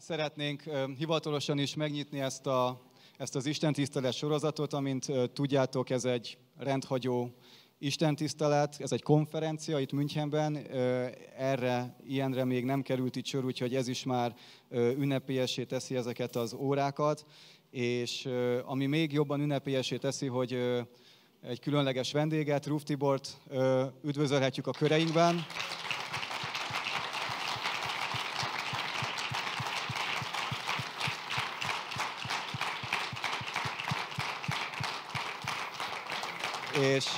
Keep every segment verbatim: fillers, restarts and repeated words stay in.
Szeretnénk hivatalosan is megnyitni ezt, a, ezt az istentisztelet sorozatot, amint tudjátok, ez egy rendhagyó istentisztelet, ez egy konferencia itt Münchenben, erre, ilyenre még nem került itt sor, úgyhogy ez is már ünnepélyessé teszi ezeket az órákat, és ami még jobban ünnepélyessé teszi, hogy egy különleges vendéget, Ruf Tibort üdvözölhetjük a köreinkben. És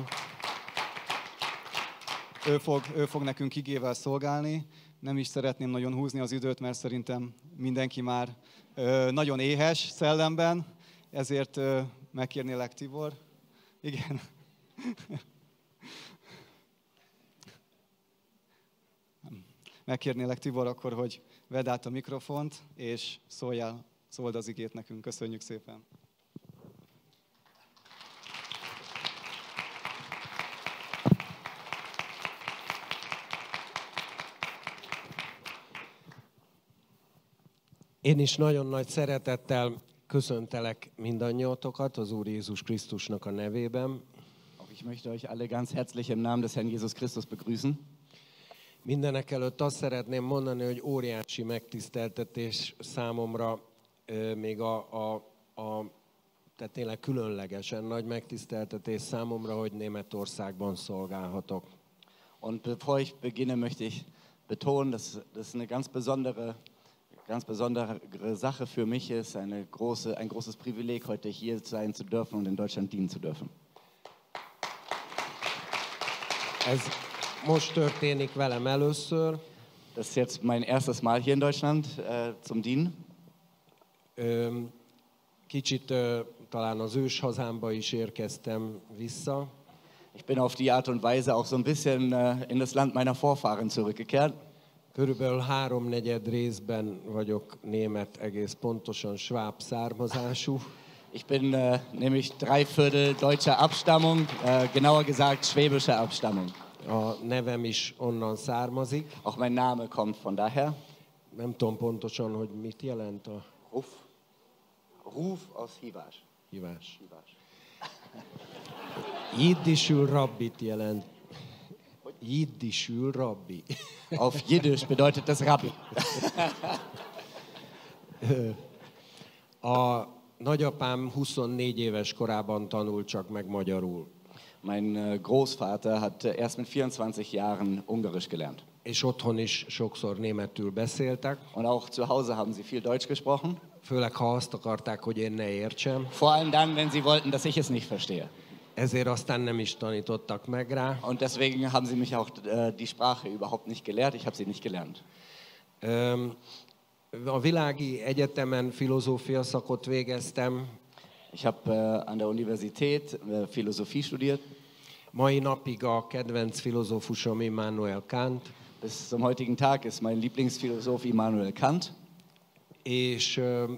ő fog, ő fog nekünk igével szolgálni. Nem is szeretném nagyon húzni az időt, mert szerintem mindenki már nagyon éhes szellemben, ezért megkérnélek, Tibor. Igen. Megkérnélek, Tibor, akkor, hogy vedd át a mikrofont, és szóljál, szóld az igét nekünk. Köszönjük szépen. Én is nagyon nagy szeretettel köszöntelek mindannyiótokat az Úr Jézus Krisztusnak a nevében. Auch ich möchte euch alle ganz herzlich im Namen des Herrn Jesus Christus begrüßen. Mindenek előtt azt szeretném mondani, hogy óriási megtiszteltetés számomra, még a, a, a tehát tényleg különlegesen nagy megtiszteltetés számomra, hogy Németországban szolgálhatok. Und bevor ich beginne, möchte ich betonen, dass das eine ganz besondere ganz besondere Sache für mich ist, eine große, ein großes Privileg, heute hier sein zu dürfen und in Deutschland dienen zu dürfen. Ez most történik velem először. Das ist jetzt mein erstes Mal hier in Deutschland äh, zum Dienen. Kicsit talán az ős hazámba is érkeztem vissza. Ich bin auf die Art und Weise auch so ein bisschen äh, in das Land meiner Vorfahren zurückgekehrt. Körülbelül háromnegyed részben vagyok német, egész pontosan sváb származású. Ich bin äh, nämlich drei Viertel deutscher Abstammung, äh, genauer gesagt schwäbischer Abstammung. A nevem is onnan származik. Auch mein Name kommt von daher. Nem tudom pontosan, hogy mit jelent a... Ruf. Ruf aus hívás. Hívás. Jiddisül rabbit jelent. Jiddisül rabbi. Auf Jiddisch bedeutet das Rabbi. A nagyapám huszonnégy éves korában tanult csak meg magyarul. Mein Großvater hat erst mit vierundzwanzig Jahren Ungarisch gelernt. És otthon is sokszor németül beszéltek. Und auch zu Hause haben sie viel Deutsch gesprochen. Főleg ha azt akarták, hogy én ne értsem. Vor allem dann, wenn sie wollten, dass ich es nicht verstehe. Ezért aztán nem is tanítottak meg rá. Und deswegen haben sie mich auch äh, die Sprache überhaupt nicht gelehrt. Ich habe sie nicht gelernt. Um, a világi egyetemen filozófia szakot végeztem. Ich habe äh, an der Universität äh, Philosophie studiert. Mai napig a kedvenc filozófusom Immanuel Kant. Bis zum heutigen Tag ist mein Lieblingsphilosoph Immanuel Kant. És um,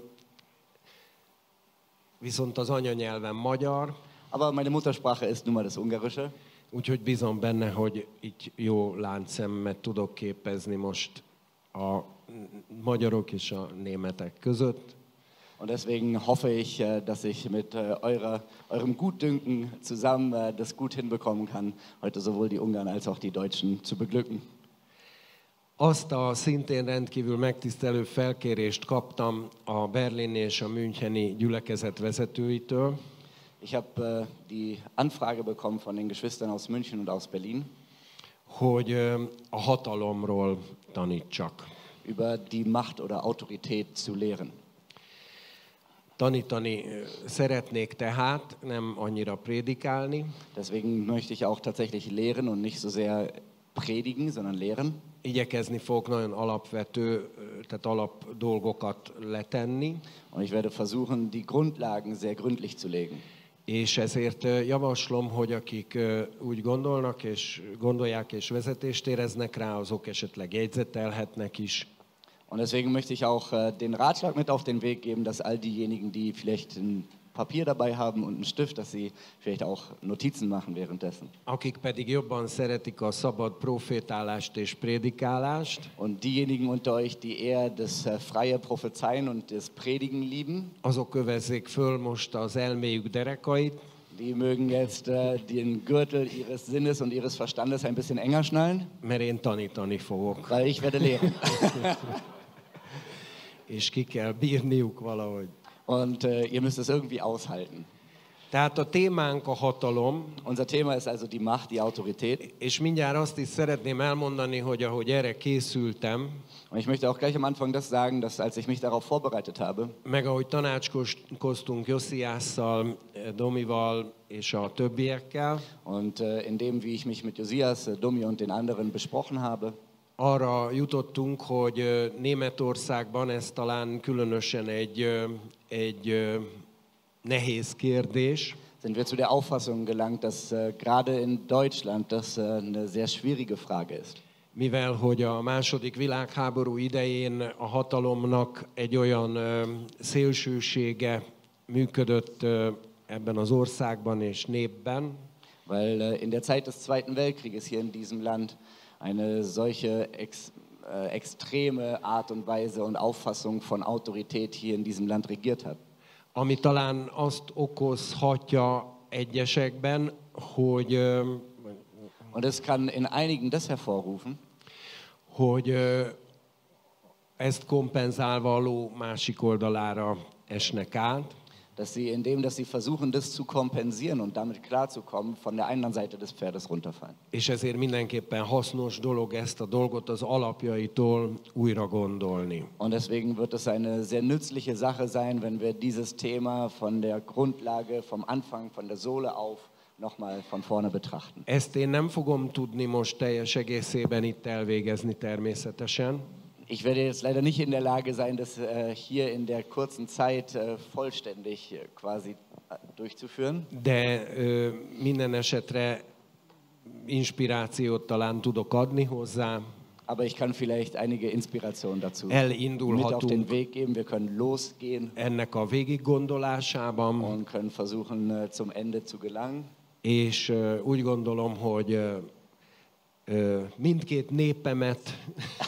viszont az anyanyelvem magyar. Aber meine Muttersprache ist nun mal das Ungarische. Úgyhogy bízom benne, hogy így jó láncszemet tudok képezni most a magyarok és a németek között. Und deswegen hoffe ich, dass ich mit eurer, eurem Gutdünken zusammen das gut hinbekommen kann, heute sowohl die Ungarn als auch die Deutschen zu beglücken. Azt a szintén rendkívül megtisztelő felkérést kaptam a berlini és a müncheni gyülekezet vezetőitől. Ich habe äh, die Anfrage bekommen von den Geschwistern aus München und aus Berlin, hogy äh, a hatalomról tanítsak. Über die Macht oder Autorität zu lehren. Tanítani szeretnék tehát, nem annyira prédikálni. Deswegen möchte ich auch tatsächlich lehren und nicht so sehr predigen, sondern lehren. Igyekezni fogok nagyon alapvető, tehát alap dolgokat letenni. Und ich werde versuchen, die Grundlagen sehr gründlich zu legen. És ezért javaslom, hogy akik úgy gondolnak és gondolják és vezetést éreznek rá, azok esetleg jegyzetelhetnek is. Und deswegen möchte ich auch den Ratschlag mit auf den Weg geben, dass all diejenigen, die vielleicht ein Papier dabei haben und einen Stift, dass sie vielleicht auch Notizen machen währenddessen. Akik pedig jobban szeretik a szabad profétálást és prédikálást, Und diejenigen unter euch, die eher das äh, freie Prophezeien und das Predigen lieben, azok övezzék föl most az elméjük derekait, die mögen jetzt äh, den Gürtel ihres Sinnes und ihres Verstandes ein bisschen enger schnallen, mert én tanítani fogok. weil ich werde lehren. És ki kell bírniuk valahogy. Und äh, ihr müsst es irgendwie aushalten. Tehát a témánk a hatalom, Unser Thema ist also die Macht, die Autorität. és mindjárt azt is szeretném elmondani, hogy ahogy erre készültem, Und ich möchte auch gleich am Anfang das sagen, dass als ich mich darauf vorbereitet habe, meg ahogy tanácskoztunk Josiásszal, Domival és a többiekkel, und äh, in dem, wie ich mich mit Josias, äh, Domi und den anderen besprochen habe, arra jutottunk, hogy ö, Németországban ez talán különösen egy, ö, egy ö, nehéz kérdés, sind wir zu der Auffassung gelangt, dass äh, gerade in Deutschland das äh, eine sehr schwierige Frage ist. mivel hogy a második világháború idején a hatalomnak egy olyan ö, szélsősége működött ö, ebben az országban és népben, Weil äh, in der Zeit des Zweiten Weltkrieges hier in diesem Land eine solche ex, äh, extreme Art und Weise und Auffassung von Autorität hier in diesem Land regiert hat. ami talán azt okozhatja egyesekben, hogy, ö, Und es kann in einigen das hervorrufen, hogy ö, ezt kompenzálva a ló másik oldalára esnek át, dass sie, indem dass sie versuchen, das zu kompensieren und damit klarzukommen, von der anderen Seite des Pferdes runterfallen. és ezért mindenképpen hasznos dolog ezt a dolgot az alapjaitól újra gondolni. Und deswegen wird es eine sehr nützliche Sache sein, wenn wir dieses Thema von der Grundlage, vom Anfang, von der Sohle auf, nochmal von vorne betrachten. Ezt én nem fogom tudni most teljes egészében itt elvégezni természetesen, Ich werde jetzt leider nicht in der Lage sein, das äh, hier in der kurzen Zeit äh, vollständig äh, quasi äh, durchzuführen. de ö, minden esetre inspirációt talán tudok adni hozzá. Aber ich kann vielleicht einige Inspirationen dazu mit Elindulhatunk auf den Weg geben. Wir können losgehen ennek a végiggondolásában, und können versuchen, äh, zum Ende zu gelangen. és ö, úgy gondolom, hogy ö, ö, mindkét népemet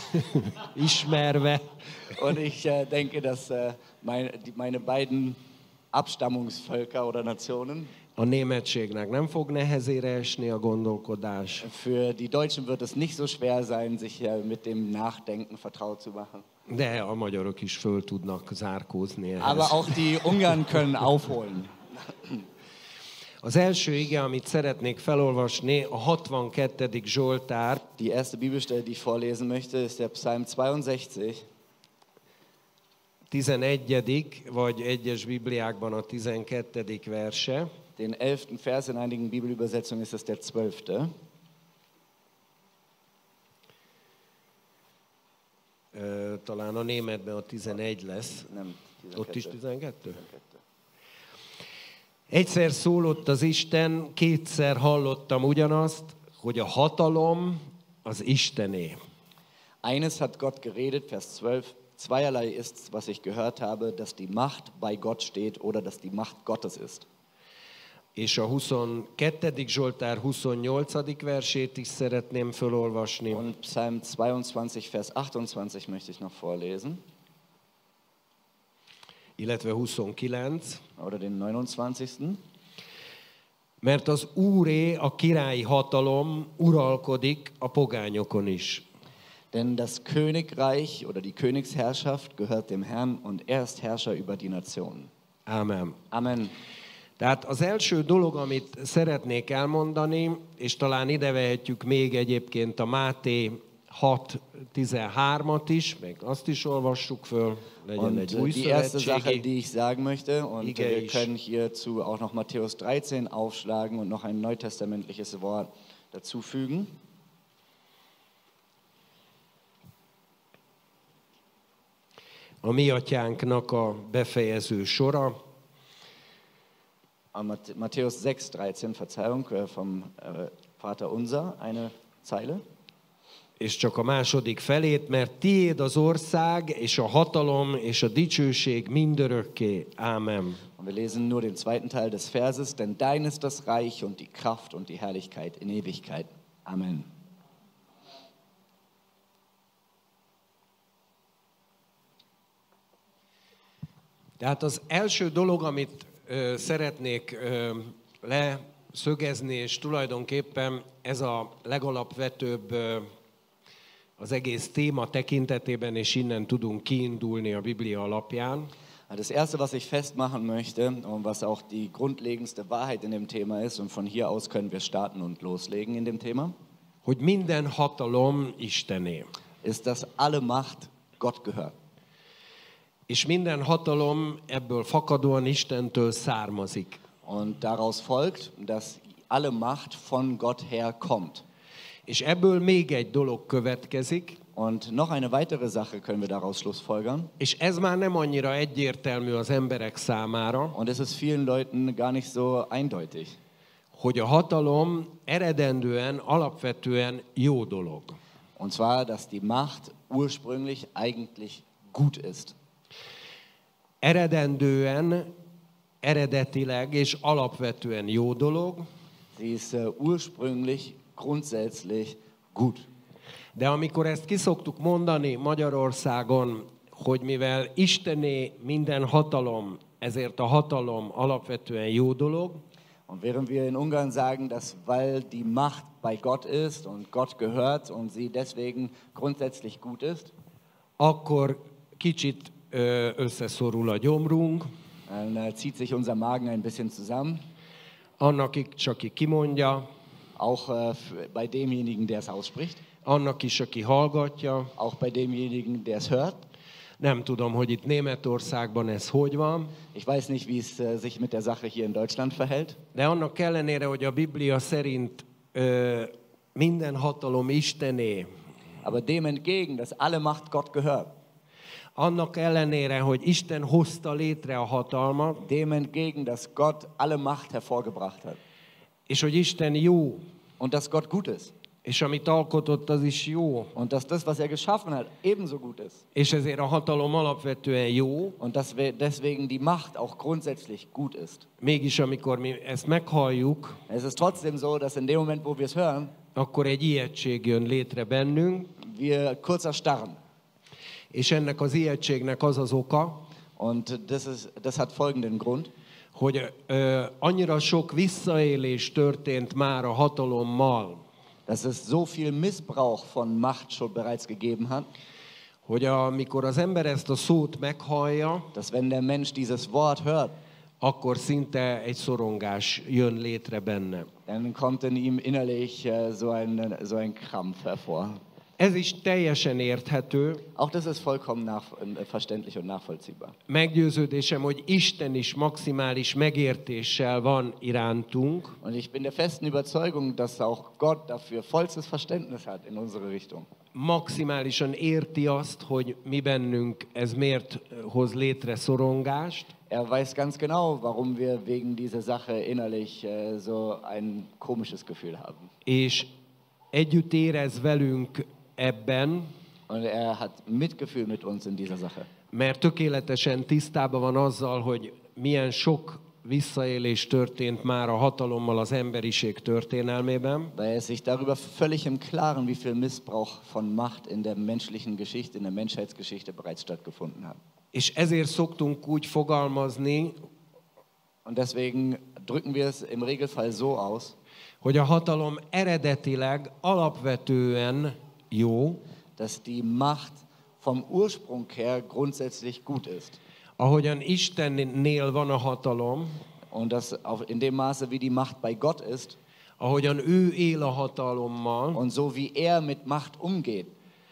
ismerve, Und ich äh, denke, dass äh, meine, die, meine beiden Abstammungsvölker oder Nationen, a németségnek nem fog nehezére esni a gondolkodás, für die Deutschen wird es nicht so schwer sein, sich äh, mit dem Nachdenken vertraut zu machen. de a magyarok is föl tudnak zárkózni ehhez. Aber auch die Ungarn können aufholen. Az első ige, amit szeretnék felolvasni, a hatvankettedik Zsoltár, Die erste Bibelstelle, die ich vorlesen möchte, ist der Psalm zweiundsechzig, tizenegyedik vagy egyes Bibliákban a tizenkettedik verse. den elften Vers, in einigen Bibelübersetzungen ist es der zwölfte. Ö, talán a németben a tizenegy lesz. Nem, Ott is tizenkettő. tizenkettő? Egyszer szólott az Isten, kétszer hallottam ugyanazt, hogy a hatalom az Istené. Eines hat Gott geredet, Vers zwölf. Zweierlei ist's, was ich gehört habe, dass die Macht bei Gott steht oder dass die Macht Gottes ist. És a huszonkettedik Zsoltár huszonnyolcadik versét is szeretném felolvasni. Und Psalm zweiundzwanzig, Vers achtundzwanzig möchte ich noch vorlesen. Illetve huszonkilenc. Oder den neunundzwanzigsten. Mert az Úré, a királyi hatalom uralkodik a pogányokon is. Denn das Königreich oder die Königsherrschaft gehört dem Herrn und er ist Herrscher über die Nationen. Ámen. Amen. Tehát az első dolog, amit szeretnék elmondani, és talán ide vehetjük még egyébként a Máté hat tizenhármat is, meg azt is olvassuk föl, legyen Und egy äh, új die erste Sache, szövetségi. die ich sagen möchte, und Ige äh, wir is. können hierzu auch noch Matthäus dreizehn aufschlagen und noch ein neutestamentliches Wort dazufügen. A mi atyánknak a befejező sora, Am Matt- Matthäus sechs dreizehn, Verzeihung, äh, vom äh, Vater Unser, eine Zeile. és csak a második felét, mert tiéd az ország, és a hatalom, és a dicsőség mindörökké. Amen. Und wir lesen nur den zweiten Teil des Verses, denn dein ist das Reich und die Kraft und die Herrlichkeit in Ewigkeit. Amen. Tehát az első dolog, amit ö, szeretnék ö, leszögezni, és tulajdonképpen ez a legalapvetőbb ö, az egész téma tekintetében, és innen tudunk kiindulni a Biblia alapján. Das Erste, was ich festmachen möchte und was auch die grundlegendste Wahrheit in dem Thema ist, und von hier aus können wir starten und loslegen in dem Thema, hogy minden hatalom Istené. ist, dass alle Macht Gott gehört. És minden hatalom ebből fakadóan Istentől származik. Und daraus folgt, dass alle Macht von Gott her kommt. És ebből még egy dolog következik, Und noch eine weitere Sache können wir daraus schlussfolgern. és ez már nem annyira egyértelmű az emberek számára, Und es ist vielen Leuten gar nicht so eindeutig, hogy a hatalom eredendően, alapvetően jó dolog. und zwar, dass die Macht ursprünglich eigentlich gut ist. Eredendően, eredetileg és alapvetően jó dolog, Sie ist uh, ursprünglich, grundsätzlich gut. de amikor ezt kiszoktuk mondani Magyarországon, hogy mivel Istené minden hatalom, ezért a hatalom alapvetően jó dolog, Und während wir in Ungarn sagen, dass weil die Macht bei Gott ist und Gott gehört und sie deswegen grundsätzlich gut ist, akkor kicsit ö, összeszorul a gyomrunk, dann uh, zieht sich unser Magen ein bisschen zusammen. annak is, aki kimondja, Auch uh, für, bei demjenigen, der es ausspricht, annak is, aki hallgatja. auch bei demjenigen, der es hört. Nem tudom, hogy itt Németországban ez hogy van, Ich weiß nicht, wie es uh, sich mit der Sache hier in Deutschland verhält. de annak ellenére, hogy a Biblia szerint ö, minden hatalom Istené, Aber dem entgegen, dass alle Macht Gott gehört, annak ellenére, hogy Isten hozta létre a hatalmat, dem entgegen, dass Gott alle Macht hervorgebracht hat és hogy Isten jó, und dass Gott gut ist és amit alkotott, az is jó, und dass das, was er geschaffen hat, ebenso gut ist és ezért a hatalom alapvetően jó, und dass wir deswegen die Macht auch grundsätzlich gut ist. mégis amikor mi ezt meghalljuk, Es ist trotzdem so, dass in dem Moment, wo wir es hören, akkor egy ijegység jön létre bennünk, wir kurz erstarren. és ennek az ijegységnek az az oka, Und das, ist, das hat folgenden Grund, hogy ö, annyira sok visszaélés történt már a hatalommal, dass es so viel Missbrauch von Macht schon bereits gegeben hat, hogy amikor az ember ezt a szót meghallja, dass wenn der Mensch dieses Wort hört, akkor szinte egy szorongás jön létre benne. dann kommt in ihm innerlich äh, so, ein, so ein Krampf hervor. Ez is teljesen érthető. Auch das ist vollkommen nach, äh, verständlich und nachvollziehbar. Meggyőződésem, hogy Isten is maximális megértéssel van irántunk, Und ich bin der festen Überzeugung, dass auch Gott dafür vollstes Verständnis hat in unsere Richtung. maximálisan érti azt, hogy mi bennünk ez miért hoz létre szorongást, Er weiß ganz genau, warum wir wegen dieser Sache innerlich äh, so ein komisches Gefühl haben. és együtt érez velünk ebben, Und er hat Mitgefühl mit uns in dieser Sache. mert tökéletesen tisztában van azzal, hogy milyen sok visszaélés történt már a hatalommal az emberiség történelmében, Weil er sich darüber völlig im Klaren, wie viel Missbrauch von Macht in der menschlichen Geschichte, in der Menschheitsgeschichte bereits stattgefunden hat. és ezért szoktunk úgy fogalmazni, Und deswegen drücken wir es im Regelfall so aus, hogy a hatalom eredetileg alapvetően jó, dass die Macht vom Ursprung her grundsätzlich gut ist. ahogyan Istennél van a hatalom, Und dass auch in dem Maße, wie die Macht bei Gott ist ahogyan ő él a hatalommal, und so wie er mit Macht umgeht,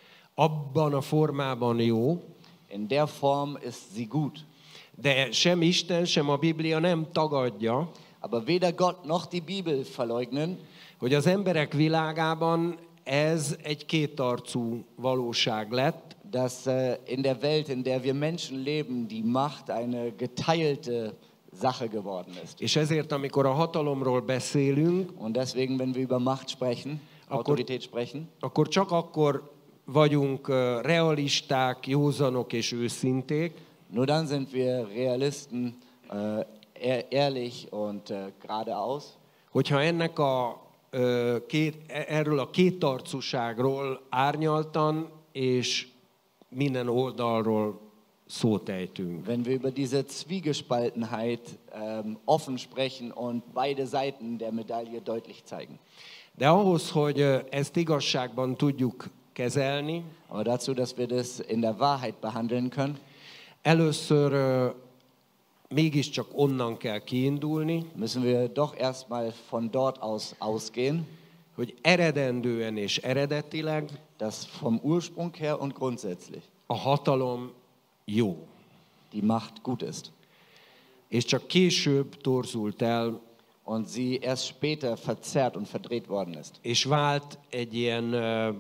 abban a formában jó, in der Form ist sie gut. de sem Isten, sem a Biblia nem tagadja, Aber weder Gott noch die Bibel verleugnen, hogy az emberek világában ez egy kétarcú valóság lett, dass äh, in der Welt, in der wir Menschen leben, die Macht eine geteilte Sache geworden ist. és ezért amikor a hatalomról beszélünk, Und deswegen, wenn wir über Macht sprechen, Autorität sprechen, akkor csak akkor vagyunk realisták, józanok és őszinték, nur dann sind wir Realisten, äh, ehr- ehrlich und äh, geradeaus. hogyha ennek a, ö, két, erről a kétarcúságról árnyaltan és minden oldalról szót ejtünk. Wenn wir über diese Zwiegespaltenheit ähm, offen sprechen und beide Seiten der Medaille deutlich zeigen. De ahhoz, hogy ö, ezt igazságban tudjuk kezelni, Aber dazu, dass wir das in der Wahrheit behandeln können, először ö, mégiscsak onnan kell kiindulni, müssen wir doch erstmal von dort aus ausgehen, hogy eredendően és eredetileg dass vom Ursprung her und grundsätzlich a hatalom jó. die Macht gut ist És csak később torzult el, und sie erst später verzerrt und verdreht worden ist. és vált egy ilyen ö,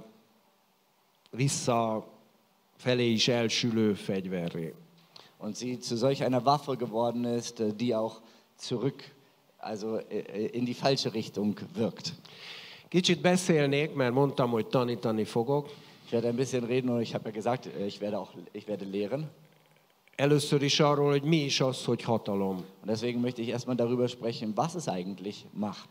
visszafelé is elsülő fegyverré. Und sie zu solch einer Waffe geworden ist, äh, die auch zurück, also äh, in die falsche Richtung wirkt. Kicsit beszélnék, mert mondtam, hogy tanítani fogok. Ich werde ein bisschen reden und ich habe ja gesagt, äh, ich werde auch ich werde lehren. Először is arról, hogy mi is az, hogy hatalom. Und deswegen möchte ich erstmal darüber sprechen, was es eigentlich Macht.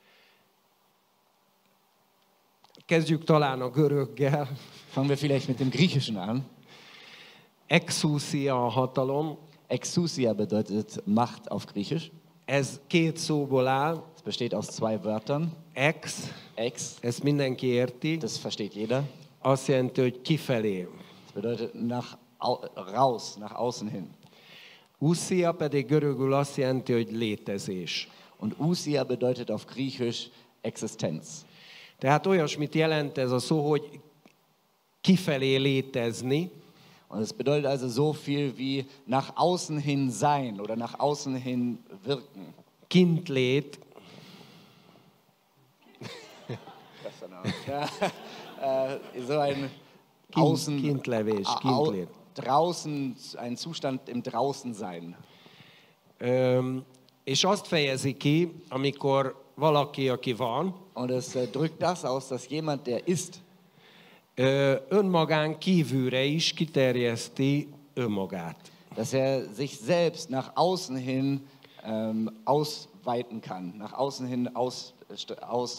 Kezdjük talán a göröggel. Fangen wir vielleicht mit dem Griechischen an. Exousia a hatalom. Exousia bedeutet Macht auf Griechisch. Ez két szóból áll. Es besteht aus zwei Wörtern. Ex, Ex, ezt mindenki érti. das versteht jeder. Azt jelenti, hogy kifelé. Das bedeutet nach au, raus, nach außen hin. Usia pedig görögül azt jelenti, hogy létezés. Und Ousia bedeutet auf Griechisch Existenz. Tehát olyasmit jelent ez a szó, hogy kifelé létezni, Und es bedeutet also so viel wie nach außen hin sein oder nach außen hin wirken. kintlét, Ja, äh, so ein Kind- Außen, Kindlevés, au, kintlét. draußen, ein Zustand im Draußensein. Öm, és azt fejezi ki, amikor valaki, aki van, Und es äh, drückt das aus, dass jemand, der ist, ö, önmagán kívülre is kiterjeszti önmagát. dass er sich selbst nach außen hin ähm, ausweiten kann, nach außen hin aus, st-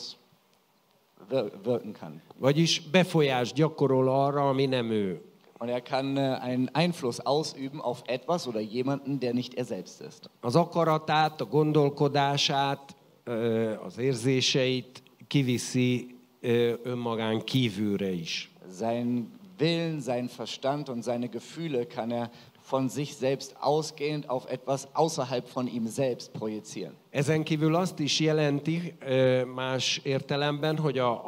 auswirken kann. Vagyis befolyást gyakorol arra, ami nem ő. Und er kann äh, einen Einfluss ausüben auf etwas oder jemanden, der nicht er selbst ist. Az akaratát, a gondolkodását, ö, az érzéseit kiviszi ö, önmagán kívülre is. Sein Willen, sein Verstand und seine Gefühle kann er von sich selbst ausgehend auf etwas außerhalb von ihm selbst projizieren. Ezen kívül azt is jelenti ö, más értelemben, hogy a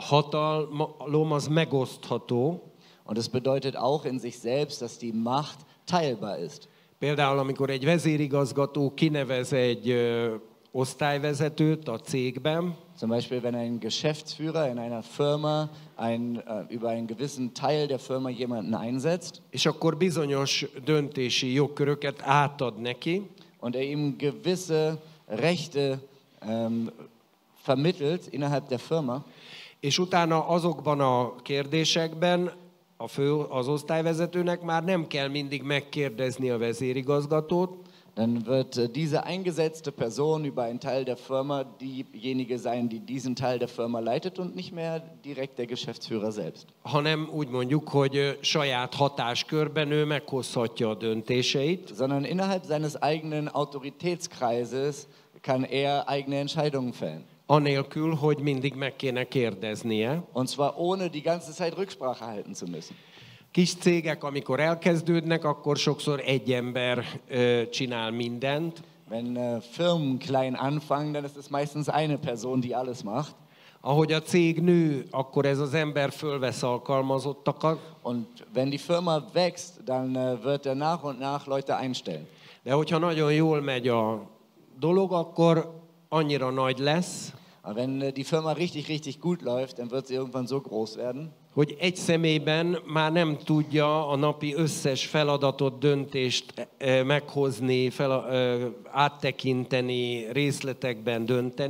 hatalom az megosztható. Und es bedeutet auch in sich selbst, dass die Macht teilbar ist. Például, amikor egy vezérigazgató kinevez egy ö, osztályvezetőt a cégben, Zum Beispiel, wenn ein Geschäftsführer in einer Firma ein, äh, über einen gewissen Teil der Firma jemanden einsetzt és akkor bizonyos döntési jogköröket átad neki, und er ihm gewisse Rechte ähm, vermittelt innerhalb der Firma, és utána azokban a kérdésekben a fő, az osztályvezetőnek már nem kell mindig megkérdezni a vezérigazgatót, dann wird äh, diese eingesetzte Person über einen Teil der Firma diejenige sein, die diesen Teil der Firma leitet und nicht mehr direkt der Geschäftsführer selbst. hanem úgy mondjuk, hogy ö, saját hatáskörben ő meghozhatja a döntéseit, Sondern innerhalb seines eigenen Autoritätskreises kann er eigene Entscheidungen fällen. anélkül, hogy mindig meg kéne kérdeznie. Und zwar ohne die ganze Zeit Rücksprache halten zu müssen. Kis cégek, amikor elkezdődnek, akkor sokszor egy ember ö, csinál mindent, Wenn äh, Firmen klein anfangen, dann ist es meistens eine Person, die alles macht. ahogy a cég nő, akkor ez az ember fölvesz alkalmazottakat, Und wenn die Firma wächst, dann äh, wird er nach und nach Leute einstellen. de hogyha nagyon jól megy a dolog, akkor annyira nagy lesz, Aber wenn äh, die Firma richtig, richtig gut läuft, dann wird sie irgendwann so groß werden, hogy egy személyben már nem tudja a napi összes feladatot, döntést eh, meghozni, fel, eh, áttekinteni, részletekben dönteni,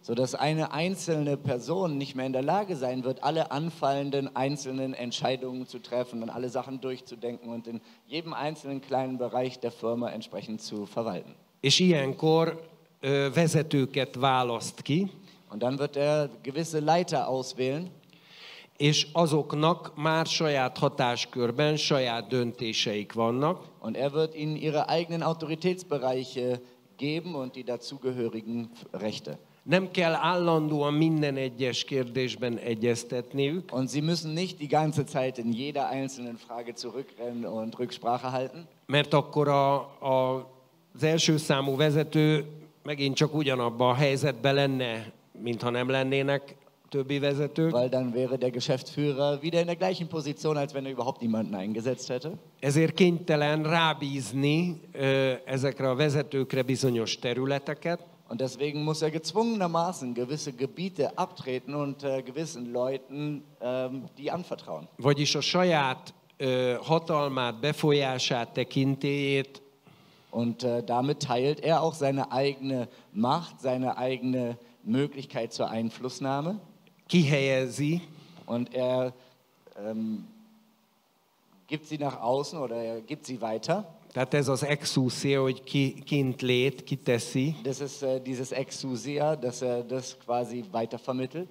sodass eine einzelne Person nicht mehr in der Lage sein wird, alle anfallenden einzelnen Entscheidungen zu treffen und alle Sachen durchzudenken und in jedem einzelnen kleinen Bereich der Firma entsprechend zu verwalten. És ilyenkor ö, vezetőket választ ki, Und dann wird er gewisse Leiter auswählen. és azoknak már saját hatáskörben saját döntéseik vannak, Und er wird ihnen ihre eigenen Autoritätsbereiche geben und die dazugehörigen Rechte. nem kell állandóan minden egyes kérdésben egyeztetniük, Und sie müssen nicht die ganze Zeit in jeder einzelnen Frage zurückrennen und Rücksprache halten, mert akkor a, a, az első számú vezető megint csak ugyanabban a helyzetben lenne, mintha nem lennének többi vezetők. weil dann wäre der Geschäftsführer wieder in der gleichen Position, als wenn er überhaupt niemanden eingesetzt hätte. Ezért kénytelen rábízni ö, ezekre a vezetőkre bizonyos területeket, Und deswegen muss er gezwungenermaßen gewisse Gebiete abtreten und äh, gewissen Leuten ähm, die anvertrauen. vagyis a saját ö, hatalmát, befolyását, tekintélyét Und äh, damit teilt er auch seine eigene Macht, seine eigene Möglichkeit zur Einflussnahme. kihelyezi, Und er ähm, gibt sie nach außen oder er gibt sie weiter. tehát ez az exúcia, hogy ki kint lét, kiteszi, Das ist äh, dieses Exousia, dass er das quasi weitervermittelt.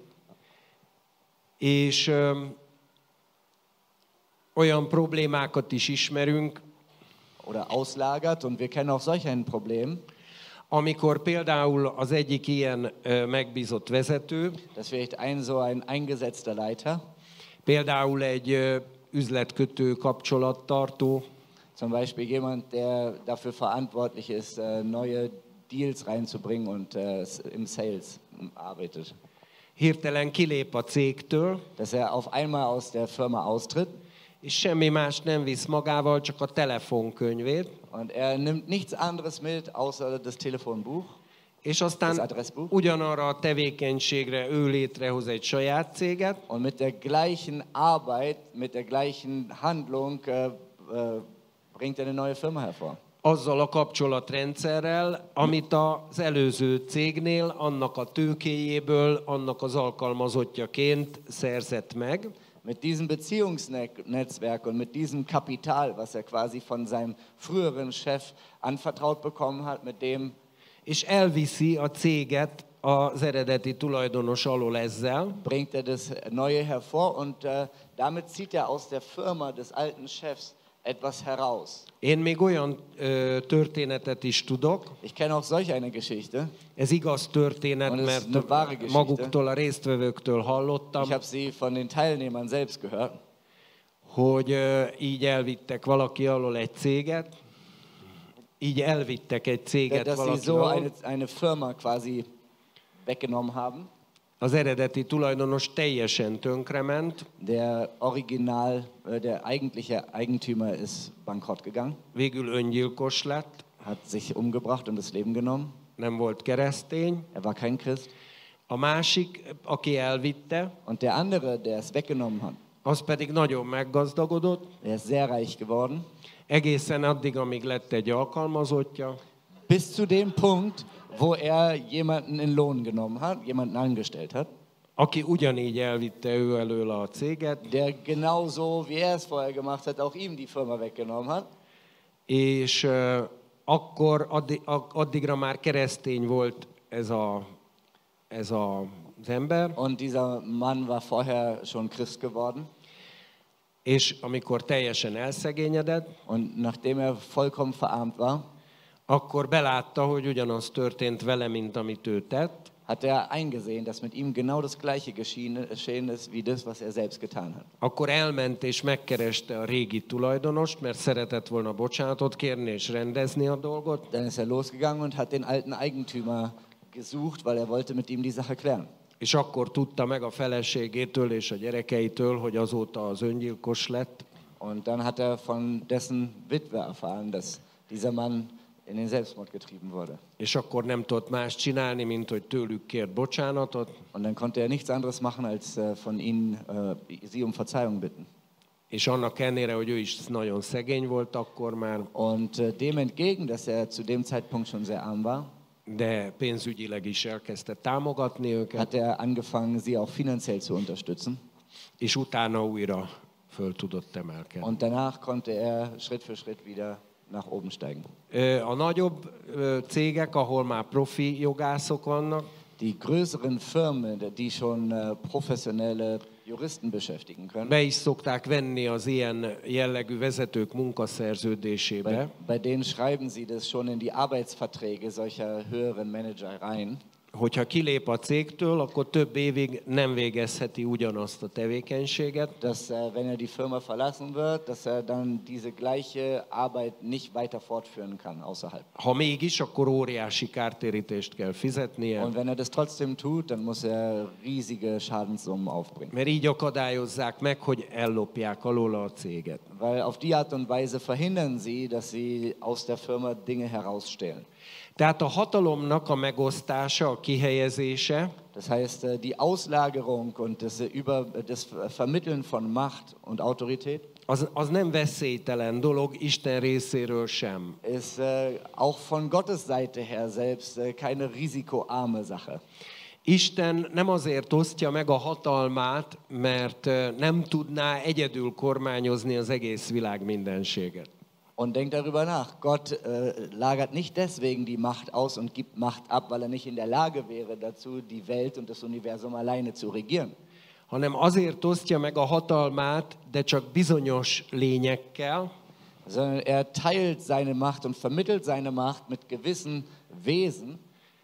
és ö, olyan problémákat is ismerünk, Oder auslagert. Und wir kennen auch solch ein Problem, amikor például az egyik ilyen ö, megbízott vezető, dass vielleicht ein so ein eingesetzter Leiter, például egy ö, üzletkötő kapcsolattartó, zum Beispiel jemand, der dafür verantwortlich ist, äh, neue Deals reinzubringen und äh, im Sales arbeitet, hirtelen kilép a cégtől, dass er auf einmal aus der Firma austritt és semmi más nem visz magával, csak a telefonkönyvét, und er nimmt nichts anderes mit, außer das Telefonbuch. és Das aztán Adressbuch. ugyanarra a tevékenységre ő létrehoz egy saját céget, Und mit der gleichen Arbeit, mit der gleichen Handlung äh, äh, bringt er eine neue Firma hervor. azzal a kapcsolatrendszerrel, amit az előző cégnél annak a tőkéjéből, annak az alkalmazottjaként szerzett meg, Mit diesem Beziehungsnetzwerk und mit diesem Kapital, was er quasi von seinem früheren Chef anvertraut bekommen hat, mit dem és elviszi a céget az eredeti tulajdonos alól ezzel, bringt er das Neue hervor und äh, damit zieht er aus der Firma des alten Chefs etwas heraus. Én még olyan ö, történetet is tudok, Ich kenne auch solch eine Geschichte. ez igaz történet, Und es ist eine mert wahre Geschichte. maguktól, a résztvevőktől hallottam, Ich habe sie von den Teilnehmern selbst gehört, hogy ö, így elvittek valaki alól egy céget, így elvittek egy céget dass sie valaki so alól, eine, eine Firma quasi weggenommen haben. az eredeti tulajdonos teljesen tönkrement, Der Original, äh, der eigentliche Eigentümer ist bankrott gegangen, végül öngyilkos lett, hat sich umgebracht und das Leben genommen. nem volt keresztény. Er war kein Christ. A másik, aki elvitte, Und der andere, der es weggenommen hat, az pedig nagyon meggazdagodott, der ist sehr reich geworden. egészen addig, amíg lett egy alkalmazottja, Bis zu dem Punkt, wo er jemanden in Lohn genommen hat, jemanden angestellt hat, aki ugyanígy elvitte ő előle a céget, der genauso, wie er es vorher gemacht hat, auch ihm die Firma weggenommen hat. és uh, akkor addig, addigra már keresztény volt ez, a, ez a, az ember, Und dieser Mann war vorher schon Christ geworden. és amikor teljesen elszegényedett, Und nachdem er vollkommen verarmt war, akkor belátta, hogy ugyanaz történt vele, mint amit ő tett, hat er eingesehen, dass mit ihm genau das Gleiche geschehen geschehen ist, wie das, was er selbst getan hat. akkor elment és megkereste a régi tulajdonost, mert szeretett volna bocsánatot kérni és rendezni a dolgot, Dann ist er losgegangen und hat den alten Eigentümer gesucht, weil er wollte mit ihm die Sache klären. és akkor tudta meg a feleségétől és a gyerekeitől, hogy azóta az öngyilkos lett, Und dann hat er von dessen Witwe erfahren, dass dieser Mann in den Selbstmord getrieben wurde. és akkor nem tudott más csinálni, mint hogy tőlük kért bocsánatot, Und dann konnte er nichts anderes machen, als äh, von ihnen äh, sie um Verzeihung bitten. és annak ellenére, hogy ő is nagyon szegény volt akkor már, Und äh, dem entgegen, dass er zu dem Zeitpunkt schon sehr arm war, de pénzügyileg is elkezdte támogatni őket, hat er angefangen, sie auch finanziell zu unterstützen. és utána újra föl tudott emelkedni. Und danach konnte er Schritt für Schritt wieder nach oben steigen. Ö, A nagyobb ö, cégek, ahol már profi jogászok vannak, Die größeren Firmen, die schon äh, professionelle Juristen beschäftigen können, be is szokták venni az ilyen jellegű vezetők munkaszerződésébe, bei, bei denen schreiben sie das schon in die Arbeitsverträge solcher höheren Manager rein. hogyha kilép a cégtől, akkor több évig nem végezheti ugyanazt a tevékenységet, Dass, äh, wenn er die Firma verlassen wird, dass er dann diese gleiche Arbeit nicht weiter fortführen kann außerhalb. ha mégis, akkor óriási kártérítést kell fizetnie, Und wenn er das trotzdem tut, dann muss er riesige Schadenssummen aufbringen. mert így akadályozzák meg, hogy ellopják alóla a céget. Weil auf die Art und Weise verhindern sie, dass sie aus der Firma Dinge herausstehlen. Tehát a hatalomnak a megosztása, a kihelyezése, Das heißt, äh, die Auslagerung und das, äh, über, das Vermitteln von Macht und Autorität az, az nem veszélytelen dolog Isten részéről sem. ist äh, auch von Gottes Seite her selbst äh, keine risikoarme Sache. Isten nem azért osztja meg a hatalmát, mert ö, nem tudná egyedül kormányozni az egész világ mindenséget. Und denkt darüber nach. Gott äh, lagert nicht deswegen die Macht aus und gibt Macht ab, weil er nicht in der Lage wäre dazu, die Welt und das Universum alleine zu regieren. Hanem azért osztja meg a hatalmát, de csak bizonyos lényekkel, Sondern er teilt seine Macht und vermittelt seine Macht mit gewissen Wesen,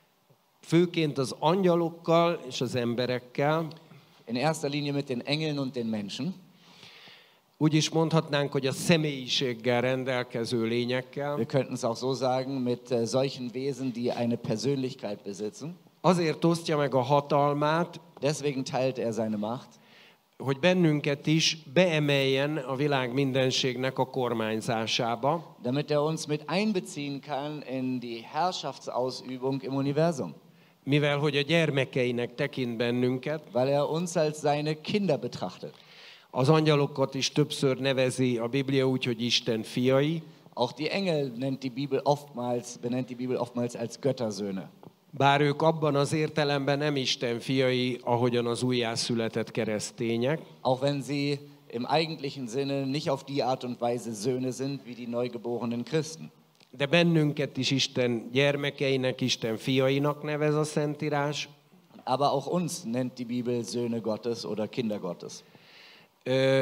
főként az angyalokkal és az emberekkel. in erster Linie mit den Engeln und den Menschen. Úgy is mondhatnánk, hogy a személyiséggel rendelkező lényekkel. Wir könnten es auch so sagen, mit äh, solchen Wesen, die eine Persönlichkeit besitzen. Azért osztja meg a hatalmát, Deswegen teilt er seine Macht, hogy bennünket is beemeljen a világ mindenségnek a kormányzásába, damit er uns mit einbeziehen kann in die Herrschaftsausübung im Universum. mivel hogy a gyermekeinek tekint bennünket. Weil er uns als seine Kinder betrachtet. Az angyalokat is többször nevezi a Biblia úgy, hogy Isten fiai, Auch die Engel nennt die Bibel oftmals, benennt die Bibel oftmals als Göttersöhne. bár ők abban az értelemben nem Isten fiai, ahogyan az újjászületett keresztények, Auch wenn sie im eigentlichen Sinne nicht auf die Art und Weise Söhne sind wie die neugeborenen Christen. de bennünket is Isten gyermekeinek, Isten fiainak nevez a Szentírás. Aber auch uns nennt die Bibel Söhne Gottes oder Kinder Gottes. Ö,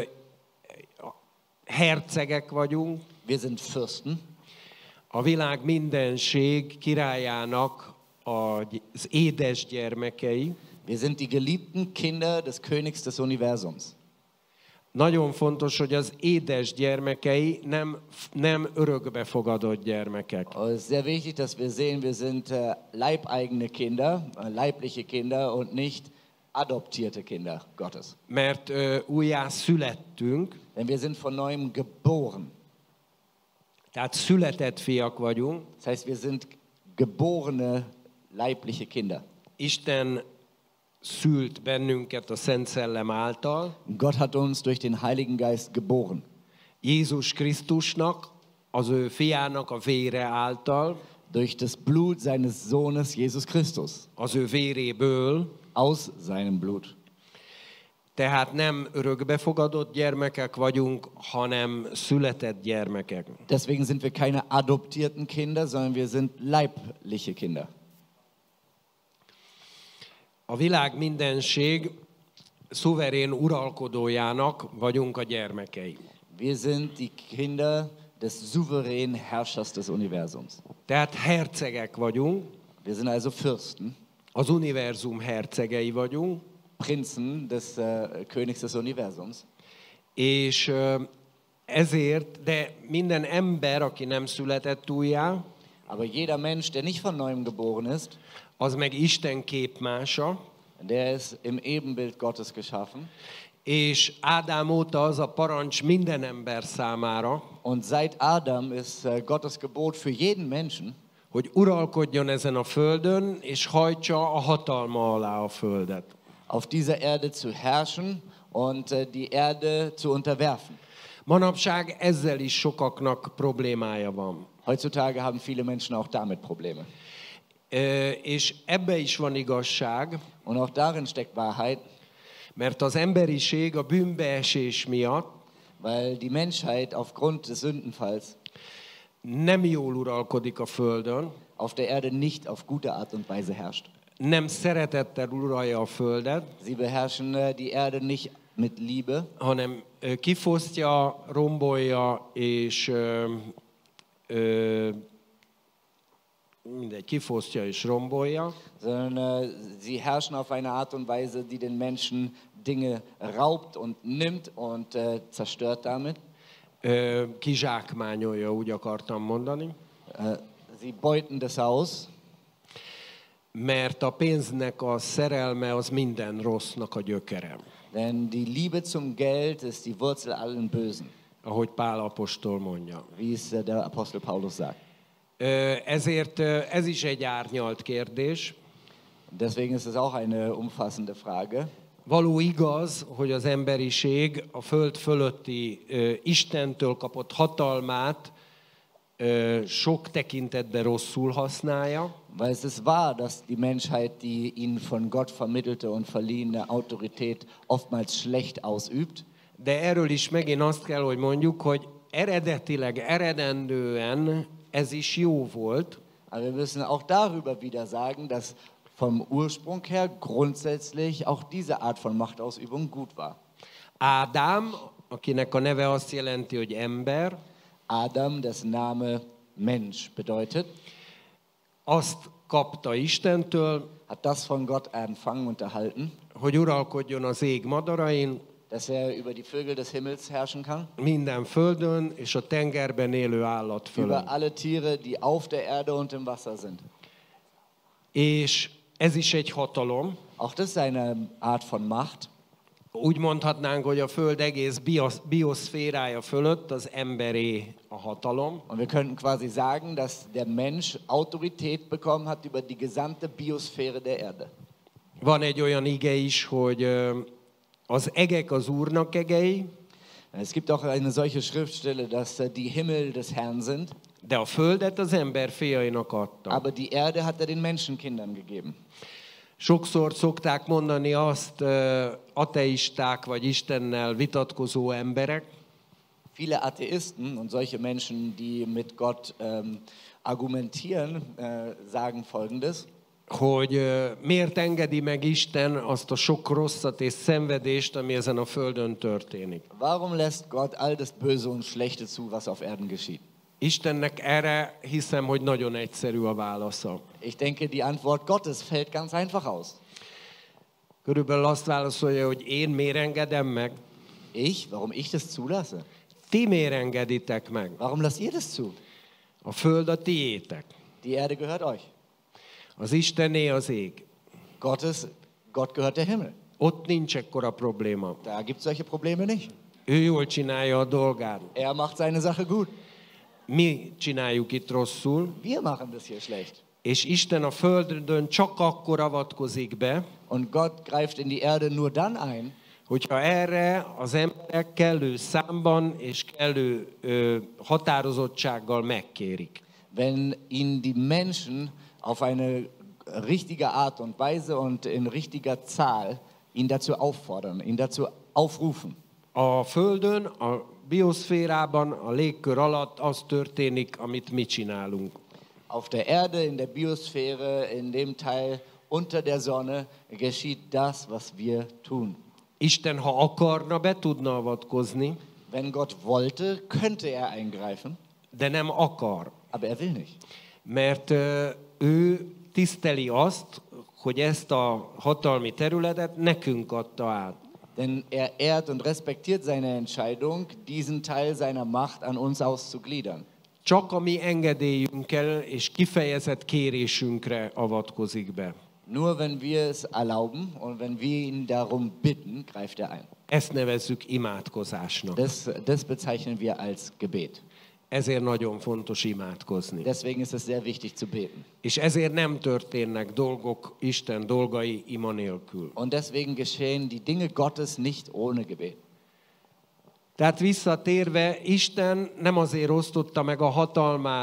hercegek vagyunk, Wir sind Fürsten. a világ mindenség királyának az édes gyermekei. Wir sind die geliebten Kinder des Königs des Universums. Nagyon fontos, hogy az édes gyermekei nem, nem örökbefogadott gyermekek. Es ist sehr wichtig, dass wir sehen, wir sind äh, leibeigene Kinder, äh, leibliche Kinder und nicht adoptierte Kinder Gottes. Mert ö, újjá születtünk, Denn wir sind von neuem geboren. tehát született fiak vagyunk. Das heißt, wir sind geborene leibliche Kinder. Isten szült bennünket a Szent Szellem által. Gott hat uns durch den Heiligen Geist geboren. Jézus Krisztusnak, az ő fiának a vére által, Durch das Blut seines Sohnes Jesus Christus. az ő véréből, Aus seinem Blut. tehát nem örökbefogadott gyermekek vagyunk, hanem született gyermekek. Deswegen sind wir keine adoptierten Kinder, sondern wir sind leibliche Kinder. A világ mindenség szuverén uralkodójának vagyunk a gyermekei. Wir sind die Kinder des souveränen Herrschers des Universums. Tehát hercegek vagyunk, Wir sind also Fürsten, az univerzum hercegei vagyunk, Prinzen des äh, Königs des Universums. és ö, ezért, de minden ember, aki nem született újjá, Aber jeder Mensch, der nicht von neuem geboren ist, az meg Isten képmása, der ist im Ebenbild Gottes geschaffen. és Ádám óta az a parancs minden ember számára, Und seit Adam ist äh, Gottes Gebot für jeden Menschen, hogy uralkodjon ezen a földön, és hajtsa a hatalma alá a földet. auf dieser Erde zu herrschen und äh, die Erde zu unterwerfen. Manapság ezzel is sokaknak problémája van. Heutzutage haben viele Menschen auch damit Probleme. És ebbe is van igazság, Und auch darin steckt Wahrheit, mert az emberiség a bűnbeesés miatt weil die Menschheit aufgrund des Sündenfalls nem jól uralkodik a földön, auf der Erde nicht auf gute Art und Weise herrscht. nem szeretettel uralja a földet, Sie beherrschen äh, die Erde nicht mit Liebe, hanem ö, kifosztja, rombolja, és ö, ö, mindegy, kifosztja és rombolja, sondern äh, sie herrschen auf eine Art und Weise, die den Menschen Dinge raubt und nimmt und äh, zerstört damit. ö, kizsákmányolja, úgy akartam mondani, Äh, sie beuten das aus, mert a pénznek a szerelme az minden rossznak a gyökere, denn die Liebe zum Geld ist die Wurzel allen Bösen, ahogy Pál apostol mondja. wie es äh, der Apostel Paulus sagt. Ö, ezért ö, ez is egy árnyalt kérdés. Deswegen ist es auch eine umfassende Frage. Való igaz, hogy az emberiség a föld fölötti ö, Istentől kapott hatalmát ö, sok tekintetben rosszul használja, Weil es ist wahr, dass die Menschheit die ihnen von Gott vermittelte und verliehene Autorität oftmals schlecht ausübt. de erről is megint azt kell, hogy mondjuk, hogy eredetileg, eredendően ez is jó volt, Aber wir müssen auch darüber wieder sagen, dass vom Ursprung her grundsätzlich auch diese Art von Machtausübung gut war. Ádám, akinek a neve azt jelenti, hogy ember, Adam, dessen Name Mensch bedeutet, azt kapta Istentől, hat das von Gott empfangen und erhalten, hogy uralkodjon az ég madarain, dass er über die Vögel des Himmels herrschen kann, minden földön és a tengerben élő állat über fölött. alle Tiere, die auf der Erde und im Wasser sind. És ez is egy hatalom. Auch das ist eine Art von Macht. Úgy mondhatnánk, hogy a Föld egész biosz, bioszférája fölött az emberé a hatalom. Und wir könnten quasi sagen, dass der Mensch Autorität bekommen hat über die gesamte Biosphäre der Erde. Van egy olyan ige is, hogy ö, az egek az Úrnak egei, Es gibt auch eine solche Schriftstelle, dass äh, die Himmel des Herrn sind, de a földet az ember fiainak adta. aber die Erde hat er den Menschenkindern gegeben. Sokszor szokták mondani azt ö, ateisták vagy Istennel vitatkozó emberek, Viele Atheisten und solche Menschen, die mit Gott ähm, argumentieren, äh, sagen Folgendes: hogy ö, miért engedi meg Isten azt a sok rosszat és szenvedést, ami ezen a földön történik. Warum lässt Gott all das Böse und Schlechte zu, was auf Erden geschieht? Istennek erre hiszem, hogy nagyon egyszerű a válasza. Ich denke, die Antwort Gottes fällt ganz einfach aus. Körülbelül azt válaszolja, hogy én miért engedem meg, Ich? Warum ich das zulasse? ti miért engeditek meg. Warum lasst ihr das zu? A föld a tiétek, Die Erde gehört euch. az Istené az ég. Gottes, Gott gehört der Himmel. Ott nincs ekkora probléma. Da gibt es solche Probleme nicht. Ő jól csinálja a dolgát. Er macht seine Sache gut. Mi csináljuk itt rosszul, Wir machen das hier schlecht. és Isten a földön csak akkor avatkozik be, Und Gott greift in die Erde nur dann ein, hogyha erre az emberek kellő számban és kellő ö, határozottsággal megkérik. wenn ihn die Menschen auf eine richtige Art und Weise und in richtiger Zahl ihn dazu auffordern, ihn dazu aufrufen. A Földön, a bioszférában, a légkör alatt az történik, amit mi csinálunk. Auf der Erde, in der Biosphäre, in dem Teil unter der Sonne geschieht das, was wir tun. Isten, ha akarna, be tudna avatkozni, Wenn Gott wollte, könnte er eingreifen, de nem akar. aber er will nicht. Mert ö, ő tiszteli azt, hogy ezt a hatalmi területet nekünk adta át. Denn er ehrt und respektiert seine Entscheidung, diesen Teil seiner Macht an uns auszugliedern. Csak a mi engedélyünkkel és kifejezett kérésünkre avatkozik be. Nur wenn wir es erlauben und wenn wir ihn darum bitten, greift er ein. Ezt nevezzük imádkozásnak. Das, das bezeichnen wir als Gebet. Ezért nagyon fontos imádkozni. Deswegen ist es sehr wichtig zu beten. És ezért nem történnek dolgok Isten dolgai ima nélkül. Und deswegen geschehen die Dinge Gottes nicht ohne Gebet. Tehát visszatérve, Isten nem azért osztotta meg a hatalmát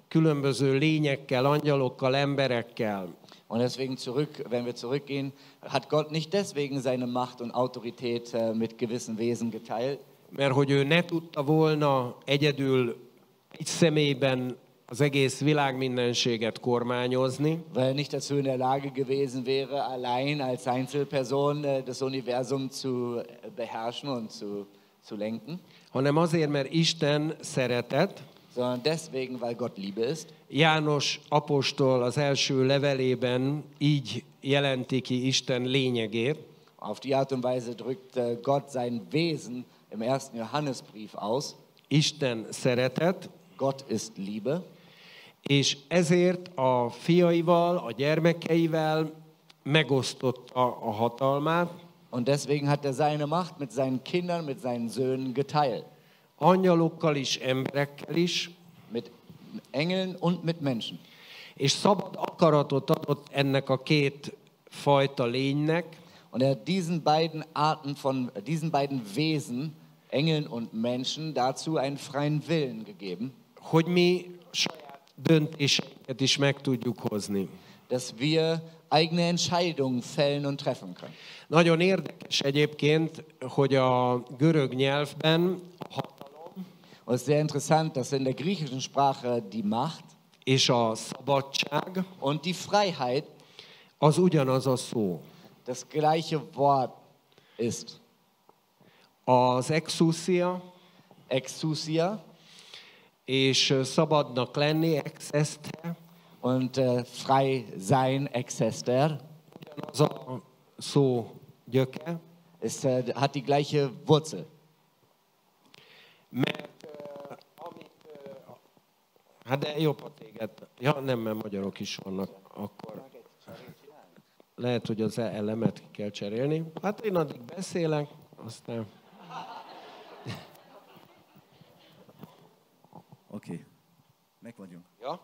különböző lényekkel, angyalokkal, emberekkel. Und deswegen zurück, wenn wir zurückgehen, hat Gott nicht deswegen seine Macht und Autorität äh, mit gewissen Wesen geteilt, Mert hogy ő ne tudta volna egyedül egy személyben az egész világmindenséget kormányozni, weil er nicht dazu in der Lage gewesen wäre, allein als Einzelperson äh, das Universum zu äh, beherrschen und zu, zu lenken, hanem azért, mert Isten szeretet. sondern deswegen, weil Gott Liebe ist. János apostol az első levelében így jelenti ki Isten lényegét. Auf die Art und Weise drückt äh, Gott sein Wesen im ersten Johannesbrief aus. Isten szeretet, Gott ist Liebe. és ezért a fiaival, a gyermekeivel megosztotta a hatalmát. Und deswegen hat er seine Macht mit seinen Kindern, mit seinen Söhnen geteilt. Angyalokkal is, emberekkel is, Mit Engeln und mit Menschen. és szabad akaratot adott ennek a két fajta lénynek, Und er hat diesen beiden Arten von, diesen beiden Wesen, Engeln und Menschen, dazu einen freien Willen gegeben, hogy mi saját döntéseket is meg tudjuk hozni. dass wir eigene Entscheidungen fällen und treffen können. Nagyon érdekes egyébként, hogy a görög nyelvben a hatalom Und es ist sehr interessant, dass in der griechischen Sprache die Macht és a szabadság und die Freiheit az ugyanaz a szó. das gleiche Wort ist. Az exousia Exousia és szabadnak lenni, exeste, und äh, frei sein, exester, ugyanaz a szó gyöke, ist, äh, hat die gleiche Wurzel. mert uh, amit, uh, hát de jobb a téged, ja nem, mert magyarok is vannak, akkor lehet, hogy az elemet ki kell cserélni. Hát én addig beszélek, aztán... Oké, okay. Meg vagyunk. Ja.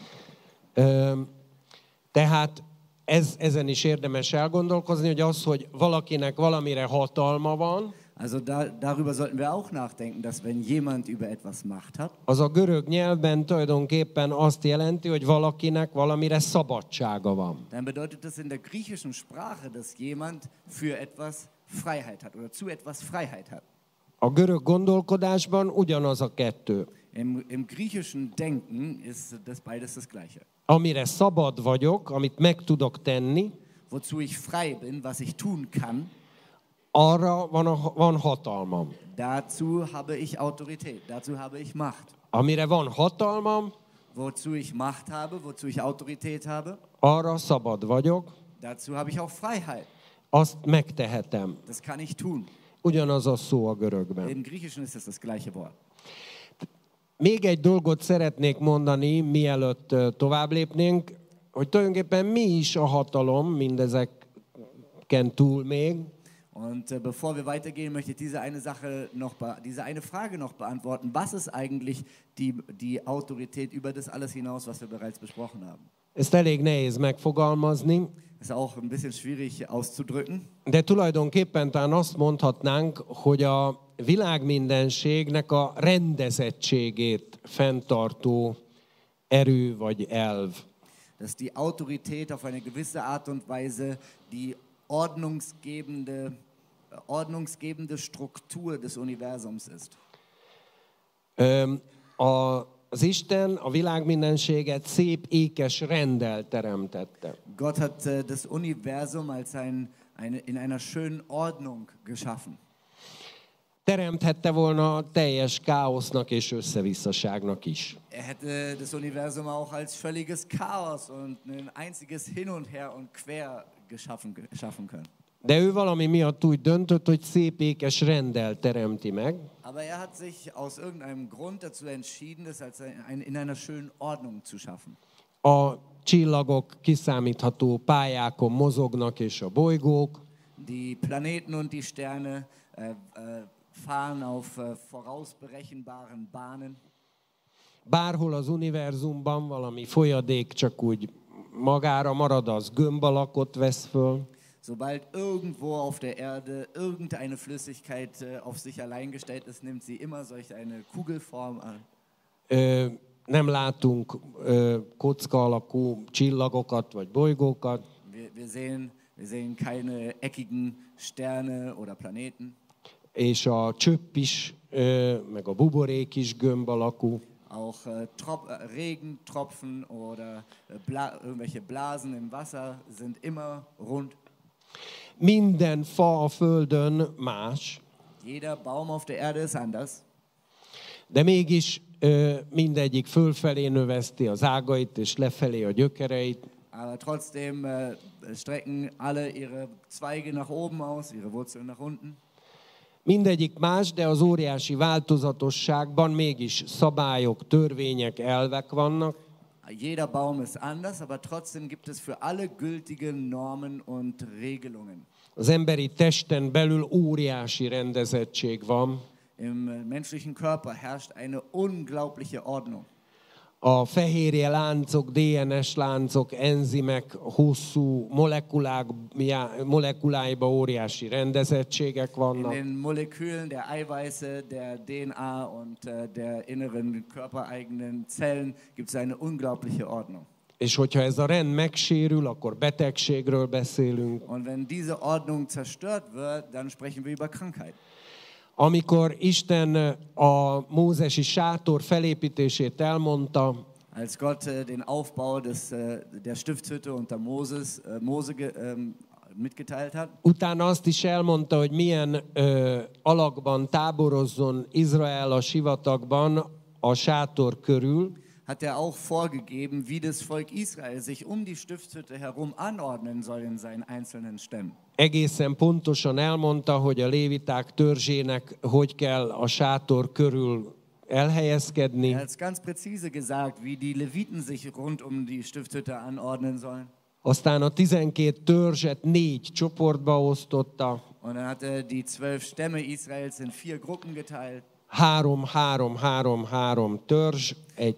Ö, tehát ez, ezen is érdemes elgondolkozni, hogy az, hogy valakinek valamire hatalma van, Also da, darüber sollten wir auch nachdenken, dass wenn jemand über etwas Macht hat, az a görög nyelvben tulajdonképpen azt jelenti, hogy valakinek valamire szabadsága van. dann bedeutet das in der griechischen Sprache, dass jemand für etwas Freiheit hat oder zu etwas Freiheit hat. A görög gondolkodásban ugyanaz a kettő. Im, im griechischen Denken ist das beides das Gleiche. Amire szabad vagyok, amit meg tudok tenni, Wozu ich frei bin, was ich tun kann, arra van, a, van hatalmam. dazu habe ich Autorität, dazu habe ich Macht. Amire van hatalmam, Wozu ich Macht habe, wozu ich Autorität habe, arra szabad vagyok, dazu habe ich auch Freiheit. azt megtehetem. Das kann ich tun. Ugyanaz a szó a görögben. Im Griechischen ist das das gleiche Wort. Még egy dolgot szeretnék mondani, mielőtt ö, tovább lépnénk, hogy tulajdonképpen mi is a hatalom mindezeken túl még. Und äh, bevor wir weitergehen, möchte ich diese eine Sache noch, be- diese eine Frage noch beantworten. Was ist eigentlich die, die Autorität über das alles hinaus, was wir bereits besprochen haben? Ezt elég nehéz megfogalmazni, Ist auch ein bisschen schwierig auszudrücken. de tulajdonképpen talán azt mondhatnánk, hogy a világmindenségnek a rendezettségét fenntartó erő vagy elv. Dass die Autorität auf eine gewisse Art und Weise die ordnungsgebende, äh, ordnungsgebende Struktur des Universums ist. Öm, a, az Isten a világmindenséget szép ékes renddel teremtette. Gott hat äh, das Universum als ein, eine, in einer schönen Ordnung geschaffen. Teremthette volna teljes káosznak és összevisszaságnak is. Er hätte das Universum auch als völliges Chaos und ein einziges Hin und Her und Quer geschaffen, geschaffen können. De ő valami miatt úgy döntött, hogy szép ékes renddel teremti meg, Aber er hat sich aus irgendeinem Grund dazu entschieden, das als ein, ein, in einer schönen Ordnung zu schaffen. a csillagok kiszámítható pályákon mozognak, és a bolygók, Die Planeten und die Sterne äh, äh, fahren auf äh, vorausberechenbaren Bahnen. bárhol az univerzumban valami folyadék csak úgy magára marad, az gömb alakot vesz föl. Sobald irgendwo auf der Erde irgendeine Flüssigkeit äh, auf sich allein gestellt ist, nimmt sie immer solch eine Kugelform an. Ö, nem látunk ö, kocka alakú csillagokat vagy bolygókat. Wir, wir, sehen, wir sehen keine eckigen Sterne oder Planeten. És a csöpp is, ö, meg a buborék is gömb alakú. Auch äh, Trop äh, Regentropfen oder äh, Bla irgendwelche Blasen im Wasser sind immer rund. Minden fa a földön más, Jeder Baum auf der Erde ist anders. de mégis ö, mindegyik fölfelé növeszti az ágait és lefelé a gyökereit. Aber trotzdem äh, strecken alle ihre Zweige nach oben aus, ihre Wurzeln nach unten. Mindegyik más, de az óriási változatosságban mégis szabályok, törvények, elvek vannak. Jeder Baum ist anders, aber trotzdem gibt es für alle gültige Normen und Regelungen. Az emberi testen belül óriási rendezettség van. Im äh, menschlichen Körper herrscht eine unglaubliche Ordnung. A fehérje láncok, dé en es láncok, enzimek, hosszú molekulák, molekuláiba óriási rendezettségek In vannak. den Molekülen der Eiweiße, der D N A und äh, der inneren körpereigenen Zellen gibt es eine unglaubliche Ordnung. És hogyha ez a rend megsérül, akkor betegségről beszélünk. Und wenn diese Ordnung zerstört wird, dann sprechen wir über Krankheit. Amikor Isten a mózesi sátor felépítését elmondta, Als Gott äh, den Aufbau des, äh, der Stiftshütte unter Moses, äh, Mose ge, ähm, mitgeteilt hat, utána azt is elmondta, hogy milyen ö, alakban táborozzon Izrael a sivatagban a sátor körül, hat er auch vorgegeben, wie das Volk Israel sich um die Stiftshütte herum anordnen soll in seinen einzelnen Stämmen. Egészen pontosan elmondta, hogy a léviták törzsének hogy kell a sátor körül elhelyezkedni. Er hat es ganz präzise gesagt, wie die Leviten sich rund um die Stiftshütte anordnen sollen. Aztán a tizenkét törzset négy csoportba osztotta, Und dann hat er die zwölf Stämme Israels in vier Gruppen geteilt. három, három, három, három törzs, egy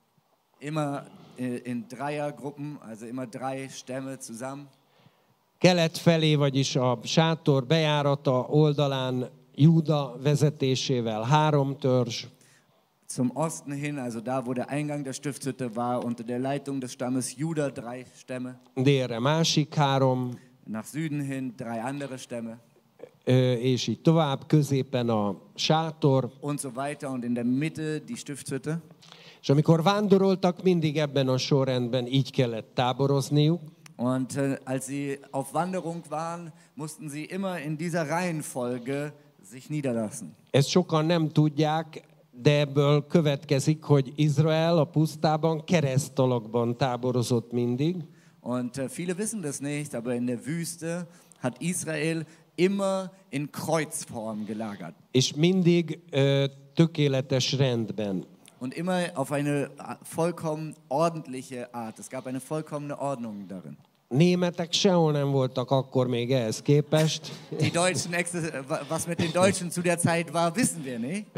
Immer äh, in Dreiergruppen, also immer drei Stämme zusammen. kelet felé, vagyis a sátor bejárata oldalán Júda vezetésével három törzs, Zum Osten hin, also da, wo der Eingang der Stiftshütte war, unter der Leitung des Stammes Juda drei Stämme. délre másik három, Nach Süden hin drei andere Stämme ö, és így tovább, középen a sátor. und so weiter. Und in der Mitte die Stiftshütte. És amikor vándoroltak, mindig ebben a sorrendben így kellett táborozniuk. Und äh, als sie auf Wanderung waren, mussten sie immer in dieser Reihenfolge sich niederlassen. Ezt sokan nem tudják, de ebből következik, hogy Izrael a pusztában keresztalakban táborozott mindig. Und äh, viele wissen das nicht, aber in der Wüste hat Israel immer in Kreuzform gelagert. És mindig ö, tökéletes rendben. Und immer auf eine vollkommen ordentliche Art. Es gab eine vollkommene Ordnung darin. Németek sehol nem voltak akkor még ehhez képest. Die Deutschen, was mit den Deutschen zu der Zeit war, wissen wir nicht.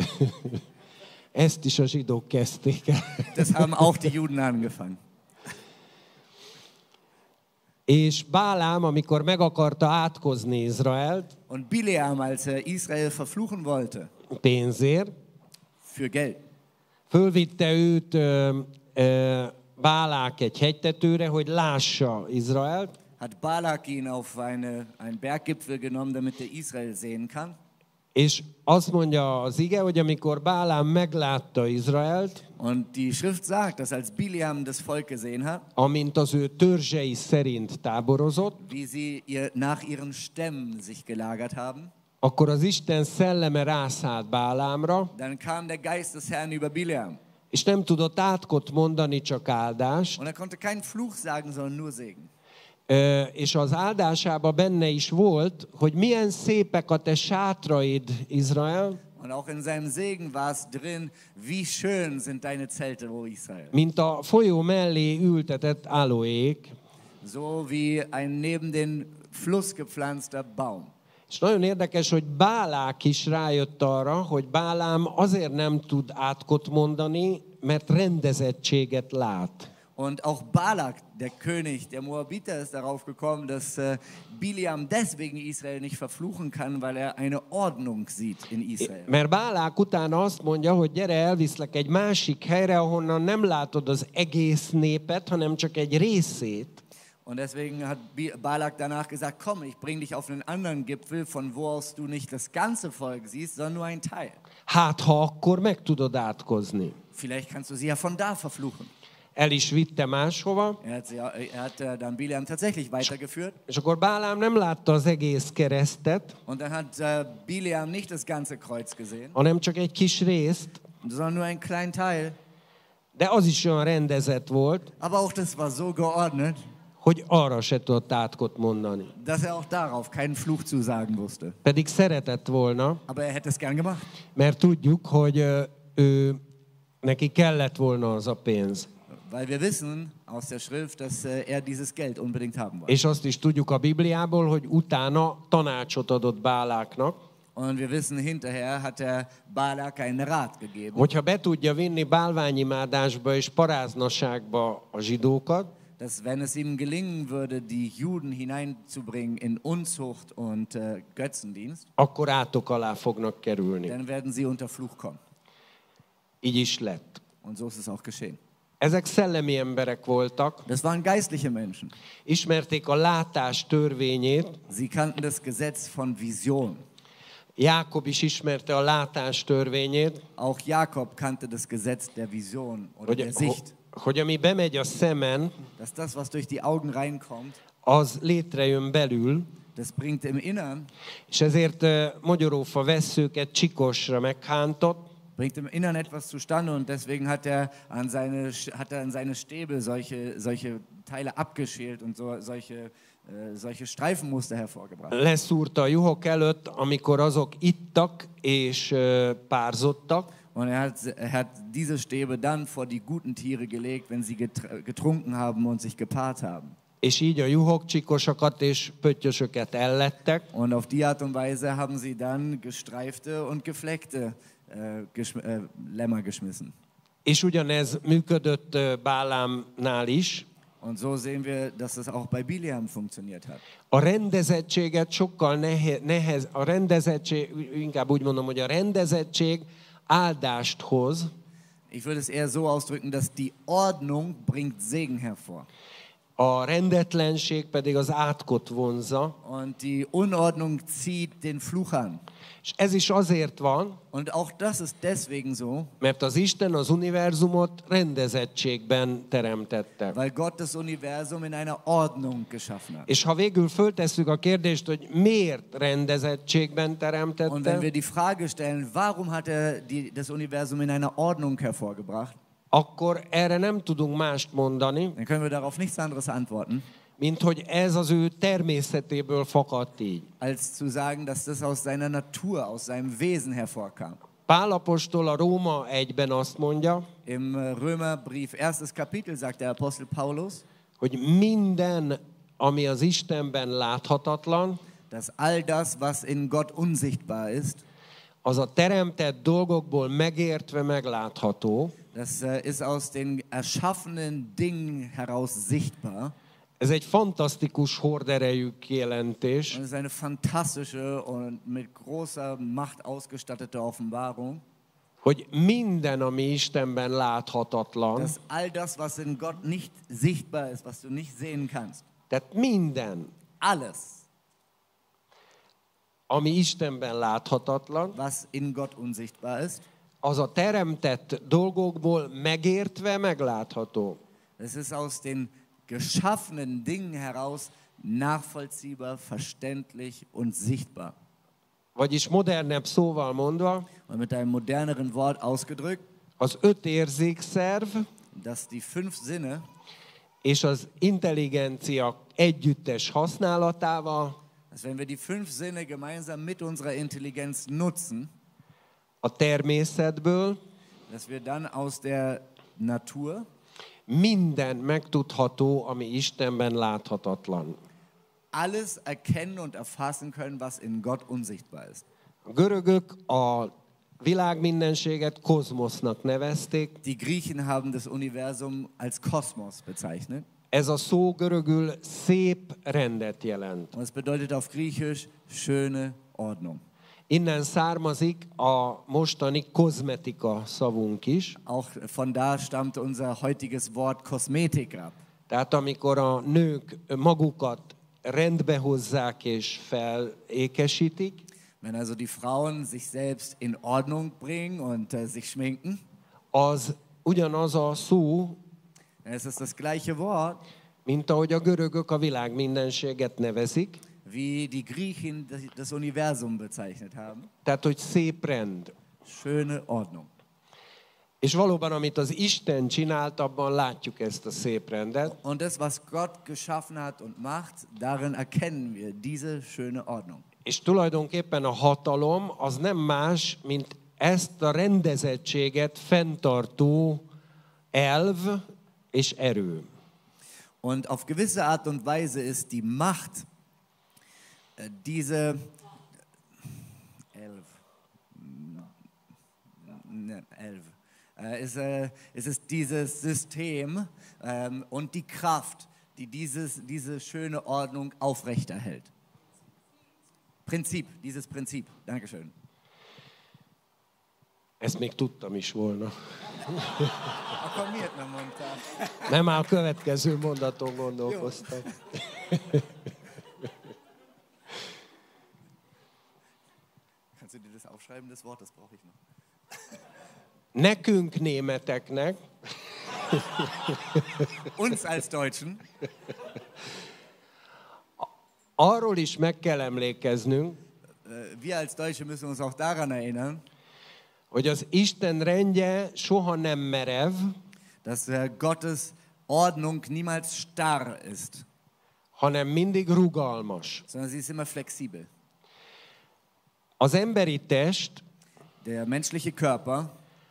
Ezt is a zsidók kezdték el. Das haben auch die Juden angefangen. És Bálám, amikor meg akarta átkozni Izraelt Und Bileam, als er Israel verfluchen wollte, pénzért, für Geld, fölvitte őt ö, ö, Bálák egy hegytetőre, hogy lássa Izraelt, hat Balak ihn auf eine, einen Berggipfel genommen, damit er Israel sehen kann. és azt mondja az ige, hogy amikor Bálám meglátta Izraelt, Und die Schrift sagt, dass als Bileam das Volk gesehen hat, amint az ő törzsei szerint táborozott, wie sie ihr, nach ihren Stämmen sich gelagert haben, akkor az Isten szelleme rászállt Bálámra, dann kam der Geist des Herrn über Bileam. és nem tudott átkot mondani, csak áldást. Und er konnte keinen Fluch sagen, sondern nur Segen. Ö, és az áldásában benne is volt, hogy milyen szépek a te sátraid, Izrael, Und auch in seinem Segen war es drin, wie schön sind deine Zelte, o Israel. mint a folyó mellé ültetett aloék. So wie ein neben den Fluss gepflanzter Baum. És nagyon érdekes, hogy Bálák is rájött arra, hogy Bálám azért nem tud átkot mondani, mert rendezettséget lát. Und auch Balak, der König der Moabiter, ist darauf gekommen, dass äh, Biliam deswegen Israel nicht verfluchen kann, weil er eine Ordnung sieht in Israel. Mert Bálák utána azt mondja, hogy gyere, elviszlek egy másik helyre, ahonnan nem látod az egész népet, hanem csak egy részét. Und deswegen hat Balak danach gesagt, komm, ich bring dich auf einen anderen Gipfel, von wo aus du nicht das ganze Volk siehst, sondern nur einen Teil. Hát, ha akkor meg tudod átkozni. Vielleicht kannst du sie ja von da verfluchen. El is vitte máshova, Er hat, sie, er hat äh, dann Biliam tatsächlich weitergeführt. és akkor Bálám nem látta az egész keresztet, Und dann hat äh, Biliam nicht das ganze Kreuz gesehen, hanem csak egy kis részt, sondern nur einen kleinen Teil. de az is olyan rendezett volt, Aber auch das war so geordnet, hogy arra se tudott átkot mondani. dass er auch darauf keinen Fluch zusagen wusste. Pedig szeretett volna, Aber er hätte es gern gemacht. mert tudjuk, hogy ö, ő, neki kellett volna az a pénz. Weil wir wissen aus der Schrift, dass äh, er dieses Geld unbedingt haben wollte. És azt is tudjuk a Bibliából, hogy utána tanácsot adott Báláknak, Und wir wissen, hinterher hat er Balak einen Rat gegeben, hogyha be tudja vinni bálványimádásba és paráznaságba a zsidókat, dass wenn es ihm gelingen würde, die Juden hineinzubringen in Unzucht und äh, Götzendienst, akkor átok alá fognak kerülni. dann werden sie unter Fluch kommen. Így is lett. Und so ist es auch geschehen. Ezek szellemi emberek voltak, Das waren geistliche Menschen. ismerték a látás törvényét, Sie kannten das Gesetz von Vision. Jákob is ismerte a látás törvényét, Auch Jakob kannte das Gesetz der Vision oder hogy, der Sicht. hogy ami bemegy a szemen, Dass das, was durch die Augen reinkommt, az létrejön belül, das bringt im Innern, és ezért uh, Magyarófa vesszőket csikosra meghántott, bringt im Innern etwas zustande und deswegen hat er an seine, hat er an seine Stäbe solche, solche Teile abgeschält und so, solche, äh, solche Streifenmuster hervorgebracht. leszúrta a juhok előtt, amikor azok ittak és uh, párzottak, Und er hat, er hat diese Stäbe dann vor die guten Tiere gelegt, wenn sie getr- getrunken haben und sich gepaart haben. és így a juhok csikosakat és pöttyösöket ellettek, Und auf die Art und Weise haben sie dann gestreifte und gefleckte äh, geschm- äh, Lämmer geschmissen. és ugyanez működött uh, Bálámnál is. Und so sehen wir, dass es auch bei Biliam funktioniert hat. A rendezettséget sokkal nehe, nehez, a rendezettség, inkább úgy mondom, hogy a rendezettség áldást hoz, Ich würde es eher so ausdrücken, dass die Ordnung bringt Segen hervor. a rendetlenség pedig az átkot vonzza, Und die Unordnung zieht den Fluch an. és ez is azért van, Und auch das ist deswegen so, mert az Isten az univerzumot rendezettségben teremtette. weil Gott das Universum in einer Ordnung geschaffen hat. És ha végül föltesszük a kérdést, hogy miért rendezettségben Und wenn teremtette, wir die Frage stellen, warum hat er die, das Universum in einer Ordnung hervorgebracht, akkor erre nem tudunk mást mondani, dann können wir darauf nichts anderes antworten, mint hogy ez az ő természetéből fakadt így. als zu sagen, dass das aus seiner Natur, aus seinem Wesen hervorkam. Pál apostol a Róma egyben azt mondja, Im äh, Römerbrief, erstes Kapitel, sagt der Apostel Paulus, hogy minden, ami az Istenben láthatatlan, dass all das, was in Gott unsichtbar ist, az a teremtett dolgokból megértve meglátható. das äh, ist aus den erschaffenen Dingen heraus sichtbar. Ez egy fantasztikus horderejű kijelentés, Und es ist eine fantastische und mit großer Macht ausgestattete Offenbarung, hogy minden, ami Istenben láthatatlan, dass all das, was in Gott nicht sichtbar ist, was du nicht sehen kannst, tehát minden, alles, ami Istenben láthatatlan, was in Gott unsichtbar ist, az a teremtett dolgokból megértve meglátható. es ist aus den geschaffenen Dingen heraus nachvollziehbar, verständlich und sichtbar. Vagyis modernebb szóval mondva, Und mit einem moderneren Wort ausgedrückt, az öt érzékszerv dass die fünf Sinne és az intelligencia együttes használatával dass wenn wir die fünf Sinne gemeinsam mit unserer Intelligenz nutzen, a természetből dass wir dann aus der Natur minden megtudható, ami Istenben láthatatlan. alles erkennen und erfassen können, was in Gott unsichtbar ist. A görögök a világmindenséget kozmosznak nevezték. Die Griechen haben das Universum als Kosmos bezeichnet. Ez a szó görögül szép rendet jelent. Und es bedeutet auf Griechisch schöne Ordnung. Innen származik a mostani kozmetika szavunk is. Auch von da stammt unser heutiges Wort Kosmetik ab. Tehát amikor a nők magukat rendbe hozzák és felékesítik, Wenn also die Frauen sich selbst in Ordnung bringen und äh, sich schminken, az ugyanaz a szó, dann ist es das gleiche Wort, mint ahogy a görögök a világ mindenséget nevezik. wie die Griechen das, das Universum bezeichnet haben. Tehát, hogy szép rend. Schöne Ordnung. És valóban, amit az Isten csinált, abban látjuk ezt a szép rendet. Und das, was Gott geschaffen hat und macht, darin erkennen wir diese schöne Ordnung. És tulajdonképpen a hatalom az nem más, mint ezt a rendezettséget fenntartó elv és erő. Und auf gewisse Art und Weise ist die Macht äh, diese elf, ne, elf. Äh, ist, äh, es ist dieses System ähm, und die Kraft, die dieses, diese schöne Ordnung aufrechterhält. Prinzip, dieses Prinzip. Dankeschön. Ezt még tudtam is volna. Akkor miért nem mondtál? Nem, már a következő mondaton gondolkoztam. Kannst du dir das aufschreiben, das Wort, das brauche ich noch. Nekünk németeknek Uns als Deutschen arról is meg kell emlékeznünk, äh, wir als Deutsche müssen uns auch daran erinnern, hogy az Isten rendje soha nem merev, dass äh, Gottes Ordnung niemals starr ist, hanem mindig rugalmas. sondern sie ist immer flexibel. Az emberi test Der menschliche Körper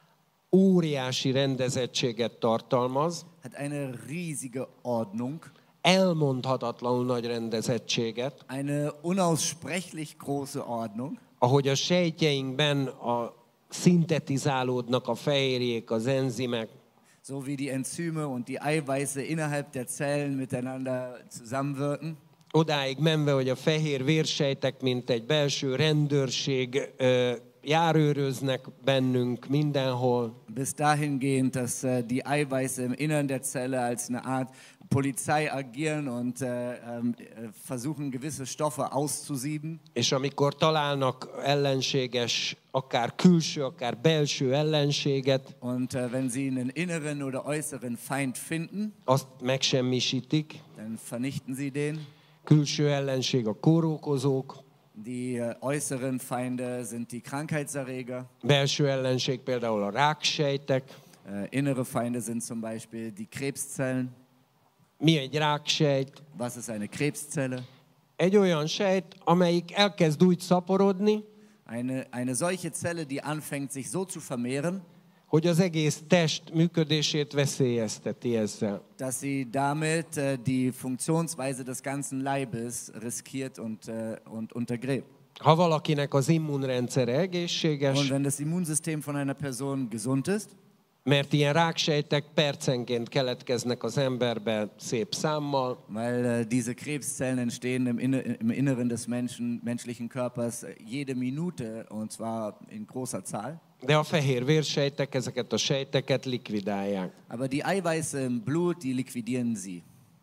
óriási rendezettséget tartalmaz, hat eine riesige Ordnung, elmondhatatlanul nagy rendezettséget, eine unaussprechlich große Ordnung, ahogy a sejtjeinkben a szintetizálódnak a fehérjék, az enzimek, so wie die Enzyme und die Eiweiße innerhalb der Zellen miteinander zusammenwirken. odáig menve, hogy a fehér vérsejtek, mint egy belső rendőrség, ö, járőröznek bennünk mindenhol. Bis dahingehend, dass äh, die Eiweiße im Innern der Zelle als eine Art Polizei agieren und äh, äh, versuchen, gewisse Stoffe auszusieben. És amikor találnak ellenséges, akár külső, akár belső ellenséget, Und äh, wenn sie einen inneren oder äußeren Feind finden, azt megsemmisítik. dann vernichten sie den. Külső ellenség a kórokozók, Die äh, äußeren Feinde sind die Krankheitserreger. belső ellenség például a ráksejtek. Äh, innere Feinde sind zum Beispiel die Krebszellen. Mi egy ráksejt? Was ist eine Krebszelle? Egy olyan sejt, amelyik elkezd úgy szaporodni, Eine, eine solche Zelle, die anfängt, sich so zu vermehren, hogy az egész test működését veszélyezteti ezzel. dass sie damit äh, die Funktionsweise des ganzen Leibes riskiert und, äh, und untergräbt. Ha valakinek az immunrendszere Und egészséges, wenn das Immunsystem von einer Person gesund ist, mert ilyen ráksejtek percenként keletkeznek az emberbe szép számmal, weil äh, diese Krebszellen entstehen im, Inne, im Inneren des Menschen, menschlichen Körpers äh, jede Minute und zwar in großer Zahl. de a fehér vérsejtek ezeket a sejteket likvidálják. Aber die Eiweiße im Blut, die liquidieren sie.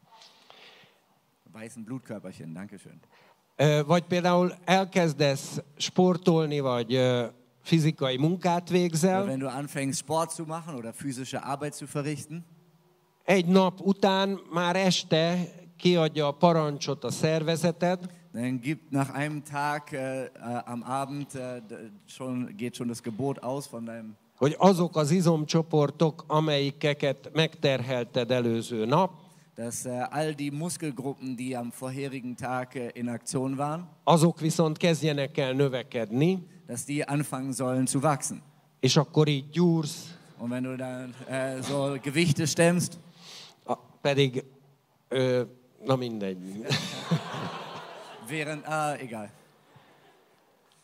Weißen Blutkörperchen, dankeschön. Ö, Vagy például elkezdesz sportolni, vagy ö, fizikai munkát végzel, Wenn du anfängst, Sport zu machen oder physische Arbeit zu verrichten, egy nap után már este kiadja a parancsot a szervezeted, dann gibt nach einem Tag äh, äh, am Abend äh, d- schon, geht schon das Gebot aus von deinem, hogy azok az izomcsoportok, amelyikeket megterhelted előző nap, dass äh, all die Muskelgruppen, die am vorherigen Tag äh, in Aktion waren, azok viszont kezdjenek el növekedni, dass die anfangen sollen zu wachsen. és akkor így gyúrsz, Und wenn du dann äh, so Gewichte stemmst, a- pedig, ö, na mindegy. während, ah, egal.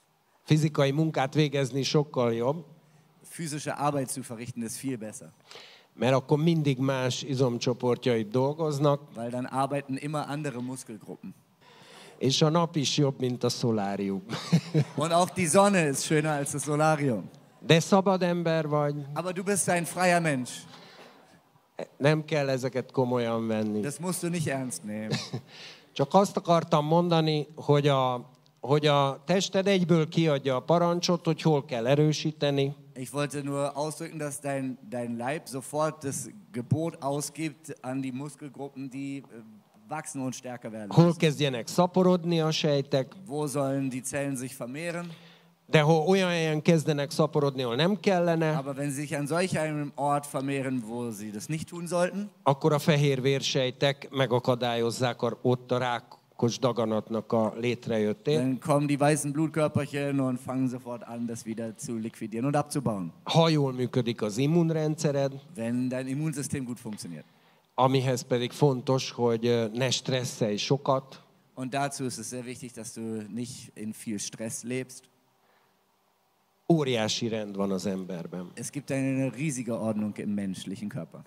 Fizikai munkát végezni sokkal jobb, Physische Arbeit zu verrichten ist viel besser, mert akkor mindig más izomcsoportjai dolgoznak, weil dann arbeiten immer andere Muskelgruppen. és a nap is jobb, mint a szolárium. Und auch die Sonne ist schöner als das Solarium. De szabad ember vagy, Aber du bist ein freier Mensch. nem kell ezeket komolyan venni. Das musst du nicht ernst nehmen. Csak azt akartam mondani, hogy a, hogy a tested egyből kiadja a parancsot, hogy hol kell erősíteni, Ich wollte nur ausdrücken, dass dein, dein Leib sofort das Gebot ausgibt an die Muskelgruppen, die äh, wachsen und stärker werden. hol kezdjenek szaporodni a sejtek, Wo sollen die Zellen sich vermehren? de ha olyan helyen kezdenek szaporodni, ahol nem kellene, Aber wenn sie sich an solch einem Ort vermehren, wo sie das nicht tun sollten, akkor a fehér vérsejtek megakadályozzák a, ott a rákos daganatnak a létrejöttét. dann kommen die weißen Blutkörperchen und fangen sofort an, das wieder zu liquidieren und abzubauen, Ha jól működik az immunrendszered, wenn dein Immunsystem gut funktioniert. amihez pedig fontos, hogy ö, ne stresszelj sokat, Und dazu ist es sehr wichtig, dass du nicht in viel Stress lebst. óriási rend van az emberben. Es gibt eine riesige Ordnung im menschlichen Körper.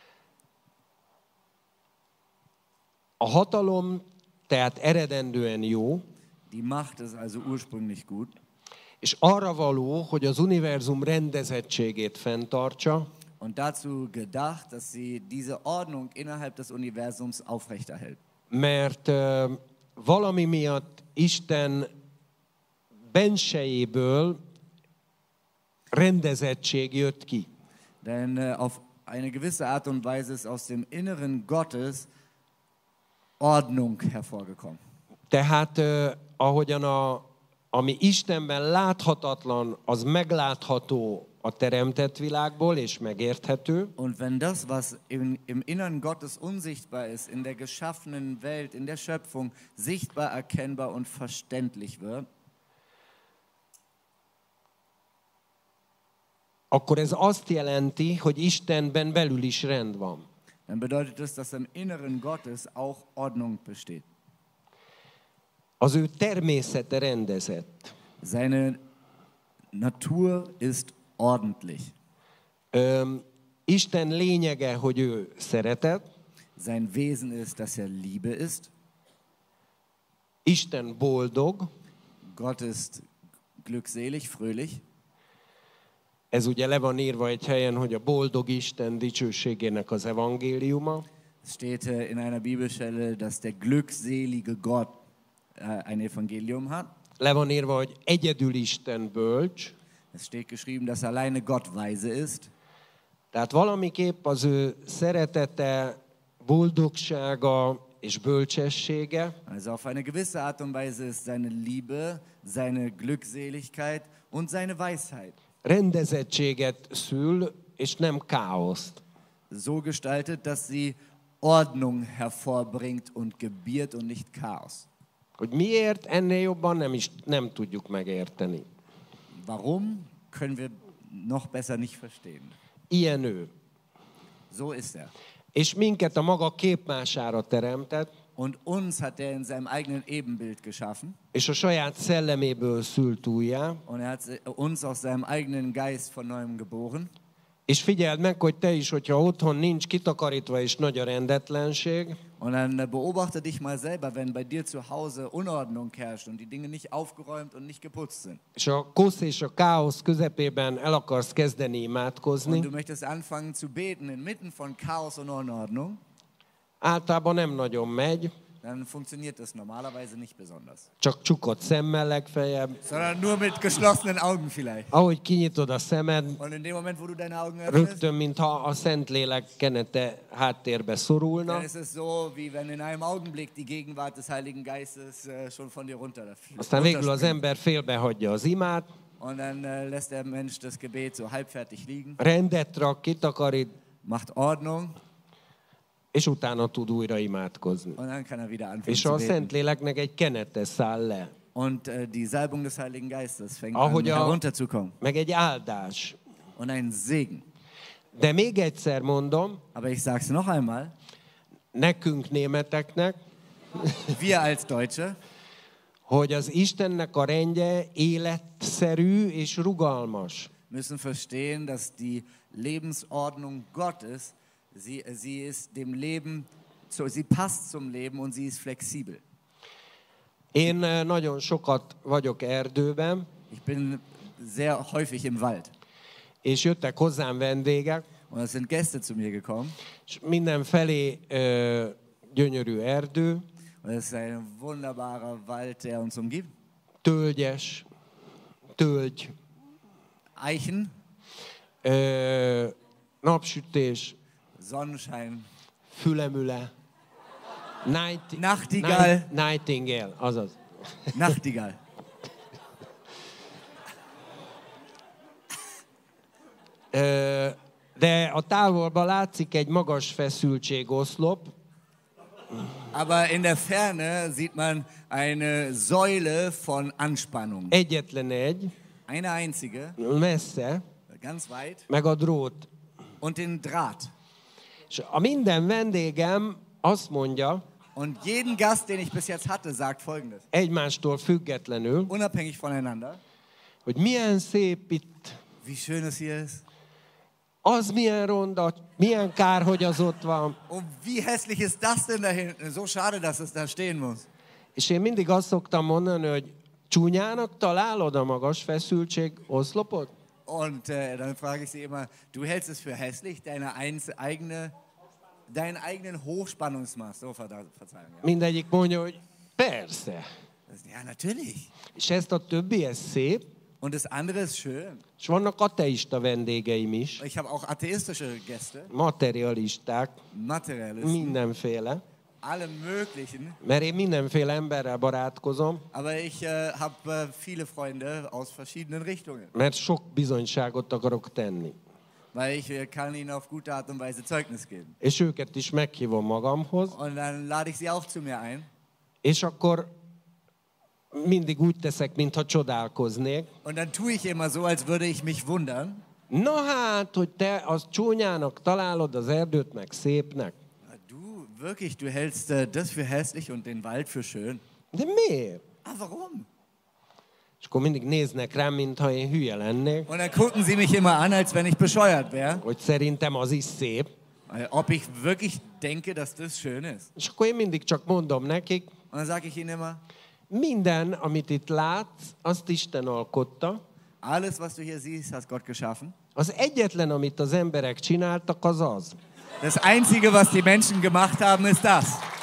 A hatalom tehát eredendően jó, Die Macht ist also ursprünglich gut és arra való, hogy az univerzum rendezettségét fenntartsa, und dazu gedacht, dass sie diese Ordnung innerhalb des Universums aufrechterhält. mert ö, valami miatt Isten bensejéből rendezettség jött ki. Denn äh, auf eine gewisse Art und Weise ist aus dem Inneren Gottes Ordnung hervorgekommen. Tehát ö, ahogyan a, ami Istenben láthatatlan, az meglátható a teremtett világból, és megérthető, Und wenn das, was im, im Innern Gottes unsichtbar ist, in der geschaffenen Welt, in der Schöpfung, sichtbar, erkennbar und verständlich wird, akkor ez azt jelenti, hogy Istenben belül is rend van. dann bedeutet das, dass im Inneren Gottes auch Ordnung besteht. Az ő természete rendezett. Seine Natur ist ordentlich. Öm, Isten lényege, hogy ő szeretet, Sein Wesen ist, dass er Liebe ist. Isten boldog, Gott ist glückselig, fröhlich. ez ugye le van írva egy helyen, hogy a boldog Isten dicsőségének az evangéliuma. Es steht äh, in einer Bibelstelle, dass der glückselige Gott äh, ein Evangelium hat. Le van írva, hogy egyedül Isten bölcs, Es steht geschrieben, dass alleine Gott weise ist. tehát valamiképp az ő szeretete, boldogsága és bölcsessége Also auf eine gewisse Art und Weise ist seine Liebe, seine Glückseligkeit und seine Weisheit rendezettséget szül, és nem káoszt. so gestaltet, dass sie Ordnung hervorbringt und gebiert und nicht Chaos. Hogy miért, ennél jobban nem is nem tudjuk megérteni. Warum, können wir noch besser nicht verstehen. Ilyen ő. So ist er. És minket a maga képmására teremtett, Und uns hat er in seinem eigenen Ebenbild geschaffen. és a saját szelleméből szült újjá. Und er hat uns aus seinem eigenen Geist von neuem geboren. És figyeld meg, hogy te is, hogyha otthon nincs kitakarítva és nagy a rendetlenség, Und dann beobachte dich mal selber, wenn bei dir zu Hause Unordnung herrscht und die Dinge nicht aufgeräumt und nicht geputzt sind. és a kosz és a káosz közepében el akarsz kezdeni Und imádkozni, du möchtest anfangen zu beten inmitten von Chaos und Unordnung, általában nem nagyon megy, dann funktioniert das normalerweise nicht besonders. csak csukott szemmel legfeljebb. Sondern nur mit geschlossenen Augen vielleicht. Ahogy kinyitod a szemed, Und in dem Moment, wo du deine Augen öffnest, rögtön, mintha a Szentlélek kenete háttérbe szorulna, dann ist es so, wie wenn in einem Augenblick die Gegenwart des Heiligen Geistes äh, schon von dir runter. aztán végül az runterspringt. ember félbehagyja az imát, Und dann äh, lässt der Mensch das Gebet so halbfertig liegen, rendet rak, kitakarít, macht Ordnung és utána tud újra imádkozni. und dann kann er wieder anfangen És zu a beten. Szentléleknek egy kenete száll le, Und äh, die Salbung des Heiligen Geistes fängt Ahogy an a- herunterzukommen. meg egy áldás. Und ein Segen. De még egyszer mondom, Aber ich sage es noch einmal, nekünk németeknek, wir als Deutsche, hogy az Istennek a rendje életszerű és rugalmas. Müssen verstehen, dass die Lebensordnung Gottes, sie, sie ist dem Leben, sie passt zum Leben und sie ist flexibel. Én nagyon sokat vagyok erdőben, Ich bin sehr häufig im Wald. és jöttek hozzám vendégek, Und es sind Gäste zu mir gekommen. és mindenfelé ö, gyönyörű erdő, Und es ist ein wunderbarer Wald, der uns umgibt. tölgyes, tölgy, Eichen, ö, napsütés, Sonnenschein, fülemüle, night, Nachtigall. night, nightingale, azaz. Nachtigall. Ö, de a távolban látszik egy magas feszültségoszlop, Aber in der Ferne sieht man eine Säule von Anspannung. egyetlen egy, Eine einzige, messze, ganz weit. meg a drót. Und den Draht. És a minden vendégem azt mondja, Und jeden Gast, den ich bis jetzt hatte, sagt Folgendes. egymástól függetlenül, Unabhängig voneinander. hogy milyen szép itt, Wie schön es hier ist. az milyen ronda, milyen kár, hogy az ott van. Und wie hässlich ist das denn da hinten? So schade, dass es da stehen muss. És én mindig azt szoktam mondani, hogy csúnyának találod a magas feszültség oszlopot? Und äh, dann frage ich sie immer, du hältst es für hässlich, deine eins, eigene, deinen eigenen Hochspannungsmast. So, Ver- Verzeihung. Ja. Mindegyik mondja, hogy persze. Das, ja, natürlich. És ezt a többi, ez szép. Und das andere ist schön. És vannak ateista vendégeim is, Ich habe auch atheistische Gäste, materialisták, Materialisten, mindenféle. alle möglichen. Mert én mindenféle emberrel barátkozom, Aber ich äh, habe äh, viele Freunde aus verschiedenen Richtungen. mert sok bizonyságot akarok tenni. Weil ich äh, kann ihnen auf gute Art und Weise Zeugnis geben. És őket is meghívom magamhoz, Und dann lade ich sie auch zu mir ein. és akkor mindig úgy teszek, mintha csodálkoznék. Und dann tue ich immer so, als würde ich mich wundern. Na hát, hogy te az csúnyának találod az erdőt, meg szépnek. Du, wirklich, du hältst äh, das für hässlich und den Wald für schön. De miért? Ah, warum? És akkor mindig néznek rám, mintha én hülye lennék, Und dann gucken sie mich immer an, als wenn ich bescheuert wäre. hogy szerintem az is szép. Äh, Ob ich wirklich denke, dass das schön ist. És akkor én mindig csak mondom nekik, Und dann sage ich ihnen immer, minden, amit itt látsz, azt Isten alkotta. alles, was du hier siehst, hat Gott geschaffen. Az egyetlen, amit az emberek csináltak, az az. Das Einzige, was die Menschen gemacht haben, ist das.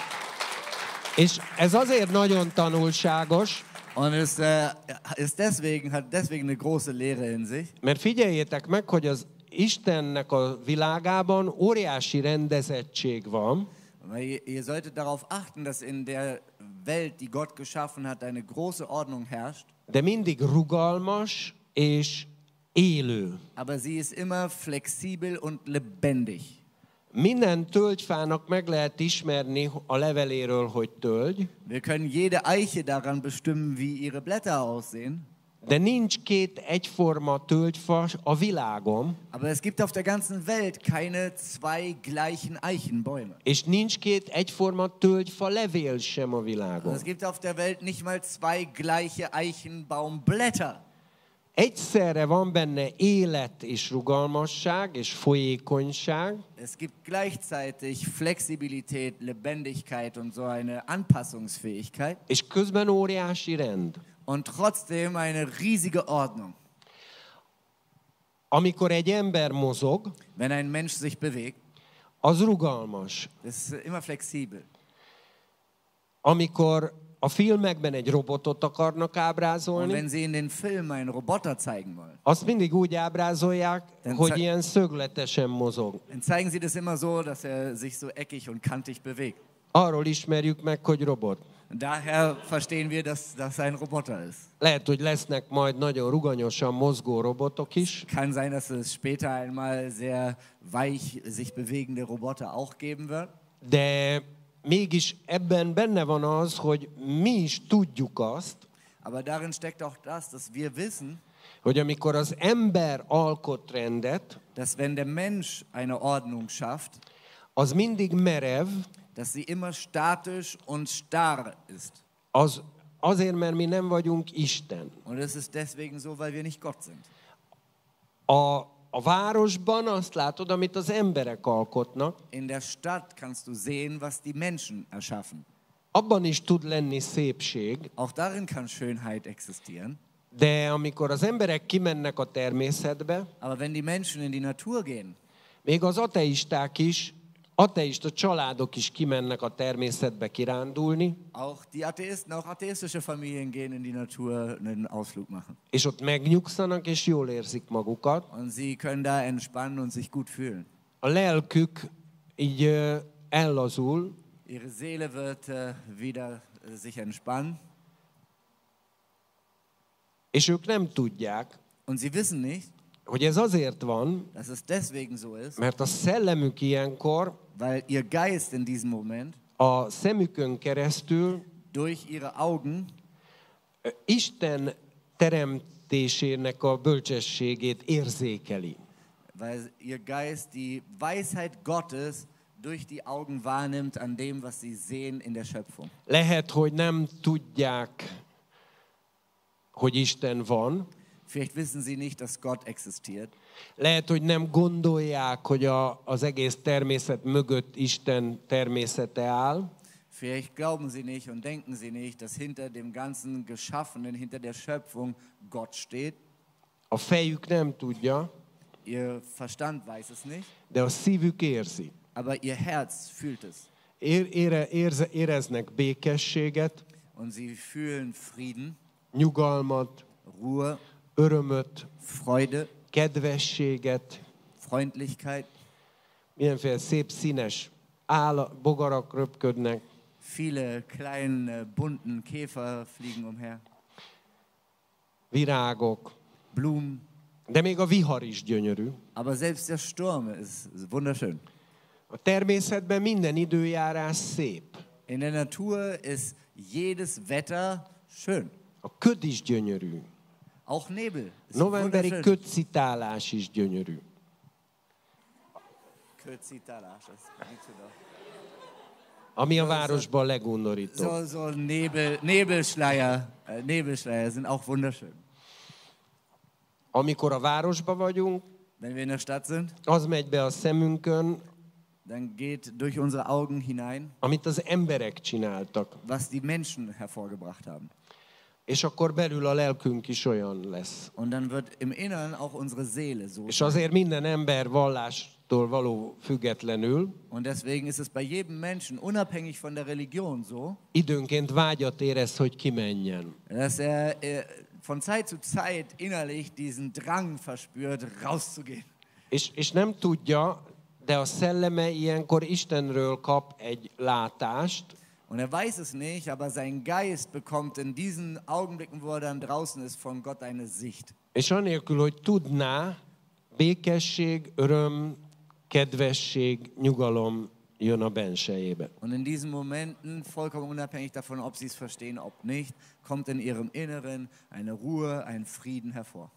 És ez azért nagyon tanulságos, Und es äh, ist deswegen, hat deswegen eine große Lehre in sich. mert figyeljétek meg, hogy az Istennek a világában óriási rendezettség van, Weil ihr, ihr solltet darauf achten, dass in der Welt, die Gott geschaffen hat, eine große Ordnung herrscht. de mindig rugalmas és élő. Aber sie ist immer flexibel und lebendig. Minden tölgyfának meg lehet ismerni a leveléről, hogy tölgy, Wir können jede Eiche daran bestimmen, wie ihre Blätter aussehen. de nincs két egyforma tölgyfa a világon, Aber es gibt auf der ganzen Welt keine zwei gleichen Eichenbäume. és nincs két egyforma tölgyfa levél sem a Und világon. es gibt auf der Welt nicht mal zwei gleiche Eichenbaumblätter. Egyszerre van benne élet és rugalmasság és folyékonyság, Es gibt gleichzeitig Flexibilität, Lebendigkeit und so eine Anpassungsfähigkeit és közben óriási rend. und trotzdem eine riesige Ordnung. Amikor egy ember mozog, Wenn ein Mensch sich bewegt, az rugalmas. das ist immer flexibel. Amikor a filmekben egy robotot akarnak Und ábrázolni, wenn Sie in den Filmen einen Roboter zeigen wollen, azt mindig úgy ábrázolják, Den hogy ze- ilyen szögletesen mozog. dann zeigen Sie das immer so, dass er sich so eckig und kantig bewegt. Arról ismerjük meg, hogy robot. Und daher verstehen wir, dass das ein Roboter ist. Lehet, hogy lesznek majd nagyon ruganyosan mozgó robotok is, Kann sein, dass es später einmal sehr weich sich bewegende Roboter auch geben wird. de mégis ebben benne van az, hogy mi is tudjuk azt, Aber darin steckt auch das, dass wir wissen, hogy amikor az ember alkot rendet, dass wenn der Mensch eine Ordnung schafft, az mindig merev, dass sie immer statisch und starr ist. az azért, mert mi nem vagyunk Isten. Und es ist deswegen so, weil wir nicht Gott sind. A, a városban azt látod, amit az emberek alkotnak. In der Stadt kannst du sehen, was die Menschen erschaffen. Abban is tud lenni szépség, Auch darin kann Schönheit existieren. de amikor az emberek kimennek a természetbe, Aber wenn die Menschen in die Natur gehen, még az ateisták is, ateista családok is kimennek a természetbe kirándulni, auch die Atheisten, auch atheistische Familien gehen in die Natur einen Ausflug machen. és ott megnyugszanak, és jól érzik magukat. Und sie können da entspannen und sich gut fühlen. A lelkük így ö, ellazul, Ihre Seele wird äh, wieder äh, sich entspannen. és ők nem tudják, Und sie wissen nicht, hogy ez azért van, dass es deswegen so ist, mert a szellemük ilyenkor weil ihr Geist in diesem Moment a szemükön keresztül durch ihre Augen ö, Isten teremtésének a bölcsességét érzékeli. weil ihr Geist die Weisheit Gottes durch die Augen wahrnimmt an dem, was sie sehen in der Schöpfung. Lehet, hogy nem tudják, hogy Isten van. Vielleicht wissen sie nicht, dass Gott existiert. Lehet, hogy nem gondolják, hogy a, az egész természet mögött Isten természete áll. Vielleicht glauben sie nicht und denken sie nicht, dass hinter dem ganzen Geschaffenen, hinter der Schöpfung Gott steht. A fejük nem tudja, Ihr Verstand weiß es nicht, de a szívük érzi. aber ihr Herz fühlt es. Ér, ére, érze, éreznek békességet, Und sie fühlen Frieden, nyugalmat, Ruhe, örömöt, Freude, kedvességet, Freundlichkeit. mindenféle szép színes áll, bogarak röpködnek, Viele kleine bunten Käfer fliegen umher, virágok, Blumen. de még a vihar is gyönyörű. Aber selbst der Sturm ist wunderschön. A természetben minden időjárás szép. In der Natur ist jedes Wetter schön. A köd is gyönyörű. Auch Nebel ist Novemberi wunderschön. ködcitálás is gyönyörű. Ködcitálás, ez micsoda? Ami a városban legundorítóbb. So, so Nebel, Nebelschleier, äh, Nebelschleier sind auch wunderschön. Amikor a városban vagyunk, Wenn wir in der Stadt sind, az megy be a szemünkön, dann geht durch unsere Augen hinein, amit az emberek csináltak. was die Menschen hervorgebracht haben. És akkor belül a lelkünk is olyan lesz. Und dann wird im Inneren auch unsere Seele so És sein. azért minden ember vallástól való függetlenül Und deswegen ist es bei jedem Menschen, unabhängig von der Religion so, időnként vágyat érez, hogy kimenjen. dass er äh, von Zeit zu Zeit innerlich diesen Drang verspürt, rauszugehen. És, és nem tudja, de a szelleme ilyenkor Istenről kap egy látást, Und er weiß es nicht, aber sein Geist bekommt in diesen Augenblicken, wo er dann draußen ist, von Gott eine Sicht. és anélkül, hogy tudná, békesség, öröm, kedvesség, nyugalom jön a bensejébe. Und in diesen Momenten, vollkommen unabhängig davon, ob sie es verstehen, ob nicht, kommt in ihrem Inneren eine Ruhe, ein Frieden hervor.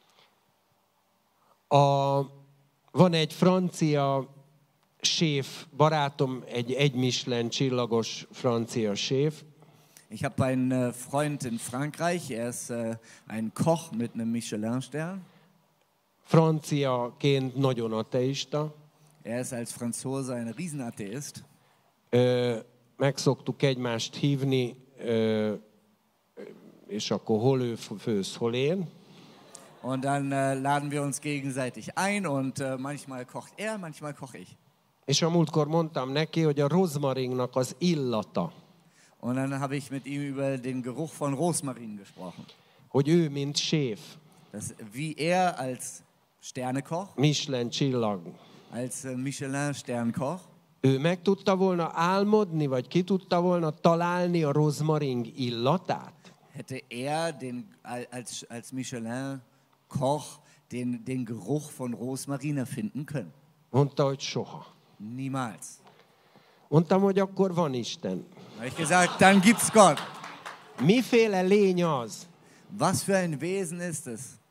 A, van egy francia séf, barátom, egy egy Michelin csillagos francia séf, Ich habe einen äh, Freund in Frankreich, er ist äh, ein Koch mit einem Michelin-Stern. franciaként nagyon ateista. Er ist als Franzose ein Riesenatheist. Ö, meg szoktuk egymást hívni, ö, és akkor hol ő főz, hol én. Und dann äh, laden wir uns gegenseitig ein und äh, manchmal kocht er, manchmal koche ich. És a múltkor mondtam neki, hogy a rozmaringnak az illata, Und dann habe ich mit ihm über den Geruch von Rosmarin gesprochen. hogy ő, mint séf, Das, wie er als Sternekoch, Michelin csillag, als äh, Michelin-Sternkoch, ő meg tudta volna álmodni, vagy ki tudta volna találni a rozmaring illatát? hätte er den, als, als Michelin-Koch den, den Geruch von Rosmarin erfinden können. Mondta, hogy soha. Niemals. Mondtam, hogy akkor van Isten. Da habe ich gesagt, dann gibt's Gott. Miféle lény az, Was für ein Wesen ist es?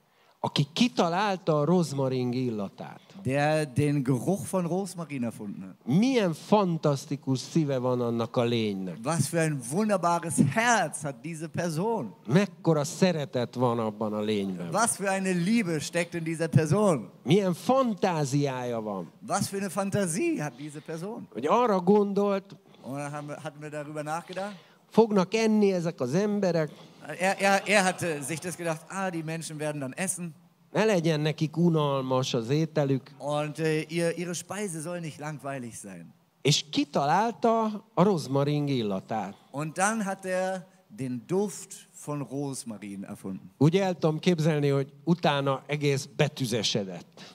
aki kitalálta a rozmaring illatát. der den Geruch von Rosmarin erfunden hat. Milyen fantasztikus szíve van annak a lénynek. Was für ein wunderbares Herz hat diese Person. Mekkora szeretet van abban a lényben. Was für eine Liebe steckt in dieser Person. Milyen fantáziája van. Was für eine Fantasie hat diese Person. Hogy arra gondolt, Und dann haben wir, hatten wir darüber nachgedacht. fognak enni ezek az emberek, Er, er, er hatte sich das gedacht, ah, die Menschen werden dann essen. ne legyen nekik unalmas az ételük, Und äh, ihr, ihre Speise soll nicht langweilig sein. és kitalálta a rozmaring illatát. Und dann hat er den Duft von Rosmarin erfunden. Úgy el tudom képzelni, hogy utána egész betüzesedett.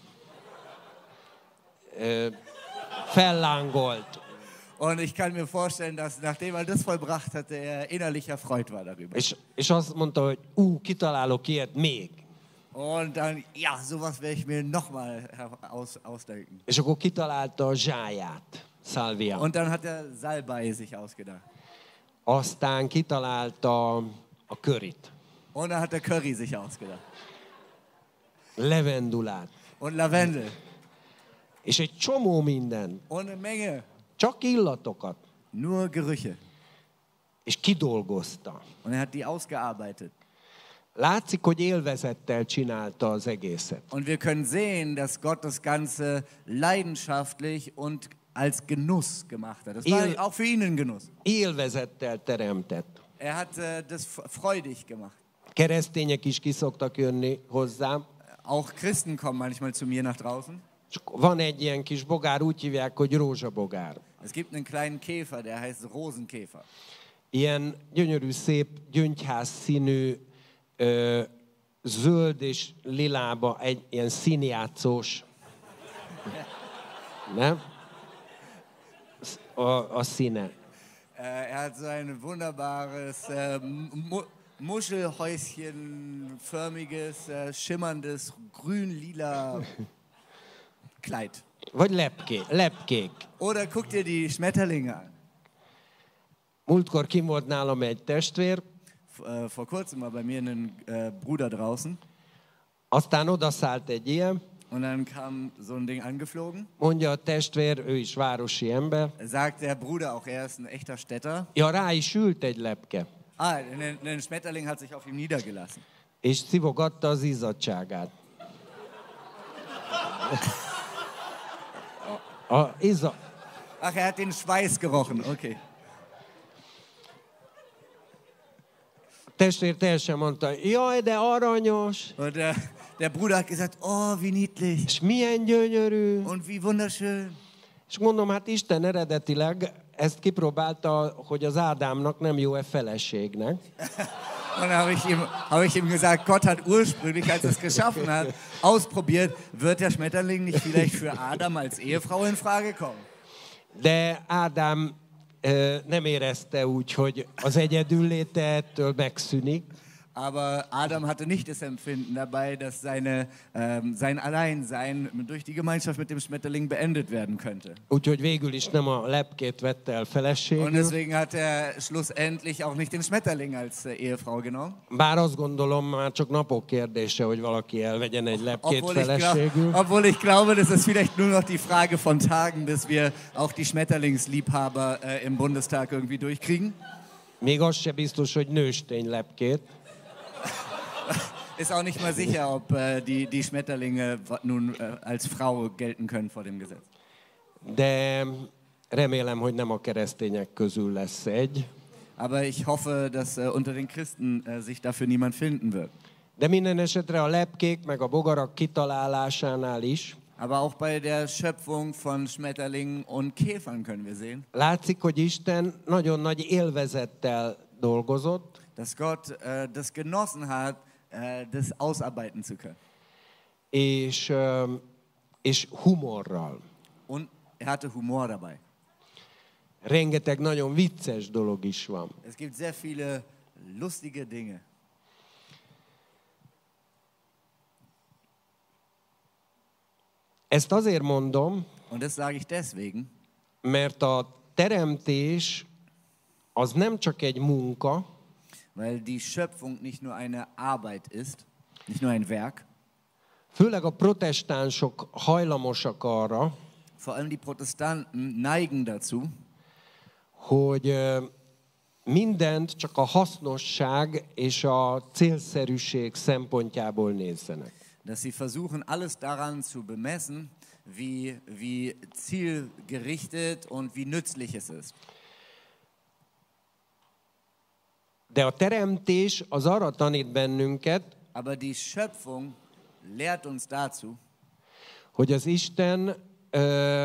Ö, fellángolt. Und ich kann mir vorstellen, dass nachdem er das vollbracht hatte, er innerlich erfreut war darüber. És, és azt mondta, hogy ú, kitalálok ilyet még. Und dann, ja, sowas werde ich mir nochmal aus, ausdenken. És akkor kitalálta a zsáját, szálviát. Und dann hat er Salbei sich ausgedacht. Aztán kitalálta a körit, Und dann hat er Curry sich ausgedacht. levendulát, Und Lavendel. és egy csomó minden, Und eine Menge. csak illatokat, Nur Gerüche. és kidolgozta. Und er hat die ausgearbeitet. Látszik, hogy élvezettel csinálta az egészet. Und wir können sehen, dass Gott das Ganze leidenschaftlich und als Genuss gemacht hat. Das war Il- auch für ihn ein Genuss. Élvezettel teremtett. Er hat äh, das f- freudig gemacht. Keresztények is ki szoktak jönni hozzám, Auch Christen kommen manchmal zu mir nach draußen. és van egy ilyen kis bogár, úgy hívják, hogy rózsabogár. Es gibt einen kleinen Käfer, der heißt Rosenkäfer. Ilyen gyönyörű, szép, gyöngyház színű, ö, zöld és lilába egy ilyen színjátszós, nem? A, a színe. Äh, er hat so ein wunderbares, äh, mu Muschelhäuschenförmiges, äh, schimmerndes, grün-lila Kleid. Vagy lepké, lepkék. Oder guck dir die Schmetterlinge an. Múltkor kim volt nálam egy testvér, F äh, vor kurzem war bei mir ein äh, Bruder draußen aztán odaszállt egy ilyen, und dann kam so ein Ding angeflogen. mondja a testvér, ő is városi ember, Sagt der Bruder, auch er ist ein echter Städter. ja, rá is ült egy lepke, Ah, ein, ein Schmetterling hat sich auf ihm niedergelassen. és szivogatta az izzadságát. A, a izza, Ach, er hat den Schweiß gerochen, okay. a testvér teljesen mondta, jaj, de aranyos, Und äh, der Bruder hat gesagt, oh, wie niedlich és milyen gyönyörű. und wie wunderschön. És mondom, hát Isten eredetileg ezt kipróbálta, hogy az Ádámnak nem jó-e feleségnek. Und dann habe ich, ihm, hab ich ihm gesagt, Gott hat ursprünglich, als er es geschaffen hat, ausprobiert, wird der Schmetterling nicht vielleicht für Adam als Ehefrau in Frage kommen? De Ádám ö, nem érezte úgy, hogy az egyedülléte ettől megszűnik, Aber Adam hatte nicht das Empfinden dabei, dass seine, ähm, sein Alleinsein durch die Gemeinschaft mit dem Schmetterling beendet werden könnte. úgyhogy végül is nem a lepkét vette el Und feleségül. deswegen hat er schlussendlich auch nicht den Schmetterling als äh, Ehefrau genommen. Bár azt gondolom, már csak napok kérdése, hogy valaki elvegyen egy lepkét Obwohl ich, glaub, feleségül. obwohl ich glaube, das ist vielleicht nur noch die Frage von Tagen, bis wir auch die Schmetterlingsliebhaber äh, im Bundestag irgendwie durchkriegen. Még az se biztos, hogy nőstény lepkét. Ist auch nicht mal sicher, ob äh, die, die Schmetterlinge nun äh, als Frau gelten können vor dem Gesetz. De remélem, hogy nem a keresztények közül lesz egy. Aber ich hoffe, dass äh, unter den Christen äh, sich dafür niemand finden wird. De minden esetre a lepkék meg a bogarak kitalálásánál is Aber auch bei der Schöpfung von Schmetterlingen und Käfern können wir sehen, látszik, hogy Isten nagyon nagy élvezettel dolgozott, dass Gott äh, das genossen hat, äh, das ausarbeiten zu können. és, ö, és humorral. Und er hatte Humor dabei. Rengeteg nagyon vicces dolog is van. Es gibt sehr viele lustige Dinge. Ezt azért mondom, Und das sage ich deswegen, mert a teremtés az nem csak egy munka, weil die Schöpfung nicht nur eine Arbeit ist, nicht nur ein Werk, Főleg a protestánsok hajlamosak arra, Vor allem die Protestanten neigen dazu, hogy ö, mindent csak a hasznosság és a célszerűség szempontjából nézzenek. dass sie versuchen, alles daran zu bemessen, wie, wie zielgerichtet und wie nützlich es ist. De a teremtés az arra tanít bennünket, Aber die Schöpfung lehrt uns dazu, hogy az Isten ö,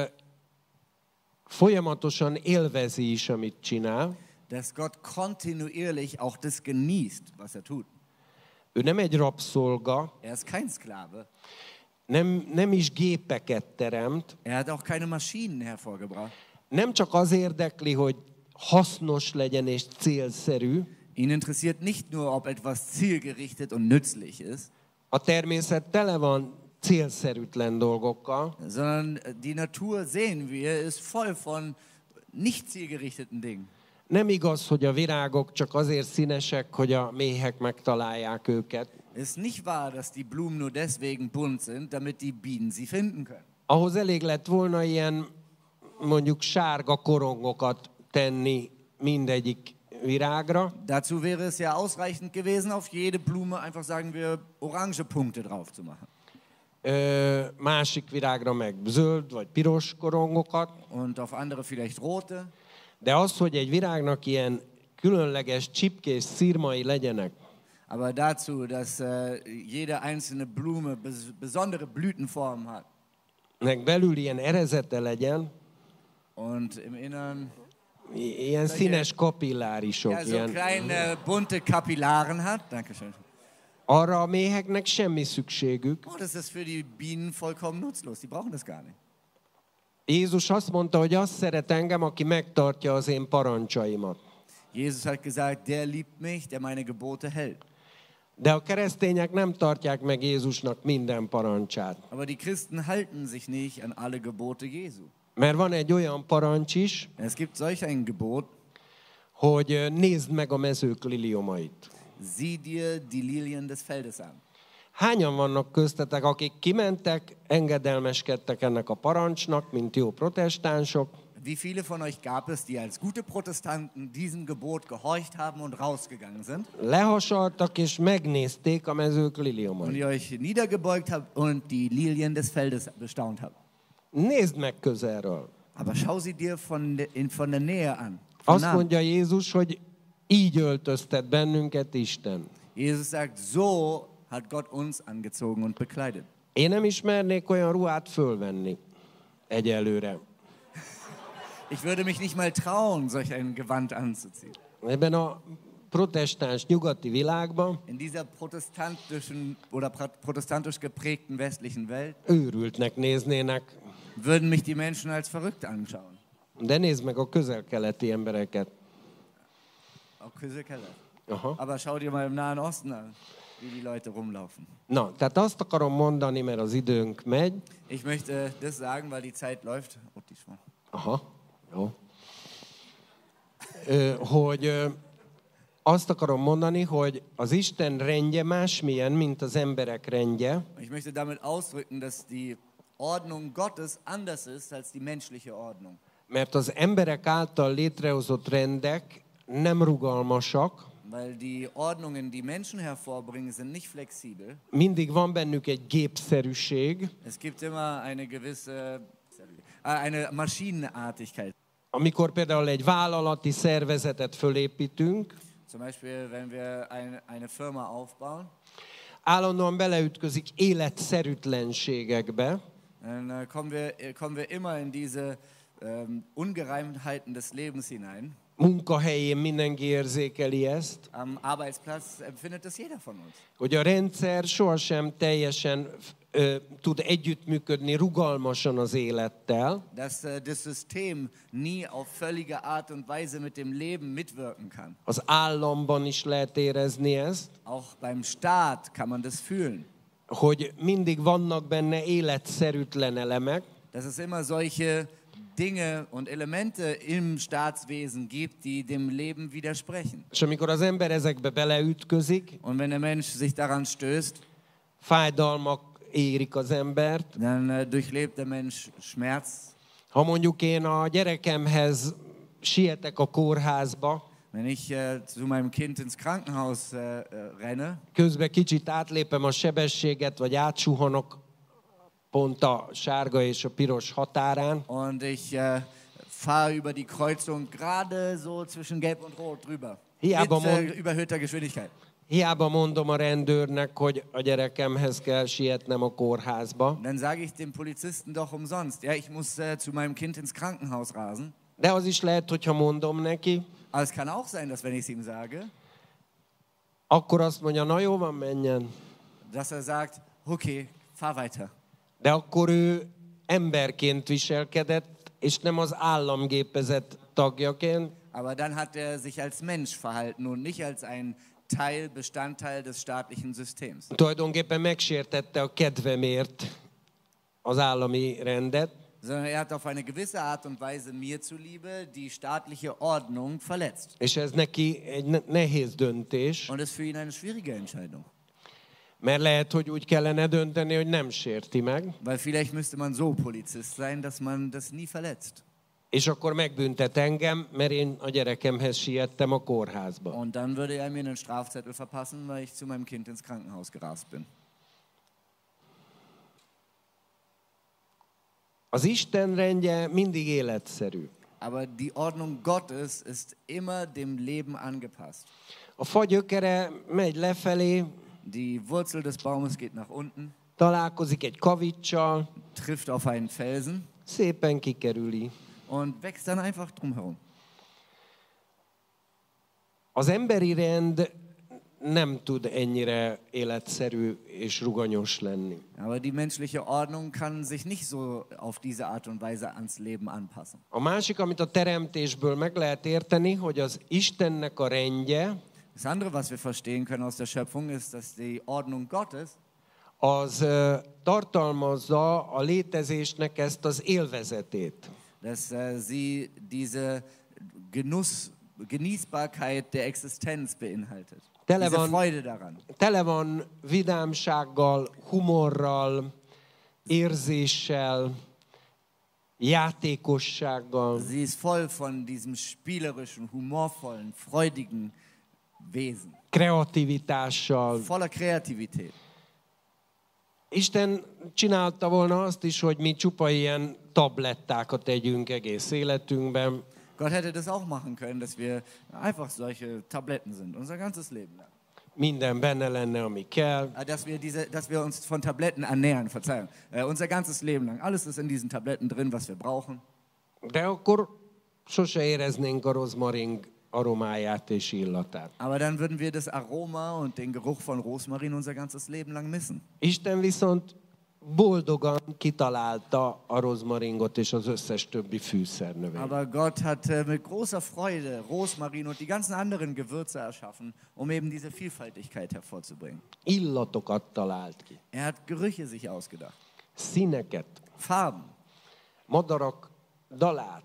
folyamatosan élvezi is, amit csinál. dass Gott kontinuierlich auch das genießt, was er tut. Ő nem egy rabszolga, Er ist kein Sklave. nem, nem is gépeket teremt, Er hat auch keine Maschinen hervorgebracht. nem csak az érdekli, hogy hasznos legyen és célszerű, Ihn interessiert nicht nur, ob etwas zielgerichtet und nützlich ist, a természet tele van célszerűtlen dolgokkal, sondern die Natur, sehen wir, ist voll von nicht zielgerichteten Dingen. nem igaz, hogy a virágok csak azért színesek, hogy a méhek megtalálják őket. Es ist nicht wahr, dass die Blumen nur deswegen bunt sind, damit die Bienen sie finden können. Ahhoz elég lett volna ilyen mondjuk sárga korongokat tenni mindegyik virágra, Dazu wäre es ja ausreichend gewesen, auf jede Blume einfach, sagen wir, orange Punkte drauf zu machen. ö, másik virágra meg zöld vagy piros korongokat, Und auf andere vielleicht rote. de az, hogy egy virágnak ilyen különleges csipkés szirmai legyenek, Aber dazu, dass äh, jede einzelne Blume bes besondere Blütenformen hat meg belül ilyen erezete legyen, und im Innern i- ilyen színes kapillárisok, ja, so ilyen, kleine bunte Kapillaren hat. Dankeschön. arra a méheknek semmi szükségük. Oh, das ist für die Bienen vollkommen nutzlos. Die brauchen das gar nicht. Jézus azt mondta, hogy azt szeret engem, aki megtartja az én parancsaimat. Jesus hat gesagt, der liebt mich, der meine Gebote hält. De a keresztények nem tartják meg Jézusnak minden parancsát. Aber die Christen halten sich nicht an alle Gebote Jesu. Mert van egy olyan parancs is, Es gibt solch ein Gebot, hogy nézd meg a mezők liliomait. sieh dir die Lilien des Feldes an. Hányan vannak köztetek, akik kimentek, engedelmeskedtek ennek a parancsnak, mint jó protestánsok, Wie viele von euch gab es, die als gute Protestanten diesem Gebot gehorcht haben und rausgegangen sind? lehasaltak és megnézték a mezők Und liliomait. ihr euch niedergebeugt habt und die Lilien des Feldes bestaunt habt. Nézd meg közelről. Aber schau sie dir von, de, in, von der Nähe an. Von Azt nahen. mondja Jézus, hogy így öltöztet bennünket Isten. Jesus sagt, so hat Gott uns angezogen und bekleidet. Én nem ismernék olyan ruhát fölvenni egyelőre. Ich würde mich nicht mal trauen, solch ein Gewand anzuziehen. Ebben a protestáns nyugati világban In dieser protestantischen oder pra- protestantisch geprägten westlichen Welt őrültnek néznének, würden mich die Menschen als verrückt anschauen. de nézd meg a közel-keleti embereket. Auch Küsselkeller. Aha. Aber schau dir mal im Nahen Osten an, wie die Leute rumlaufen. Na, tehát azt akarom mondani, mert az időnk megy. Ich möchte das sagen, weil die Zeit läuft. Oh, die Schwung. Aha, jó. Ö, hogy ö, azt akarom mondani, hogy az Isten rendje másmilyen, mint az emberek rendje, Ich möchte damit ausdrücken, dass die Ordnung Gottes anders ist als die menschliche Ordnung. mert az emberek által létrehozott rendek nem rugalmasak, Weil die Ordnungen, die Menschen hervorbringen, sind nicht flexibel. mindig van bennük egy gépszerűség, Es gibt immer eine gewisse, äh, eine Maschinenartigkeit. amikor például egy vállalati szervezetet fölépítünk, Zum Beispiel, wenn wir ein, eine Firma aufbauen, állandóan beleütközik életszerűtlenségekbe, dann äh, kommen, wir, äh, kommen wir immer in diese ähm, Ungereimtheiten des Lebens hinein. munkahelyén mindenki érzékeli ezt, Am Arbeitsplatz empfindet das jeder von uns. hogy a rendszer sohasem teljesen ö, tud együttműködni rugalmasan az élettel, Dass äh, das System nie auf völlige Art und Weise mit dem Leben mitwirken kann. az államban is lehet érezni ezt, Auch beim Staat kann man das fühlen. hogy mindig vannak benne életszerűtlen elemek, Dass es immer solche Dinge und Elemente im Staatswesen gibt, die dem Leben widersprechen. és amikor az ember ezekbe beleütközik, Und wenn der Mensch sich daran stößt, fájdalmak érik az embert. Dann äh, durchlebt der Mensch Schmerz. Ha mondjuk én a gyerekemhez sietek a kórházba, Wenn ich äh, zu meinem Kind ins Krankenhaus äh, äh, renne, közben kicsit átlépem a sebességet, vagy átsuhanok pont a sárga és a piros határán, und ich äh, fahre über die Kreuzung gerade so zwischen Gelb und Rot drüber. Ja, mit aber äh, mon- überhöhter Geschwindigkeit. hiába mondom a rendőrnek, hogy a gyerekemhez kell sietnem a kórházba, Dann sage ich dem Polizisten doch umsonst, ja, ich muss äh, zu meinem Kind ins Krankenhaus rasen. de az is lehet, hogyha mondom neki, Aber es kann auch sein, dass wenn ich es ihm sage, akkor azt mondja, na jó van, menjen. dass er sagt, okay, fahr weiter. De akkor ő emberként viselkedett, és nem az államgépezet tagjaként, Aber dann hat er sich als Mensch verhalten und nicht als ein Teil, Bestandteil des staatlichen Systems. tulajdonképpen megsértette a kedvemért az állami rendet, Sondern er hat auf eine gewisse Art und Weise mir zuliebe die staatliche Ordnung verletzt. és ez neki egy ne- nehéz döntés, Und das ist für ihn eine schwierige Entscheidung. mert lehet, hogy úgy kellene dönteni, hogy nem sérti meg, Weil vielleicht müsste man so Polizist sein, dass man das nie verletzt. és akkor megbüntet engem, mert én a gyerekemhez siettem a kórházba. Und dann würde er mir einen Strafzettel verpassen, weil ich zu meinem Kind ins Krankenhaus gerast bin. Az Isten rendje mindig életszerű. Aber die Ordnung Gottes ist immer dem Leben angepasst. A fa gyökere megy lefelé, Die Wurzel des Baumes geht nach unten, találkozik egy kavicsal, trifft auf einen Felsen szépen kikerüli. und wächst dann einfach drumherum. Az emberi rend nem tud ennyire életszerű és ruganyos lenni. Aber die menschliche Ordnung kann sich nicht so auf diese Art und Weise ans Leben anpassen. A másik, amit a teremtésből meg lehet érteni, hogy az Istennek a rendje, Das andere, was wir verstehen können aus der Schöpfung, ist, dass die Ordnung Gottes az ö, tartalmazza a létezésnek ezt az élvezetét. dass äh, sie diese Genuss, Genießbarkeit der Existenz beinhaltet. Tele Diese van, Freude daran. tele van vidámsággal, humorral, érzéssel, játékossággal. Sie ist voll von diesem spielerischen, humorvollen, freudigen Wesen. Kreativitással. Voller Kreativität. Isten csinálta volna azt is, hogy mi csupa ilyen tablettákat tegyünk egész életünkben, Gott hätte das auch machen können, dass wir einfach solche Tabletten sind, unser ganzes Leben lang. minden benne lenne, ami kell, Äh, Dass wir, diese, dass wir uns von Tabletten ernähren, Verzeihung. Äh, unser ganzes Leben lang. Alles ist in diesen Tabletten drin, was wir brauchen. de akkor sose éreznénk a rozmarin aromáját és illatát. Aber dann würden wir das Aroma und den Geruch von Rosmarin unser ganzes Leben lang missen. Isten viszont boldogan kitalálta a rozmaringot és az összes többi fűszernövényt. Aber Gott hat äh, mit großer Freude Rosmarin und die ganzen anderen Gewürze erschaffen, um eben diese Vielfältigkeit hervorzubringen. Illatokat talált ki, Er hat Gerüche sich ausgedacht, színeket, Farben. madarak dalát,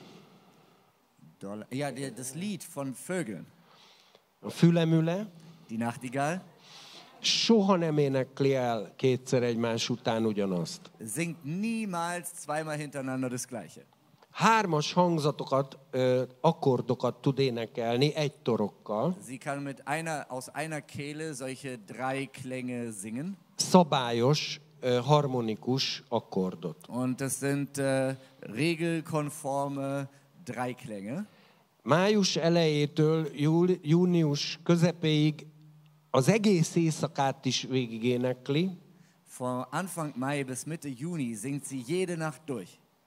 Doll- Ja, der, das Lied von Vögeln. a fülemüle Die Nachtigall soha nem énekli el kétszer egymás után ugyanazt. singt niemals zweimal hintereinander das Gleiche. Hármas hangzatokat, ö, akkordokat tud énekelni egy torokkal, Sie kann mit einer, aus einer Kehle solche drei Klänge singen. szabályos, ö, harmonikus akkordot. Und das sind äh, regelkonforme Dreiklänge. Május elejétől júli, június közepéig az egész éjszakát is végigénekli, Von Anfang Mai bis Mitte Juni singt sie jede Nacht durch.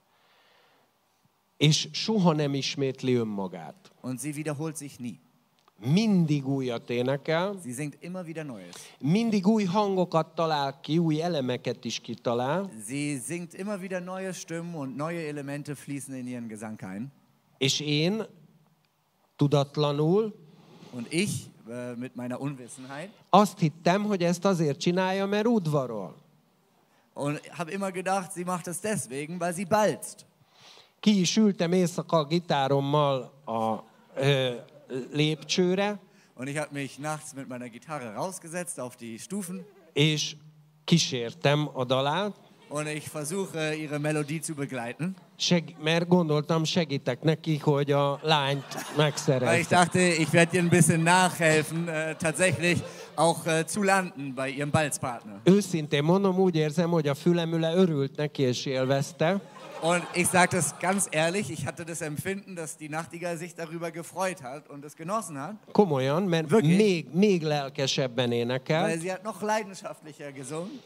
és soha nem ismétli önmagát. Und sie wiederholt sich nie. Mindig újat énekel, Sie singt immer wieder Neues. mindig új hangokat talál ki, új elemeket is kitalál, Sie singt immer wieder neue Stimmen und neue Elemente fließen in ihren Gesang ein. és én tudatlanul Und ich äh, mit meiner Unwissenheit azt hittem, hogy ezt azért csinálja, mert udvarol. und habe immer gedacht, sie macht es deswegen, weil sie balzt. Ki is ültem éjszaka a gitárommal a ö, lépcsőre, Und ich habe mich nachts mit meiner Gitarre rausgesetzt auf die Stufen és kísértem a dalát, und ich versuche, ihre Melodie zu begleiten. seg- mert gondoltam, segítek neki, hogy a lányt Weil ich megszerezze. dachte, ich werde ihr ein bisschen nachhelfen, äh, tatsächlich auch äh, zu landen bei ihrem Balzpartner. Őszintén mondom, úgy érzem, hogy a fülemüle örült neki és élvezte, Und ich sage das ganz ehrlich, ich hatte das Empfinden, dass die Nachtigall sich darüber gefreut hat und es genossen hat, komolyan, mert Wirklich? még, még lelkesebben énekel. weil sie hat noch leidenschaftlicher gesungen.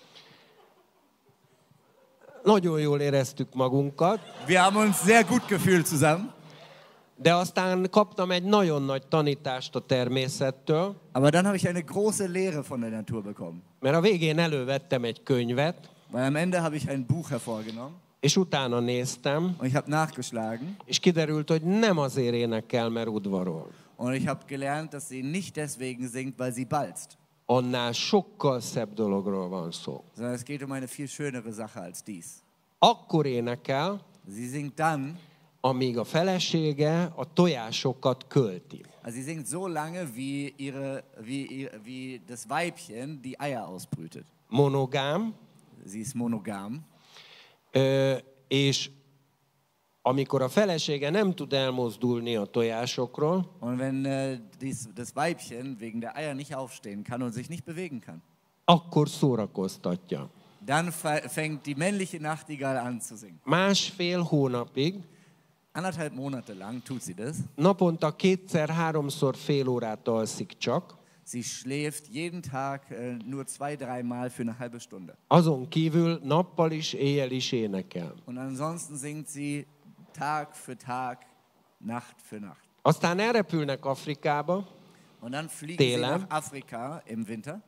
Nagyon jól éreztük magunkat, Wir haben uns sehr gut gefühlt zusammen. de aztán kaptam egy nagyon nagy tanítást a természettől, Aber dann habe ich eine große Lehre von der Natur bekommen. mert a végén elővettem egy könyvet, Weil am Ende habe ich ein Buch hervorgenommen és utána néztem, und ich habe nachgeschlagen és kiderült, hogy nem azért énekel, mert udvarol. und ich habe gelernt, dass sie nicht deswegen singt, weil sie balzt, Annál sokkal szebb dologról van szó. sondern es geht um eine viel schönere Sache als dies. Akkor énekel, Sie singt dann, amíg a felesége a tojásokat költi. also sie singt so lange, wie, ihre, wie, ihr- wie das Weibchen die Eier ausbrütet. Monogám, Sie ist monogam. ö, és amikor a felesége nem tud elmozdulni a tojásokról, Und wenn äh, dies, das Weibchen wegen der Eier nicht aufstehen kann und sich nicht bewegen kann, akkor szórakoztatja. dann fa- fängt die männliche Nachtigall an zu singen. Másfél hónapig, Anderthalb Monate lang tut sie das. naponta kétszer-háromszor fél órát alszik csak, Sie schläft jeden Tag äh, nur zwei, dreimal für eine halbe Stunde. azon kívül nappal is, éjjel is énekel. Und ansonsten singt sie Tag für Tag, Nacht für Nacht. Aztán elrepülnek Afrikába, Und dann fliegen Télen. sie nach Afrika im Winter.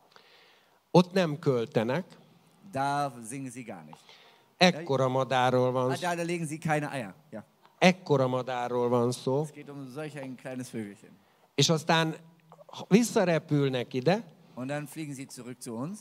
ott nem költenek, Da singen sie gar nicht. ekkora madárról van Ah, szó. da, da legen sie keine Eier. Ja. Ekkora madárról van szó, Es geht um solch ein kleines Vögelchen. és aztán visszarepülnek ide, Und dann fliegen sie zurück zu uns.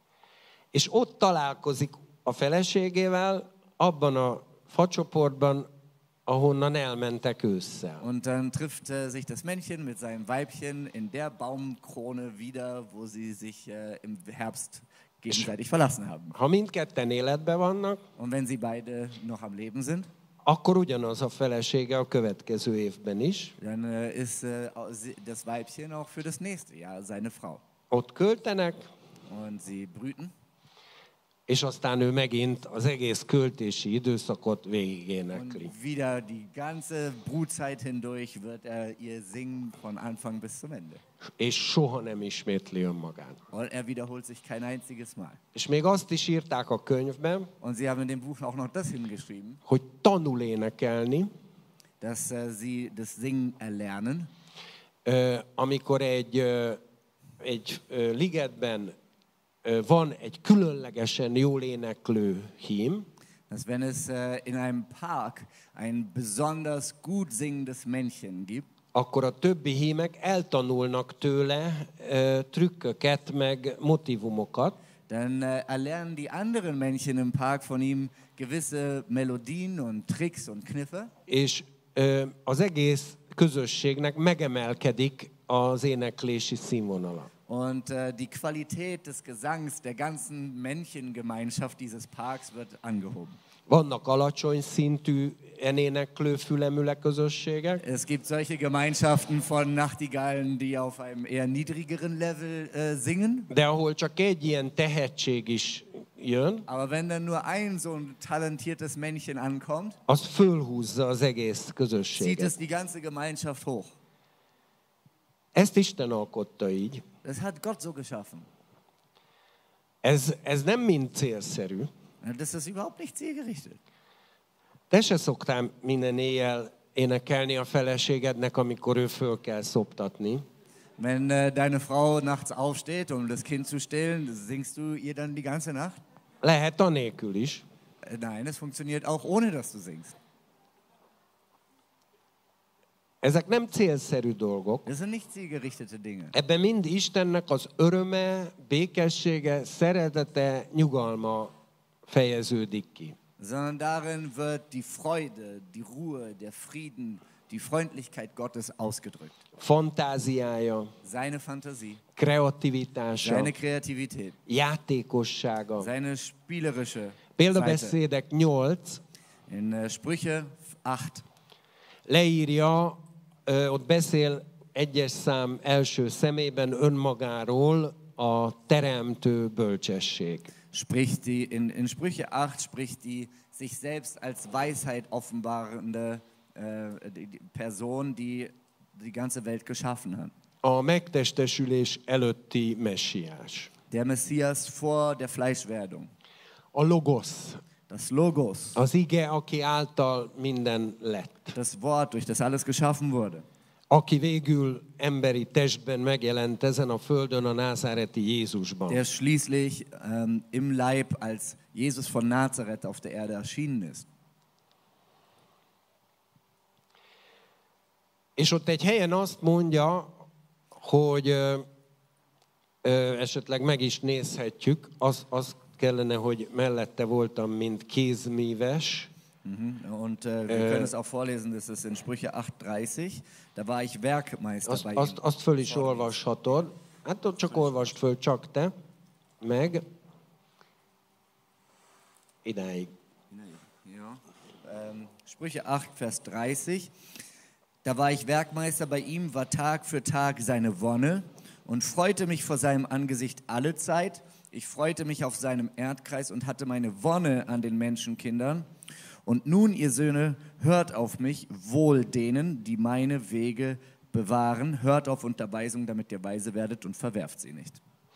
és ott találkozik a feleségével, abban a facsoportban, ahonnan elmentek ősszel. Und dann trifft äh, sich das Männchen mit seinem Weibchen in der Baumkrone wieder, wo sie sich äh, im Herbst gegenseitig verlassen haben. Ha mindketten életben vannak, Und wenn sie beide noch am Leben sind, akkor ugyanaz a felesége a következő évben is. dann äh, ist äh, au- sie- das Weibchen auch für das nächste Jahr seine Frau. Ott költenek, Und sie brüten. és aztán ő megint az egész költési időszakot végigénekli. Und wieder die ganze Brutzeit hindurch wird er ihr singen von Anfang bis zum Ende. És soha nem ismétli önmagát. Und er wiederholt sich kein einziges Mal. És még azt is írták a könyvben, Und sie haben in dem Buch auch noch das hingeschrieben, hogy tanul énekelni, dass äh, sie das Singen erlernen. Ö, amikor egy, ö, egy ö, ligetben ö, van egy különlegesen jól éneklő hím, Dass wenn es äh, in einem Park ein besonders gut singendes Männchen gibt, akkor a többi hímek eltanulnak tőle ö, trükköket, meg motivumokat, dann äh, erlernen die anderen Männchen im Park von ihm gewisse Melodien und Tricks und Kniffe. és ö, az egész közösségnek megemelkedik az éneklési színvonala. Und äh, die Qualität des Gesangs der ganzen Männchengemeinschaft dieses Parks wird angehoben. Vannak alacsony szintű enéneklő fülemüle közösségek, Es gibt solche Gemeinschaften von Nachtigallen, die auf einem eher niedrigeren Level äh, singen. de ahol csak egy ilyen tehetség is jön, Aber wenn dann nur ein so ein talentiertes Männchen ankommt, az fölhúzza az egész zieht közösséget. es die ganze Gemeinschaft hoch. Ezt Isten alkotta így. Das hat Gott so geschaffen. Ez, ez nem mind célszerű. Das ist überhaupt nicht zielgerichtet. Te se szoktál minden éjjel énekelni a feleségednek, amikor ő föl kell szoptatni. Wenn äh, deine Frau nachts aufsteht, um das Kind zu stillen, singst du ihr dann die ganze Nacht? Lehet anélkül is. Äh, Nein, es funktioniert auch ohne, dass du singst. Ezek nem célszerű dolgok. Das sind nicht zielgerichtete Dinge. Ebben mind Istennek az öröme, békessége, szeretete, nyugalma fejeződik ki. sondern darin wird die Freude, die Ruhe, der Frieden, die Freundlichkeit Gottes ausgedrückt. Fantáziája, Seine Fantasie, kreativitása, seine Kreativität, játékossága. seine spielerische Seite. Példabeszédek nyolc In äh, Sprüche acht leírja, ö, ott beszél egyes szám első szemében önmagáról a teremtő bölcsesség. spricht die, in, in Sprüche acht spricht die sich selbst als Weisheit offenbarende äh, die, die Person, die die ganze Welt geschaffen hat. A megtestesülés előtti messiás. Der Messias vor der Fleischwerdung. A logosz, Das Logos, az ige, aki által minden lett. das Wort, durch das alles geschaffen wurde. Aki végül emberi testben megjelent ezen a földön a názáreti Jézusban. Der schließlich ähm, im Leib als Jesus von Nazareth auf der Erde erschienen ist. És ott egy helyen azt mondja, hogy ö, ö, esetleg meg is nézhetjük, az, az kellene, hogy mellette voltam, mint kézműves. Mhm. Und äh, wir können es auch vorlesen, das ist in Sprüche acht dreißig. Da war ich Werkmeister Azt, bei azt, ihm. azt föl is olvashatod. Hát ott csak olvast föl, csak te. Meg. Idáig. Ja. Ähm, Sprüche acht, Vers dreißig. Da war ich Werkmeister bei ihm, war Tag für Tag seine Wonne und freute mich vor seinem Angesicht alle Zeit. Ich freute mich auf seinem Erdkreis und hatte meine Wonne an den Menschenkindern. Und nun, ihr Söhne, hört auf mich, wohl denen, die meine Wege bewahren. Hört auf Unterweisung, damit ihr weise werdet und verwerft sie nicht.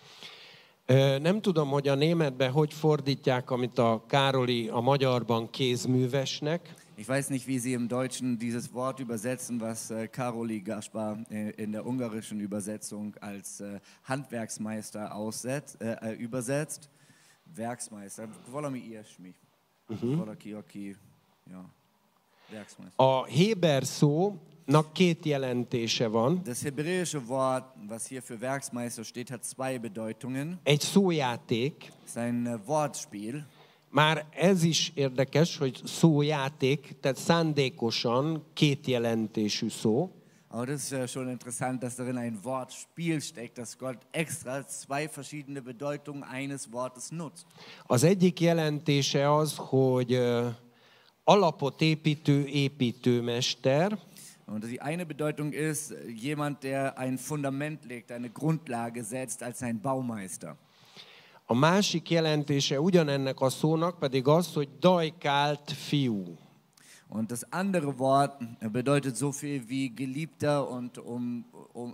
Ö, Nem tudom, hogy a németben hogy fordítják, amit a Károli a magyarban kézművesnek. Ich weiß nicht, wie sie im Deutschen dieses Wort übersetzen, was äh, Karoli Gaspar äh, in der ungarischen Übersetzung als äh, Handwerksmeister aussetzt, äh, äh, übersetzt. Werksmeister. Valami ilyesmi. Valaki, aki, ja, Werksmeister. A héber szónak két jelentése van. Das hebräische Wort, was hier für Werksmeister steht, hat zwei Bedeutungen. Egy szójáték. Es ist ein äh, Wortspiel. Már ez is érdekes, hogy szójáték, tehát szándékosan két jelentésű szó. Aber das ist ja schon interessant, dass darin ein Wortspiel steckt, dass Gott extra zwei verschiedene Bedeutungen eines Wortes nutzt. Az egyik jelentése az, hogy ö, alapot építő építőmester, Und die eine Bedeutung ist, jemand, der ein Fundament legt, eine Grundlage setzt als ein Baumeister. a másik jelentése ugyanennek a szónak pedig az, hogy dajkált fiú. Und das andere Wort bedeutet so viel wie geliebter und, um, um,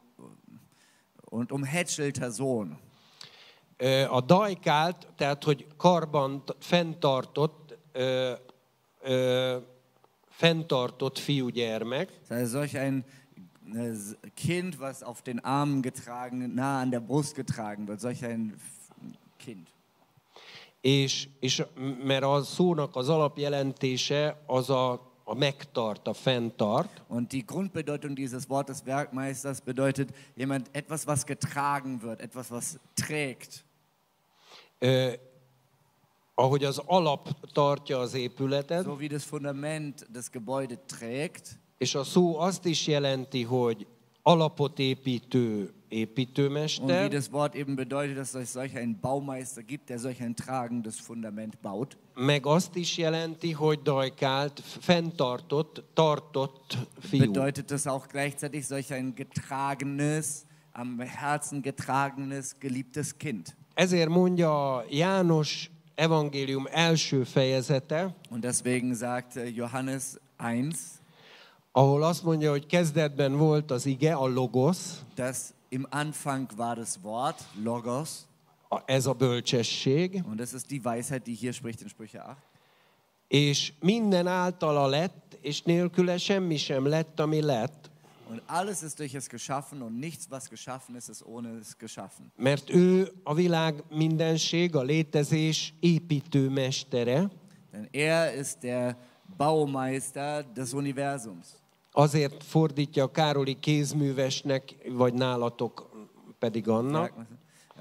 und umhätschelter Sohn. Ö, A dajkált, tehát hogy karban t- fenntartott, ö, ö, fenntartott fiúgyermek, Das heißt, solch ein äh, Kind, was auf den Armen getragen, nah an der Brust getragen wird, solch ein Kind. és, és mert a szónak az alapjelentése az a, a megtart, a fenntart, Und die Grundbedeutung dieses Wortes Werkmeisters bedeutet jemand, etwas, was getragen wird, etwas, was trägt. Ö, ahogy az alap tartja az épületet, So wie das Fundament das Gebäude trägt. és a szó azt is jelenti, hogy alapot építő Und wie építőmester, das Wort eben bedeutet, dass es solch einen Baumeister gibt, der solch ein tragendes Fundament baut. meg azt is jelenti, hogy dajkált, fenntartott, tartott fiú. Bedeutet das auch gleichzeitig solch ein getragenes, am Herzen getragenes, geliebtes Kind. Ezért mondja a János evangélium első fejezete, Und deswegen sagt äh, Johannes eins, ahol azt mondja, hogy kezdetben volt az ige, a logosz, dass im Anfang war das Wort, Logos, a- ez a bölcsesség, und das ist die Weisheit, die hier spricht in Sprüche acht. és minden általa lett, és nélküle semmi sem lett, ami lett, Und alles ist durch es geschaffen und nichts, was geschaffen ist, ist ohne es geschaffen. mert ő a világ mindenség, a létezés építőmestere, Denn er ist der Baumeister des Universums. azért fordítja Károli kézművesnek, vagy nálatok pedig annak.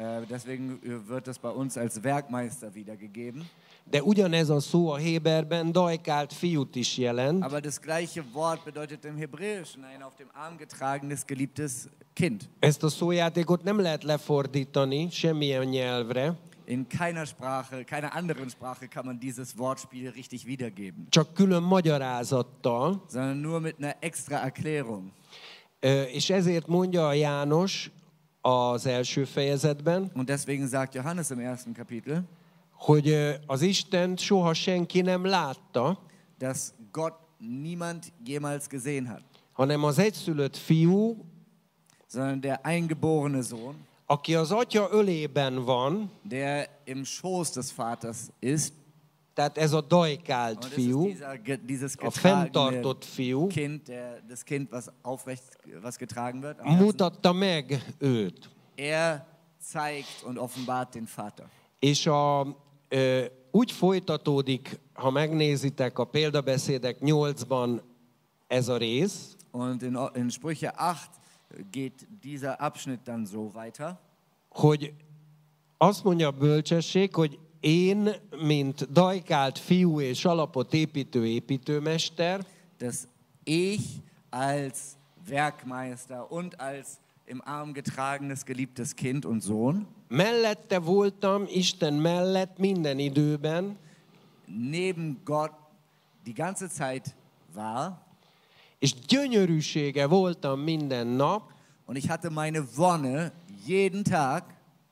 Äh, deswegen wird das bei uns als Werkmeister wiedergegeben. De ugyanez a szó a Héberben dajkált fiút is jelent, Aber das gleiche Wort bedeutet im Hebräischen ein auf dem Arm getragenes, geliebtes Kind. ezt a szójátékot nem lehet lefordítani semmilyen nyelvre, In keiner Sprache, keiner anderen Sprache kann man dieses Wortspiel richtig wiedergeben, csak külön magyarázattal, sondern nur mit einer extra Erklärung. Ö, és ezért mondja a János az első fejezetben, Und deswegen sagt Johannes im ersten Kapitel, hogy ö, az Istent soha senki nem látta, dass Gott niemand jemals gesehen hat, hanem az egyszülött fiú, sondern der eingeborene Sohn, aki az atya ölében van, der im Schoß des Vaters ist. tehát ez a dajkált Und es ist fiú, dieser, ge- dieses a getragene fenntartott fiú, Kind, der, das Kind, was aufrecht, was getragen wird. am Herzen. mutatta meg őt. Er zeigt und offenbart den Vater. És a, ö, úgy folytatódik, ha megnézitek a példabeszédek nyolcban ez a rész, Und in, in Sprüche acht geht dieser Abschnitt dann so weiter, hogy azt mondja a bölcsesség, hogy én, mint dajkált fiú és alapot építő építőmester, dass ich als Werkmeister und als im Arm getragenes, geliebtes Kind und Sohn mellette voltam Isten mellett minden időben, neben Gott die ganze Zeit war. és gyönyörűsége voltam minden nap, Und ich hatte meine Wonne jeden Tag,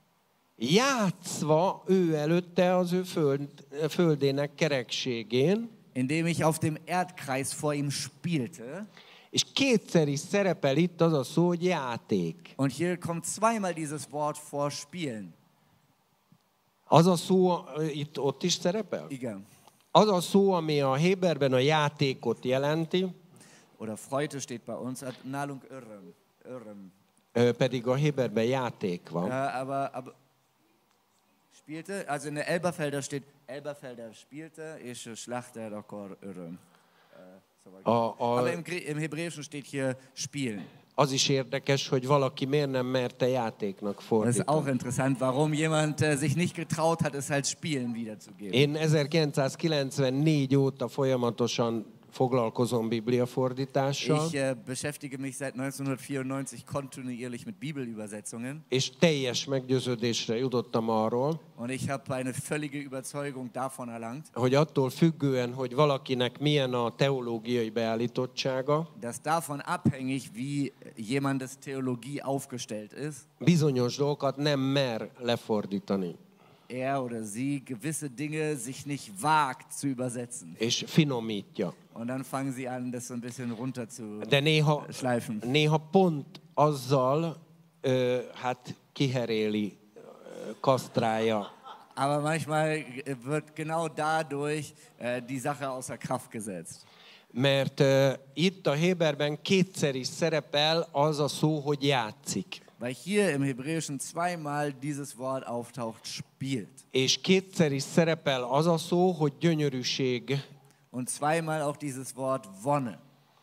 játszva ő előtte az ő föld, földének kerekségén, indem ich auf dem Erdkreis vor ihm spielte. és kétszer is szerepel itt az a szó, hogy játék. Und hier kommt zweimal dieses Wort vor spielen. Az a szó, itt ott is szerepel? Igen. Az a szó, ami a Héberben a játékot jelenti, Oder Freude steht bei uns, hat Nalung Irrem. Irrem. ö, pedig a Héberben játék van. Ja, aber, aber spielte, also in der Elberfelder steht, Elberfelder spielte, és Schlachter akkor Irrem. A, a, Aber im, Grie- im Hebräischen steht hier spielen. az is érdekes, hogy valaki miért nem merte játéknak Das ist fordítani. auch interessant, warum jemand äh, sich nicht getraut hat, es als Spielen wiederzugeben. Én ezerkilencszázkilencvennégy óta folyamatosan foglalkozom bibliafordítással, Ich äh, beschäftige mich seit neunzehnhundertvierundneunzig kontinuierlich mit Bibelübersetzungen és teljes meggyőződésre jutottam arról, und ich habe eine völlige Überzeugung davon erlangt, hogy attól függően, hogy valakinek milyen a teológiai beállítottsága, dass davon abhängig, wie jemandes Theologie aufgestellt ist, bizonyos dolgokat nem mer lefordítani, er oder sie gewisse Dinge sich nicht wagt zu übersetzen. és finomítja. Und dann fangen sie an, das so ein bisschen runter zu De néha, schleifen. néha pont azzal ö, hát kiheréli, ö, kasztrálja. Aber manchmal wird genau dadurch äh, die Sache außer Kraft gesetzt. Mert ö, itt a Héberben kétszer is szerepel az a szó, hogy játszik. Weil hier im Hebräischen zweimal dieses Wort auftaucht, spielt. És kétszer is szerepel az a szó, hogy gyönyörűség. Und zweimal auch dieses Wort Wonne.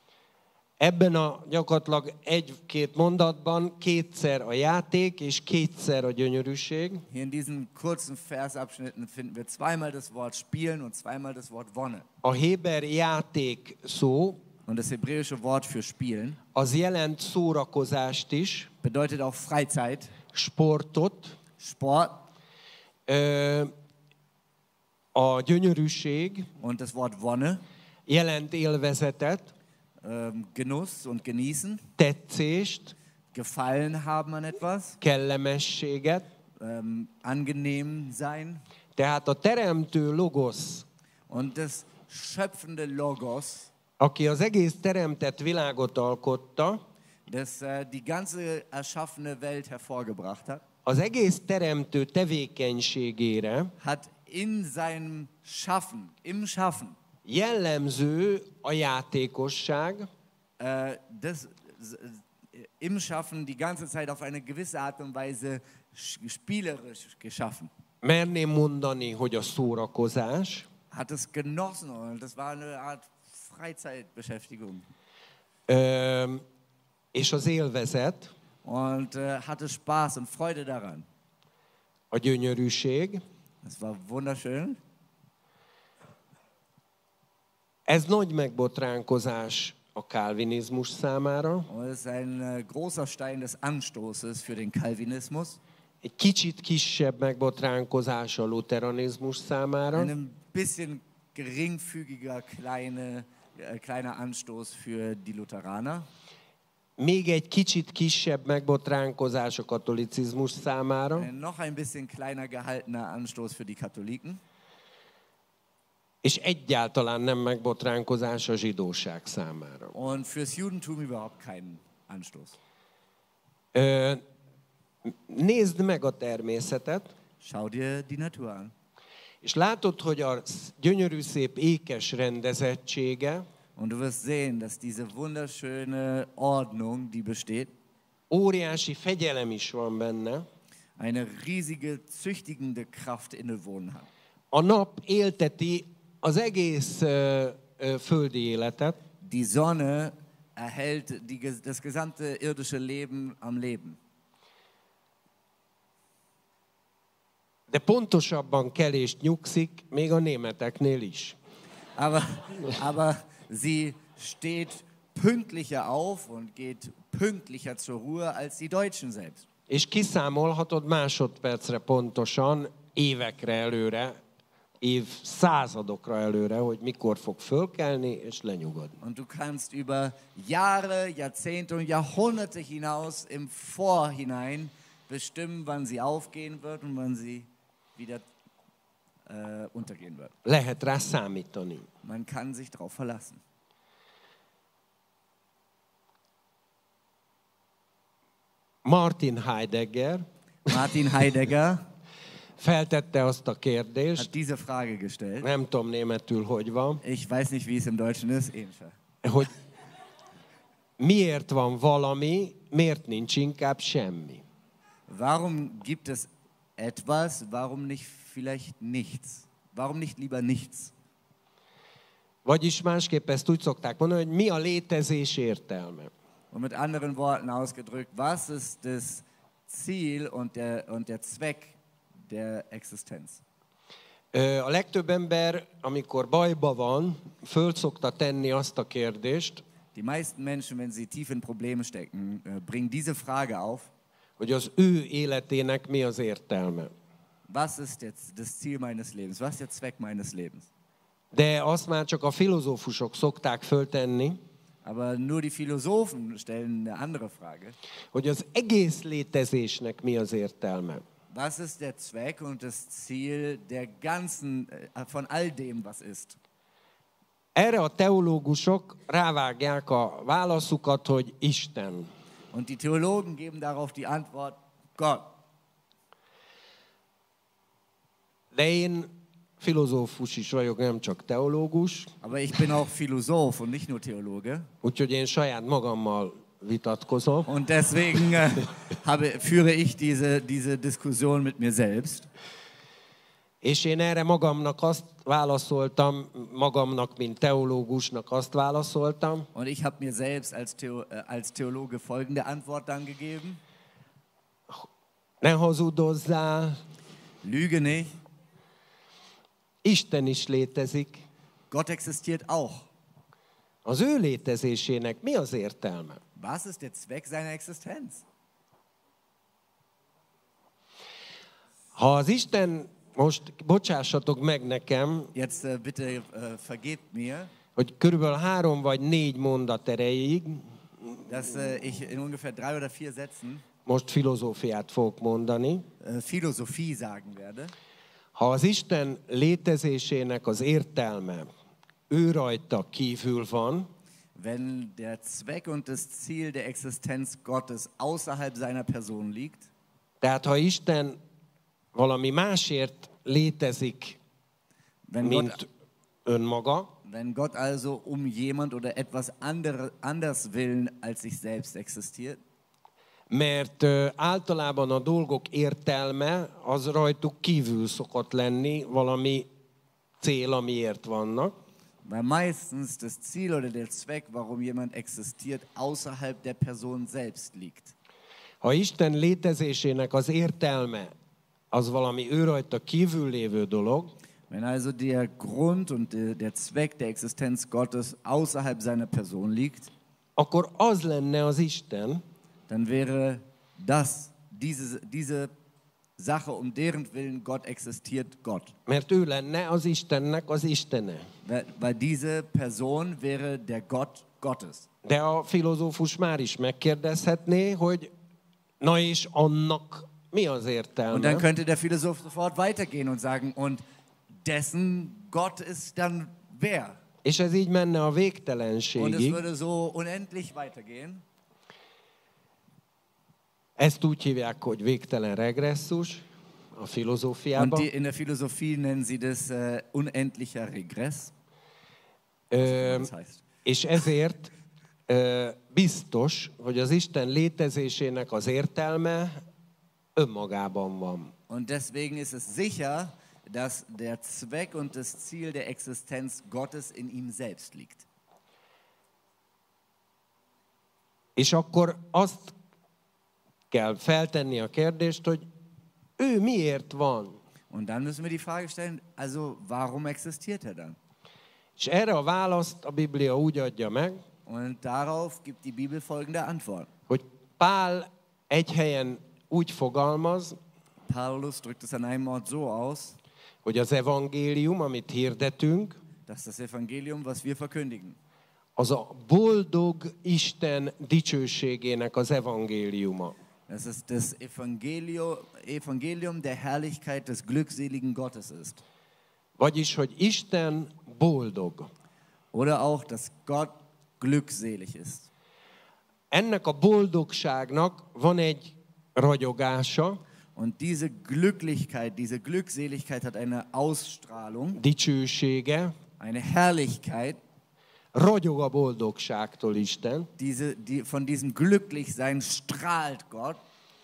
Ebben a gyakorlatilag egy-két mondatban kétszer a játék és kétszer a gyönyörűség. Hier in diesen kurzen Versabschnitten finden wir zweimal das Wort spielen und zweimal das Wort Wonne. A héber játék szó Und das hebräische Wort für spielen az jelent szórakozást is, bedeutet auch Freizeit, sportot, Sport, ö, a gyönyörűség und das Wort Wonne, jelent élvezetet, ähm, Genuss und Genießen, tetszést, Gefallen haben an etwas, kellemességet. ähm, angenehm sein. Tehát a teremtő logosz, Und das schöpfende Logos, aki az egész teremtett világot alkotta, das äh, die ganze erschaffene Welt hervorgebracht hat, az egész teremtő tevékenységére hat in seinem Schaffen, im Schaffen, jellemző a játékosság, äh, das, s- im Schaffen die ganze Zeit auf eine gewisse Art und Weise sch- spielerisch geschaffen. merném mondani, hogy a szórakozás, Hat es genossen und das war eine Art Freizeitbeschäftigung. ö, és az élvezet, Und äh, hatte Spaß und Freude daran. a gyönyörűség. Das war wunderschön. Ez nagy megbotránkozás a kálvinizmus számára. Und es ist ein äh, großer Stein des Anstoßes für den Calvinismus. Egy kicsit kisebb megbotránkozás a luteranizmus számára. Ein bisschen geringfügiger kleine, äh, kleiner Anstoß für die Lutheraner. Még egy kicsit kisebb megbotránkozás a katolicizmus számára. Ein noch ein bisschen kleiner gehaltener Anstoß für die Katholiken. És egyáltalán nem megbotránkozás a zsidóság számára. Und fürs Judentum überhaupt kein Anstoß. Ö, nézd meg a természetet, Schau dir die Natur an. és látod, hogy a gyönyörű szép ékes rendezettsége Und du wirst sehen, dass diese wunderschöne Ordnung, die besteht, óriási fegyelem is van benne. eine riesige, züchtigende Kraft innewohnen hat. A nap élteti az egész ö, ö, földi életet, Die Sonne erhält die, das gesamte irdische Leben am Leben. de pontosabban kell és nyugszik, még a németeknél is. Aber, aber sie steht pünktlicher auf und geht pünktlicher zur Ruhe als die Deutschen selbst. És kiszámolhatod másodpercre pontosan, évekre előre, év századokra előre, hogy mikor fog fölkelni és lenyugodni. Und du kannst über Jahre, Jahrzehnte und Jahrhunderte hinaus im Vorhinein bestimmen, wann sie aufgehen wird und wann sie wieder äh, untergehen wird. Lehet rá számítani. Man kann sich darauf verlassen. Martin Heidegger Martin Heidegger feltette azt a kérdést, hat diese Frage gestellt. nem tudom németül, hogy van, Ich weiß nicht, wie es im Deutschen ist. Ähnlich. hogy miért van valami, miért nincs inkább semmi. Warum gibt es etwas, warum nicht vielleicht nichts? Warum nicht lieber nichts? Vagyis másképp ezt úgy szokták mondani, hogy mi a létezés értelme. Und mit anderen Worten ausgedrückt, was ist das Ziel und der, und der Zweck der Existenz? Ö, A legtöbb ember, amikor bajba van, föl szokta tenni azt a kérdést, Die meisten Menschen, wenn sie tief in Probleme stecken, äh, bringen diese Frage auf. hogy az ő életének mi az értelme. Was ist jetzt das Ziel meines Lebens? Was ist der Zweck meines Lebens? De azt már csak a filozófusok szokták föltenni, Aber nur die Philosophen stellen eine andere Frage. hogy az egész létezésnek mi az értelme. Was ist der Zweck und das Ziel der ganzen, äh, von all dem, was ist? Erre a teológusok rávágják a válaszukat, hogy Isten. Und die Theologen geben darauf die Antwort, Gott. De én filozófus is vagyok, nem csak teológus, Aber ich bin auch Philosoph und nicht nur Theologe. úgyhogy én saját magammal vitatkozom. Und deswegen äh, habe, führe ich diese, diese Diskussion mit mir selbst. És én erre magamnak azt válaszoltam, magamnak, mint teológusnak azt válaszoltam, Und ich habe mir selbst als, Theo, äh, als Theologe folgende Antwort dann gegeben. ne hazudozzál, Lüge nicht, Isten is létezik. Gott existiert auch. Az ő létezésének mi az értelme? Was ist der Zweck seiner Existenz? Ha az Isten, most bocsássatok meg nekem, Jetzt äh, bitte äh, vergebt mir, hogy körülbelül három vagy négy mondat erejéig, dass äh, ich in ungefähr drei oder vier Sätzen most filozófiát fogok mondani. äh, Philosophie sagen werde. Ha az Isten létezésének az értelme ő rajta kívül van, Wenn der Zweck und das Ziel der Existenz Gottes außerhalb seiner Person liegt, tehát ha Isten valami másért létezik, wenn Gott, mint önmaga, wenn Gott also um jemand oder etwas andere, anders willen als sich selbst existiert, mert ö, általában a dolgok értelme az rajtuk kívül szokott lenni, valami cél, amiért vannak. weil meistens das Ziel oder der Zweck, warum jemand existiert, außerhalb der Person selbst liegt. Ha Isten létezésének az értelme az valami ő rajta kívül lévő dolog, Wenn also der Grund und der, der Zweck der Existenz Gottes außerhalb seiner Person liegt, akkor az lenne az Isten, dann wäre das, diese, diese Sache, um deren Willen Gott existiert, Gott. mert ő lenne az Istennek az Istene. Weil, weil diese Person wäre der Gott Gottes. De a filozófus már is megkérdezhetné, hogy na és annak mi az Und dann értelme? könnte der Philosoph sofort weitergehen und sagen, und dessen Gott ist dann wer? És ez így menne a Und es végtelenségig. würde so unendlich weitergehen. Ezt úgy hívják, hogy végtelen regresszus a Und filozófiában. die, in der Philosophie nennen sie das äh, unendlicher Regress. Ö, Das heißt. és ezért ö, biztos, hogy az Isten létezésének az értelme önmagában van. Und deswegen ist es sicher, dass der Zweck und das Ziel der Existenz Gottes in ihm selbst liegt. És akkor azt kell feltenni a kérdést, hogy ő miért van? Und dann müssen wir die Frage stellen, also warum existiert er dann? És erre a választ a Biblia úgy adja meg, Und darauf gibt die Bibel folgende Antwort. hogy Pál egy helyen úgy fogalmaz, Paulus drückt es an einem Ort so aus, hogy az evangélium, amit hirdetünk, dass das Evangelium, was wir verkündigen, az a boldog Isten dicsőségének az evangéliuma. dass es das Evangelium, Evangelium der Herrlichkeit des glückseligen Gottes ist. Vagyis, hogy Isten boldog. Oder auch, dass Gott glückselig ist. Ennek a boldogságnak van egy ragyogása, Und diese Glücklichkeit, diese Glückseligkeit hat eine Ausstrahlung, dicsősége, eine Herrlichkeit. ragyog a boldogságtól Isten, Diese, die, von diesem Glücklichsein strahlt Gott.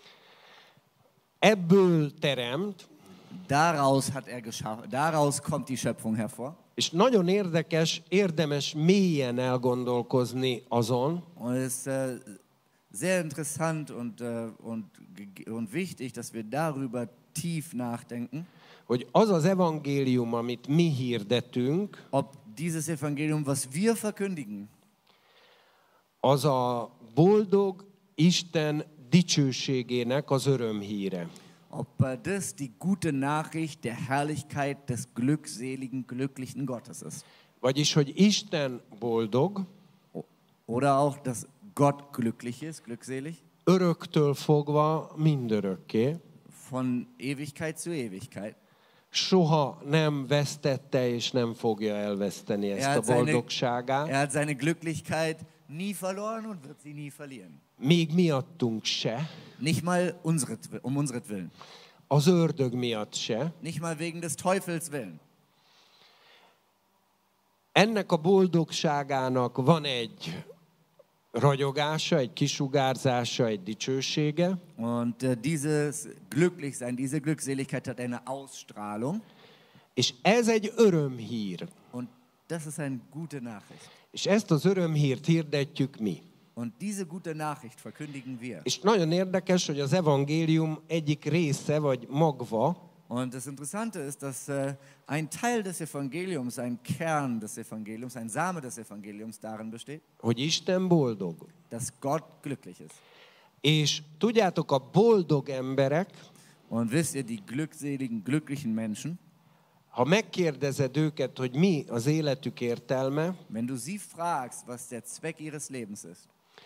ebből teremt, Daraus hat er geschaffen, daraus kommt die Schöpfung hervor. és nagyon érdekes, érdemes mélyen elgondolkozni azon, Und es ist äh, sehr interessant und, äh, und, ge- und wichtig, dass wir darüber tief nachdenken, hogy az az evangélium, amit mi hirdetünk, ob dieses Evangelium, was wir verkündigen, az a boldog Isten dicsőségének az örömhíre. ob äh, das die gute Nachricht der Herrlichkeit des glückseligen, glücklichen Gottes ist. Vagyis, hogy Isten boldog, O- Oder auch, dass Gott glücklich ist, glückselig, öröktől fogva mindörökké, von Ewigkeit zu Ewigkeit. soha nem vesztette és nem fogja elveszteni Er ezt a hat, seine, boldogságát, er hat seine Glücklichkeit nie verloren und wird sie nie verlieren. még miattunk se, Nicht mal unseret, um unseretwillen. az ördög miatt se. Nicht mal wegen des Teufels willen. Ennek a boldogságának van egy ragyogása, egy kisugárzása, egy dicsősége, Und äh, dieses Glücklichsein, diese Glückseligkeit hat eine Ausstrahlung. és ez egy örömhír. Und das ist eine gute Nachricht. És ezt az örömhírt hirdetjük mi. Und diese gute Nachricht verkündigen wir. És nagyon érdekes, hogy az evangélium egyik része, vagy magva, Und das Interessante ist, dass äh, ein Teil des Evangeliums, ein Kern des Evangeliums, ein Same des Evangeliums darin besteht, hogy Isten boldog. dass Gott glücklich ist. És tudjátok, a boldog emberek, Und wisst ihr, die glückseligen, glücklichen Menschen, ha megkérdezed őket, hogy mi az életük értelme, wenn du sie fragst, was der Zweck ihres Lebens ist,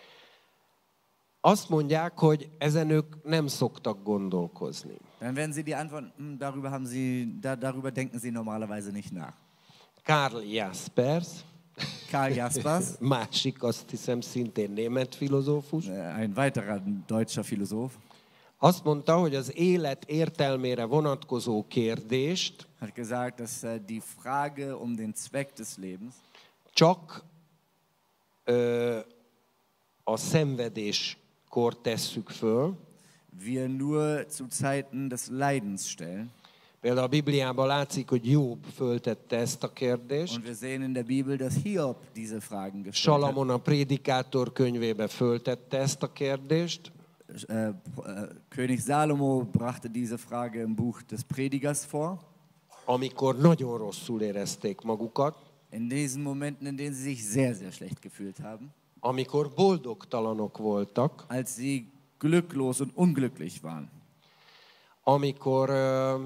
azt mondják, hogy ezen ők nem szoktak gondolkozni. dann werden sie die antworten, "Hm, darüber, haben sie, da, darüber denken sie normalerweise nicht nach. Karl Jaspers, Karl Jaspers, másik, azt hiszem szintén német filozófus, äh, ein weiterer deutscher Philosoph, azt mondta, hogy az élet értelmére vonatkozó kérdést hat gesagt, dass äh, die Frage um den Zweck des Lebens csak ö, a szenvedéskor tesszük föl. wir nur zu Zeiten des Leidens stellen. Például a Bibliában látszik, hogy Jobb föltette ezt a kérdést. Und wir sehen in der Bibel, dass Hiob diese Fragen gestellt hat. Salamon a Prédikátor könyvébe föltette ezt a kérdést. äh, König Salomo brachte diese Frage im Buch des Predigers vor. Amikor nagyon rosszul érezték magukat, In diesen Momenten, in denen sie sich sehr, sehr schlecht gefühlt haben. amikor boldogtalanok voltak, Als sie glücklos und unglücklich waren. amikor uh,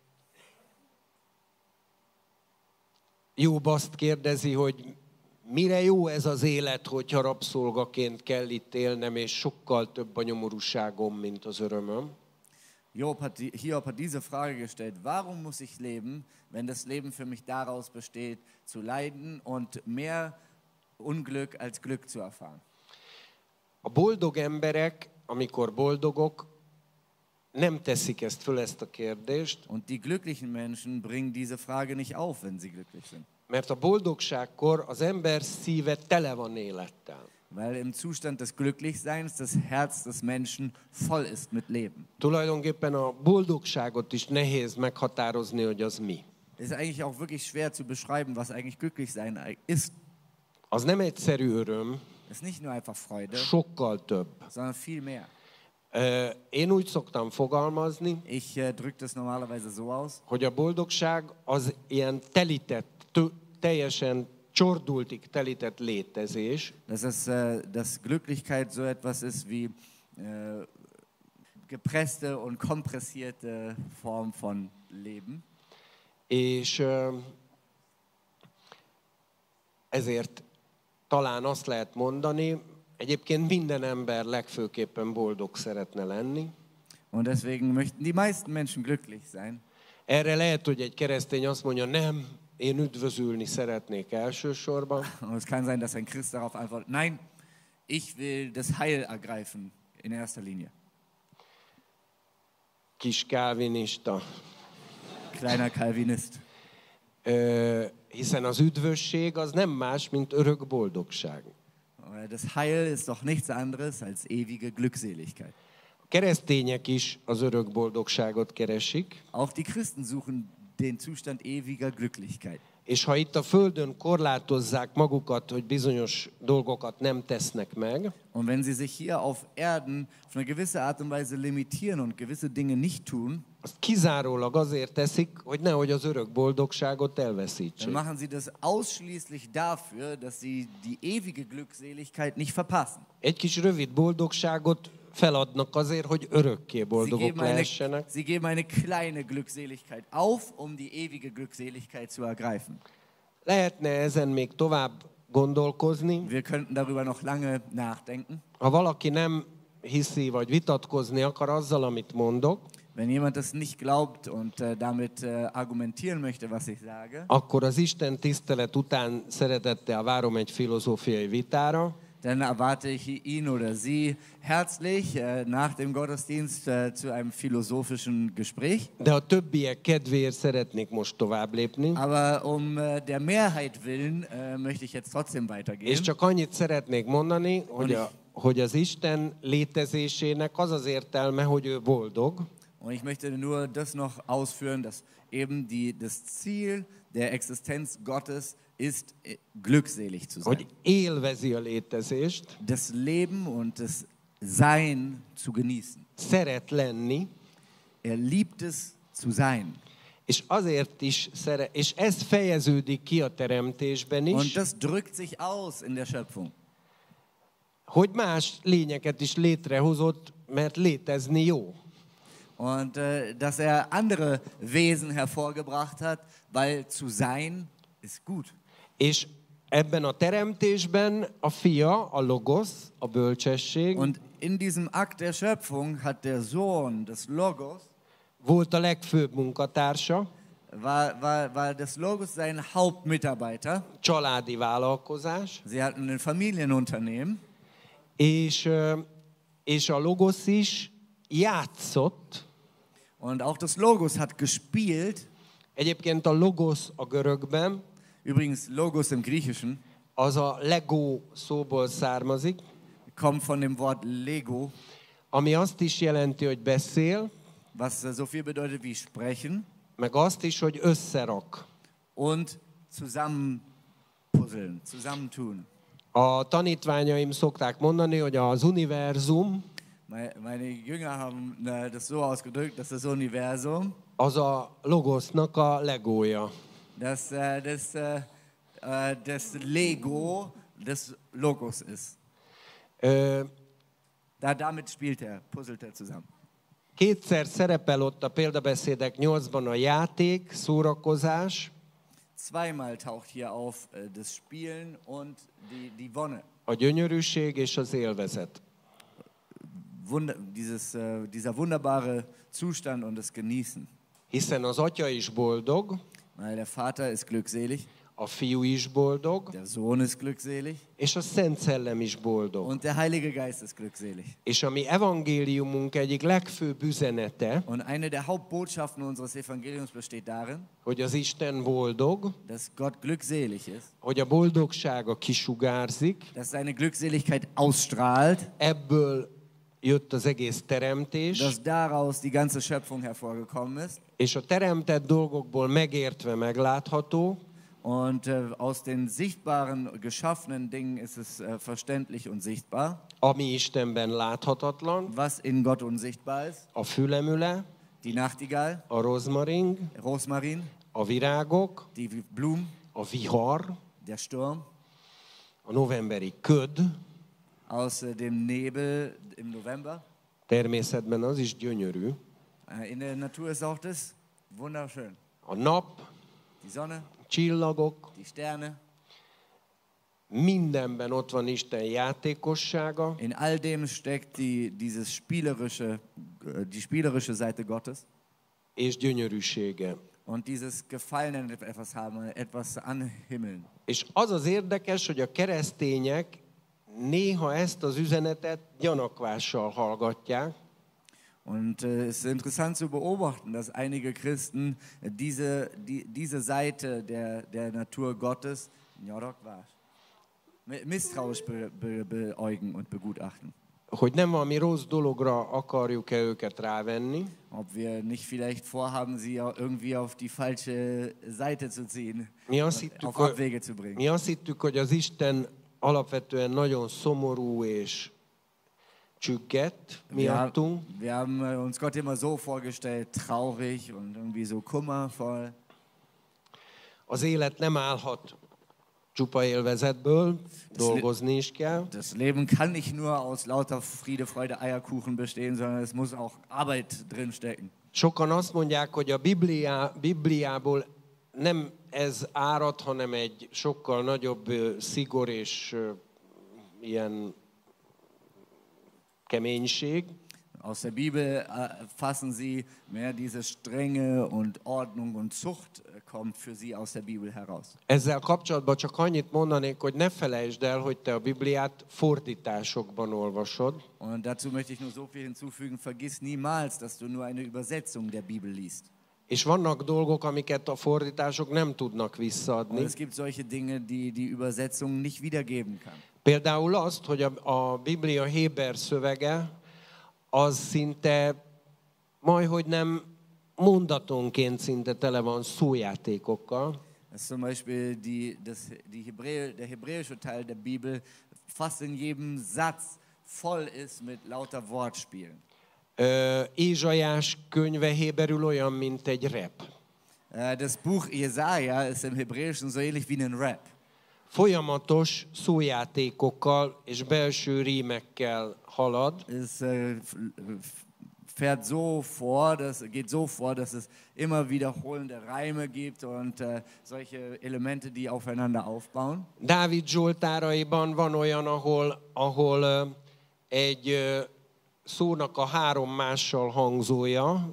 Jobb azt kérdezi, hogy mire jó ez az élet, hogyha rabszolgaként kell itt élnem, és sokkal több a nyomorúságom, mint az örömöm. Job hat, die, Hiob hat diese Frage gestellt, warum muss ich leben, wenn das Leben für mich daraus besteht, zu leiden und mehr Unglück als Glück zu erfahren. A boldog emberek, amikor boldogok, nem teszik ezt föl, ezt a kérdést, Und die glücklichen Menschen bringen diese Frage nicht auf, wenn sie glücklich sind. mert a boldogságkor az ember szíve tele van élettel. Weil im Zustand des Glücklichseins das Herz des Menschen voll ist mit Leben. Tulajdonképpen a boldogságot is nehéz meghatározni, hogy az mi. Es ist eigentlich auch wirklich schwer zu beschreiben, was eigentlich Glücklichsein ist. Az nem egyszerű öröm, Es ist nicht nur einfach Freude, sokkal több. sondern viel mehr. Ö, Én úgy szoktam fogalmazni, Ich äh, drücke das normalerweise so aus, hogy a boldogság az ilyen telített, tö, teljesen csordultig telített létezés, dass, es, äh, dass Glücklichkeit so etwas ist wie äh, gepresste und kompressierte Form von Leben. és ö, ezért talán azt lehet mondani, egyébként minden ember legfőképpen boldog szeretne lenni. Und deswegen möchten die meisten Menschen glücklich sein. Erre lehet, hogy egy keresztény azt mondja, nem, én üdvözülni szeretnék elsősorban. Und es kann sein, dass ein Christ darauf antwortet, nein, ich will das Heil ergreifen in erster Linie. Kis kálvinista. Kleiner Calvinist. Ö, hiszen az üdvösség az nem más, mint örök boldogság. Das Heil ist doch nichts anderes als ewige Glückseligkeit. A keresztények is az örök boldogságot keresik, Auch die Christen suchen den Zustand ewiger Glücklichkeit. és ha itt a Földön korlátozzák magukat, hogy bizonyos dolgokat nem tesznek meg, Und wenn sie sich hier auf Erden auf eine gewisse Art und Weise limitieren und gewisse Dinge nicht tun, azt kizárólag azért teszik, hogy nehogy az örök boldogságot dann elveszítsék. machen sie das ausschließlich dafür, dass sie die ewige Glückseligkeit nicht verpassen. Egy kis rövid boldogságot feladnak azért, hogy örökké Sie boldogok geben, eine, lehessenek. sie geben eine kleine Glückseligkeit auf, um die ewige Glückseligkeit zu ergreifen. Lehetne ezen még tovább gondolkozni. Wir könnten darüber noch lange nachdenken. Ha valaki nem hiszi, vagy vitatkozni akar azzal, amit mondok, Wenn jemand das nicht glaubt und äh, damit äh, argumentieren möchte, was ich sage, akkor az Isten tisztelet után szeretettel várom egy filozófiai vitára, dann erwarte ich ihn oder sie herzlich äh, nach dem Gottesdienst äh, zu einem philosophischen Gespräch. de a többiek kedvéért szeretnék most tovább lépni. Aber um äh, der Mehrheit willen äh, möchte ich jetzt trotzdem És weitergehen. csak annyit szeretnék mondani, hogy, a, hogy az Isten létezésének az az értelme, hogy ő boldog, Und ich möchte nur das noch ausführen, dass eben die, das Ziel der Existenz Gottes ist, äh, glückselig zu sein. hogy élvezi a létezést, Das Leben und das Sein zu genießen. szeret lenni, Er liebt es zu sein. és azért is szeret, és ez fejeződik ki a teremtésben Und is, das drückt sich aus in der Schöpfung. hogy más lényeket is létrehozott, mert létezni jó. Und äh, dass er andere Wesen hervorgebracht hat, weil zu sein ist gut. És ebben a teremtésben a fia, a logosz, a bölcsesség Und in diesem Akt der Schöpfung hat der Sohn des Logos, volt a legfőbb munkatársa, war, war, war des Logos sein Hauptmitarbeiter. családi vállalkozás, Sie hatten ein Familienunternehmen. és, ö, és a logosz is játszott. Und auch das Logos hat gespielt. Egyébként a logosz a görögben, Übrigens, Logos im Griechischen az a legó szóból származik, kommt von dem Wort Lego, ami azt is jelenti, hogy beszél, was äh, so viel bedeutet wie sprechen meg azt is, hogy összerak. und zusammenpuzzeln, zusammentun. A tanítványaim szokták mondani, hogy az univerzum Meine Jünger haben das so ausgedrückt, dass das Universum az a logosznak a legója. dass äh, das, äh, äh, das Lego des Logos ist. Ö, Da, damit spielt er, puzzelt er zusammen. Kétszer szerepel ott a példabeszédek nyolcban a játék, szórakozás, Zweimal taucht hier auf äh, das Spielen und die, die Wonne. a gyönyörűség és az élvezet. Wunder, dieses, äh, dieser wunderbare Zustand und das Genießen. Hiszen az atya is boldog, Weil der Vater ist glückselig, a fiú is boldog, der Sohn ist glückselig és a Szent Szellem is boldog. und der Heilige Geist ist glückselig. És a mi evangéliumunk egyik legfőbb üzenete, Und eine der Hauptbotschaften unseres Evangeliums besteht darin, hogy az Isten boldog, dass Gott glückselig ist, hogy a boldogsága kisugárzik, dass seine Glückseligkeit ausstrahlt, ebből jött az egész teremtés, dass daraus die ganze Schöpfung hervorgekommen ist és a teremtett dolgokból megértve meglátható, und äh, aus den sichtbaren, geschaffenen Dingen ist es äh, verständlich und sichtbar, ami Istenben láthatatlan, was in Gott unsichtbar ist. a fülemüle, Die Nachtigall, a rozmaring, Rosmarin, a virágok, die Blumen, a vihar, der Sturm, a novemberi köd, aus äh, dem Nebel im November. természetben az is gyönyörű, Äh, in der Natur ist auch das wunderschön. a nap, Die Sonne, csillagok, die Sterne, mindenben ott van Isten játékossága, in all dem steckt die, dieses spielerische, äh, die spielerische Seite Gottes és gyönyörűsége. und dieses Gefallen an etwas haben, etwas anhimmeln. És az az érdekes, hogy a keresztények néha ezt az üzenetet gyanakvással hallgatják, Und äh, es ist interessant zu beobachten, dass einige Christen diese, die, diese Seite der, der Natur Gottes misstrauisch be, be, beäugen und begutachten. hogy nem valami rossz dologra akarjuk-e őket rávenni, Ob wir nicht vielleicht vorhaben, sie au- irgendwie auf die falsche Seite zu ziehen, Mi azt hittük, auf hogy, Abwege zu bringen. mi azt hittük, hogy az Isten alapvetően nagyon szomorú és csüggett Wir, ha- miattunk, wir haben äh, uns Gott immer so vorgestellt, traurig und irgendwie so kummervoll. az élet nem állhat csupa élvezetből, dolgozni is kell, Das Leben kann nicht nur aus lauter Friede, Freude, Eierkuchen bestehen, sondern es muss auch Arbeit drinstecken. Sokan azt mondják, hogy a Bibliá, Bibliából nem ez árad, hanem egy sokkal nagyobb ö, szigor és ö, ilyen keménység. Aus der Bibel äh, fassen sie mehr diese Strenge und Ordnung und Zucht äh, kommt für sie aus der Bibel heraus. Ezzel kapcsolatban csak annyit mondanék, hogy ne felejtsd el, hogy te a Bibliát fordításokban olvasod, Und dazu möchte ich nur so viel hinzufügen, vergiss niemals, dass du nur eine Übersetzung der Bibel liest. és vannak dolgok, amiket a fordítások nem tudnak Und visszaadni. es gibt solche Dinge, die die Übersetzung nicht wiedergeben kann. Például azt, hogy a, a Biblia héber szövege, az szinte majdhogy nem mondatonként szinte tele van szójátékokkal. Das ist zum Beispiel die, das, die Hebräer, der hebräische Teil der Bibel fast in jedem Satz voll ist mit lauter Wortspielen. Ö, Ézsaiás könyve héberül olyan, mint egy rap. Äh, Das Buch Jesaja ist im Hebräischen so ähnlich wie ein Rap. Folyamatos szójátékokkal és belső rímekkel halad, Es äh, f- f- fährt so vor, das geht so vor, dass es immer wiederholende Reime gibt und äh, solche Elemente, die aufeinander aufbauen. Dávid Zsoltáraiban van olyan, ahol, ahol ö, egy ö, szónak a három mással hangzója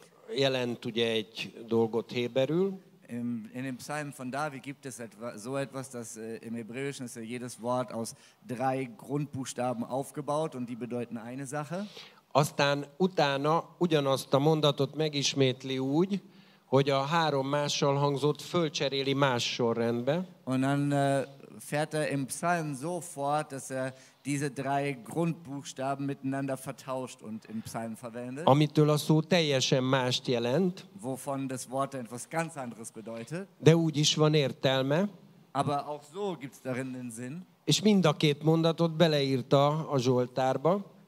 jelent ugye egy dolgot héberül, Im, in den Psalmen von David gibt es etwa, so etwas, dass äh, im Hebräischen ist ja jedes Wort aus drei Grundbuchstaben aufgebaut und die bedeuten eine Sache. aztán utána ugyanazt a mondatot megismétli úgy, hogy a három mással hangzót fölcseréli más sorrendbe, Und dann äh, fährt er im Psalm so fort, dass er diese drei Grundbuchstaben miteinander vertauscht und im Psalm verwendet, amitől a szó teljesen mást jelent, wovon das Wort etwas ganz anderes bedeutet. de úgy is van értelme, Aber auch so gibt es darin den Sinn. és mind a két mondatot beleírta a Zsoltárba,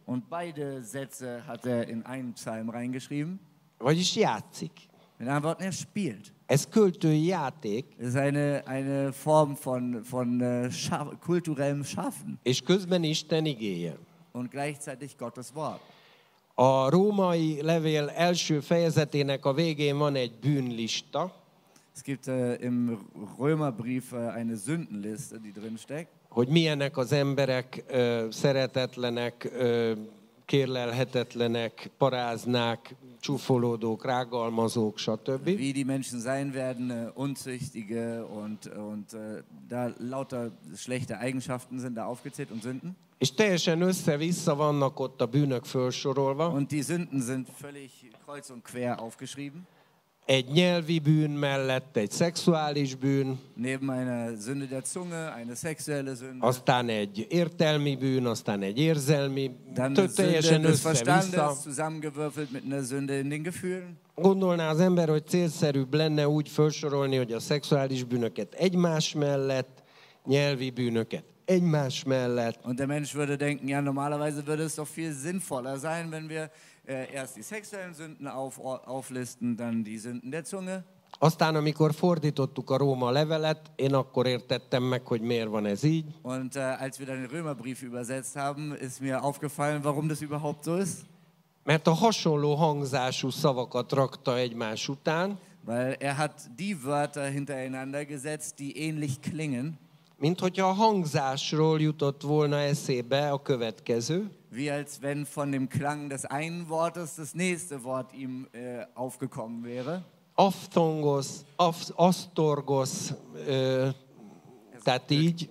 Und beide Sätze hat er in einen Psalm reingeschrieben. Vagyis játszik. Mit anderen Worten, er spielt. Ez költői játék, Das ist eine, eine Form von, von äh, Scha kulturellem Schaffen és közben Isten igéje. und gleichzeitig Gottes Wort. A római levél első fejezetének a végén van egy bűnlista, Es gibt äh, im Römerbrief äh, eine Sündenliste, die drin steckt. hogy milyenek az emberek, ö, szeretetlenek, ö, kérlelhetetlenek, paráznák, csúfolódók, rágalmazók, stb. Wie die Menschen sein werden, äh, Unzüchtige und, und äh, da lauter schlechte Eigenschaften sind da aufgezählt und Sünden. És teljesen össze-vissza vannak ott a bűnök felsorolva. Und die Sünden sind völlig kreuz und quer aufgeschrieben. Egy nyelvi bűn mellett egy szexuális bűn, Neben einer Sünde der Zunge, eine sexuelle Sünde. aztán egy értelmi bűn, aztán egy érzelmi, Dann tö- eine Sünde teljesen des össze-vissza. Verstandes zusammengewürfelt mit einer Sünde in den Gefühlen. Gondolná az ember, hogy célszerűbb lenne úgy felsorolni, hogy a szexuális bűnöket egymás mellett, nyelvi bűnöket egymás mellett, Und der Mensch würde denken, ja, normalerweise würde es doch viel sinnvoller sein, wenn wir äh, erst die sexuellen Sünden auf, auflisten, dann die Sünden der Zunge. aztán, amikor fordítottuk a Róma levelet, én akkor értettem meg, hogy miért van ez így. Und äh, als wir dann den Römerbrief übersetzt haben, ist mir aufgefallen, warum das überhaupt so ist. Mert a hasonló hangzású szavakat rakta egymás után, Weil er hat die Wörter hintereinander gesetzt, die ähnlich klingen, mint hogyha a hangzásról jutott volna eszébe a következő, wie als wenn von dem Klang des einen Wortes das nächste Wort ihm äh, aufgekommen wäre. Aftongos, af, asztorgos, ö, tehát így,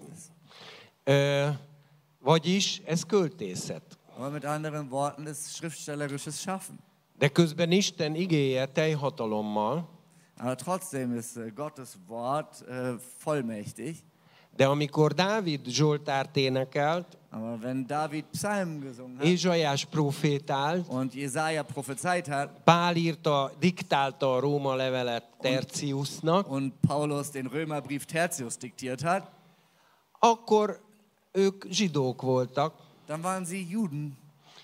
ö, vagyis ez költészet. Aber mit anderen Worten, das ist schriftstellerisches Schaffen. De közben Isten igéje teljhatalommal, Aber trotzdem ist äh, Gottes Wort äh, vollmächtig. de amikor Dávid Zsoltárt énekelt, Aber wenn David Psalmen gesungen hat Ézsaiás profétált, und Jesaja prophezeit hat Pál írta, diktálta a Róma levelet Tertiusnak, und Paulus den Römerbrief Tertius diktiert hat, akkor ők zsidók voltak, dann waren sie Juden.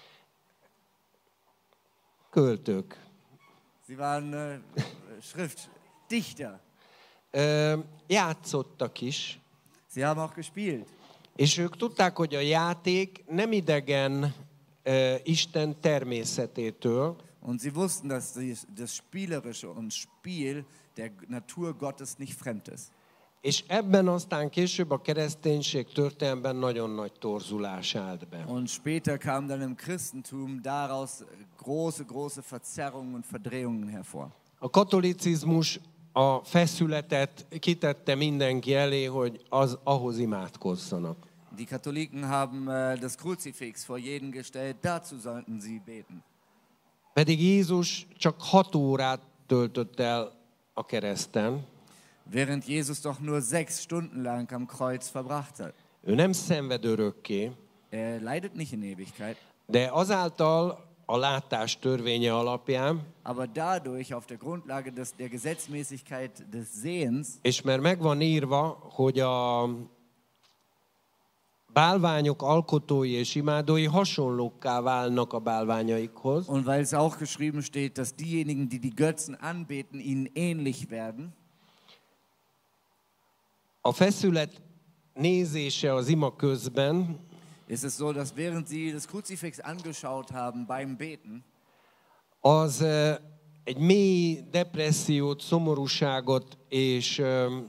költők. Sie waren äh, Schriftdichter. Ö, játszottak is, Sie haben auch gespielt. és ők tudták, hogy a játék nem idegen ö, Isten természetétől, Und sie wussten, dass die- das Spielerische und Spiel der Natur Gottes nicht fremd ist. és ebben aztán később a kereszténység történelemben nagyon nagy torzulás állt be. Und später kamen dann im Christentum daraus große, große Verzerrungen und Verdrehungen hervor. A katolicizmus a feszületet kitette mindenki elé, hogy az ahhoz imádkozzanak. Die Katholiken haben äh, das Kruzifix vor jeden gestellt, dazu sollten sie beten. Pedig Jézus csak hat órát töltött el a kereszten. Während Jesus doch nur sechs Stunden lang am Kreuz verbracht hat. Ő nem szenved örökké, Er leidet nicht in Ewigkeit, de azáltal a látás törvénye alapján, aber dadurch auf der Grundlage des, der Gesetzmäßigkeit des Sehens, és mert meg van írva, hogy a bálványok alkotói és imádói hasonlókká válnak a bálványaikhoz, und weil es auch geschrieben steht, dass diejenigen, die die Götzen anbeten, ihnen ähnlich werden, a feszület nézése az ima közben ist es so, dass während sie das Kruzifix angeschaut haben beim Beten, az ö, egy mély depressziót, szomorúságot és, ö,